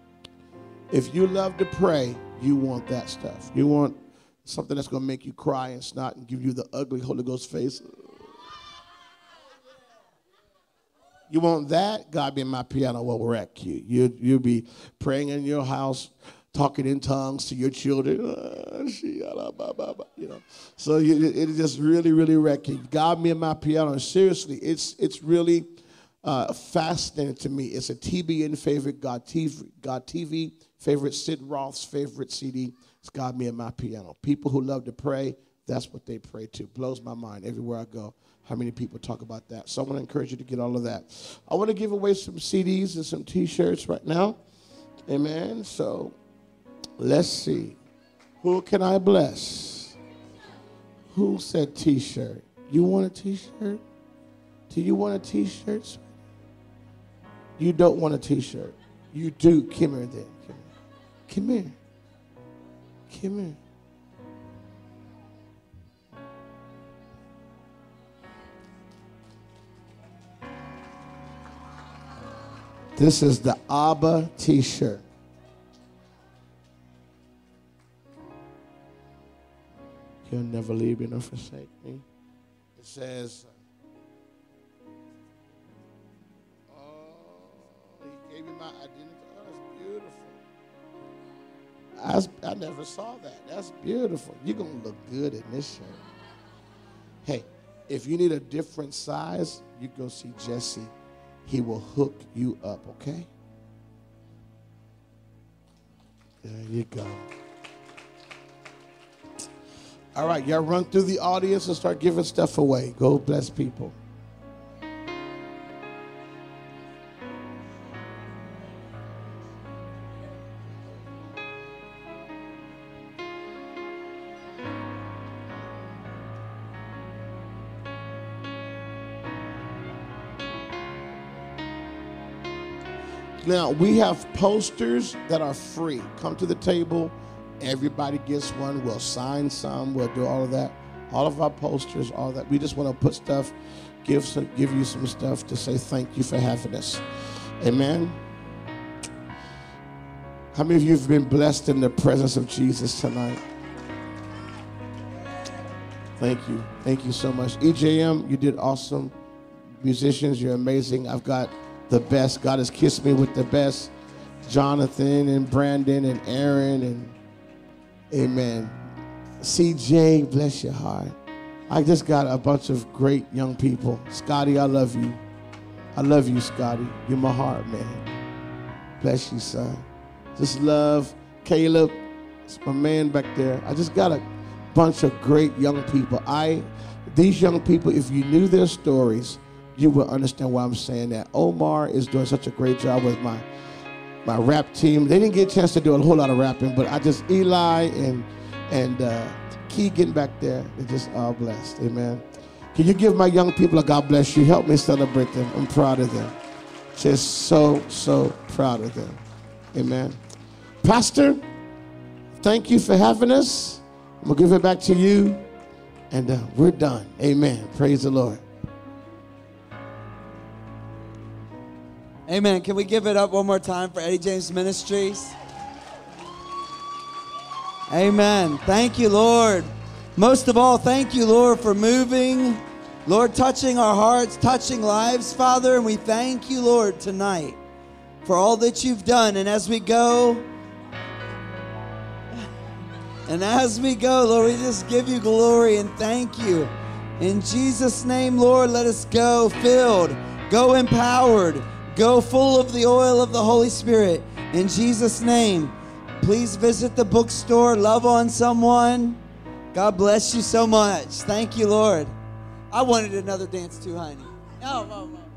If you love to pray, you want that stuff. You want something that's going to make you cry and snot and give you the ugly Holy Ghost face. You want that? God, Be My Piano will wreck you. you. You'll be praying in your house, talking in tongues to your children. You know, so you, it just really, really wreck you. God, Me, and My Piano. Seriously, it's it's really uh, fascinating to me. It's a T B N favorite, God T V, God T V favorite, Sid Roth's favorite C D. It's God, Me, and My Piano. People who love to pray, That's what they pray to. Blows my mind everywhere I go how many people talk about that. So I want to encourage you to get all of that. I want to give away some C Ds and some T-shirts right now. Amen. So let's see. Who can I bless? Who said T-shirt? You want a T-shirt? Do you want a T-shirt? You don't want a T-shirt. You do. Come here then. Come here. Come here. Come here. This is the Abba T-shirt. He'll never leave me nor forsake me. It says, oh, he gave me my identity. Oh, that's beautiful. I, was, I never saw that. That's beautiful. You're going to look good in this shirt. Hey, if you need a different size, you go see Jesse. He will hook you up, okay? There you go. All right, y'all run through the audience and start giving stuff away. Go bless people. Now, we have posters that are free. Come to the table. Everybody gets one. We'll sign some. We'll do all of that. All of our posters, all that. We just want to put stuff, give some, give you some stuff to say thank you for having us. Amen. How many of you have been blessed in the presence of Jesus tonight? Thank you. Thank you so much. E J M, you did awesome. Musicians, you're amazing. I've got the best. God has kissed me with the best. Jonathan and Brandon and Aaron and amen. C J, bless your heart. I just got a bunch of great young people. Scotty, I love you. I love you, Scotty. You're my heart, man. Bless you, son. Just love Caleb. It's my man back there. I just got a bunch of great young people. I, these young people, if you knew their stories, you will understand why I'm saying that. Omar is doing such a great job with my my rap team. They didn't get a chance to do a whole lot of rapping, but I just, Eli and and uh, Keegan back there, they're just all blessed. Amen. Can you give my young people a God bless you? Help me celebrate them. I'm proud of them. Just so, so proud of them. Amen. Pastor, thank you for having us. I'm going to give it back to you, and uh, we're done. Amen. Praise the Lord. Amen. Can we give it up one more time for Eddie James Ministries? Amen. Thank you, Lord. Most of all, thank you, Lord, for moving. Lord, touching our hearts, touching lives, Father. And we thank you, Lord, tonight for all that you've done. And as we go, and as we go, Lord, we just give you glory and thank you. In Jesus' name, Lord, let us go filled, go empowered, go full of the oil of the Holy Spirit. In Jesus' name, please visit the bookstore, love on someone. God bless you so much. Thank you, Lord. I wanted another dance too, honey. Oh, oh, oh.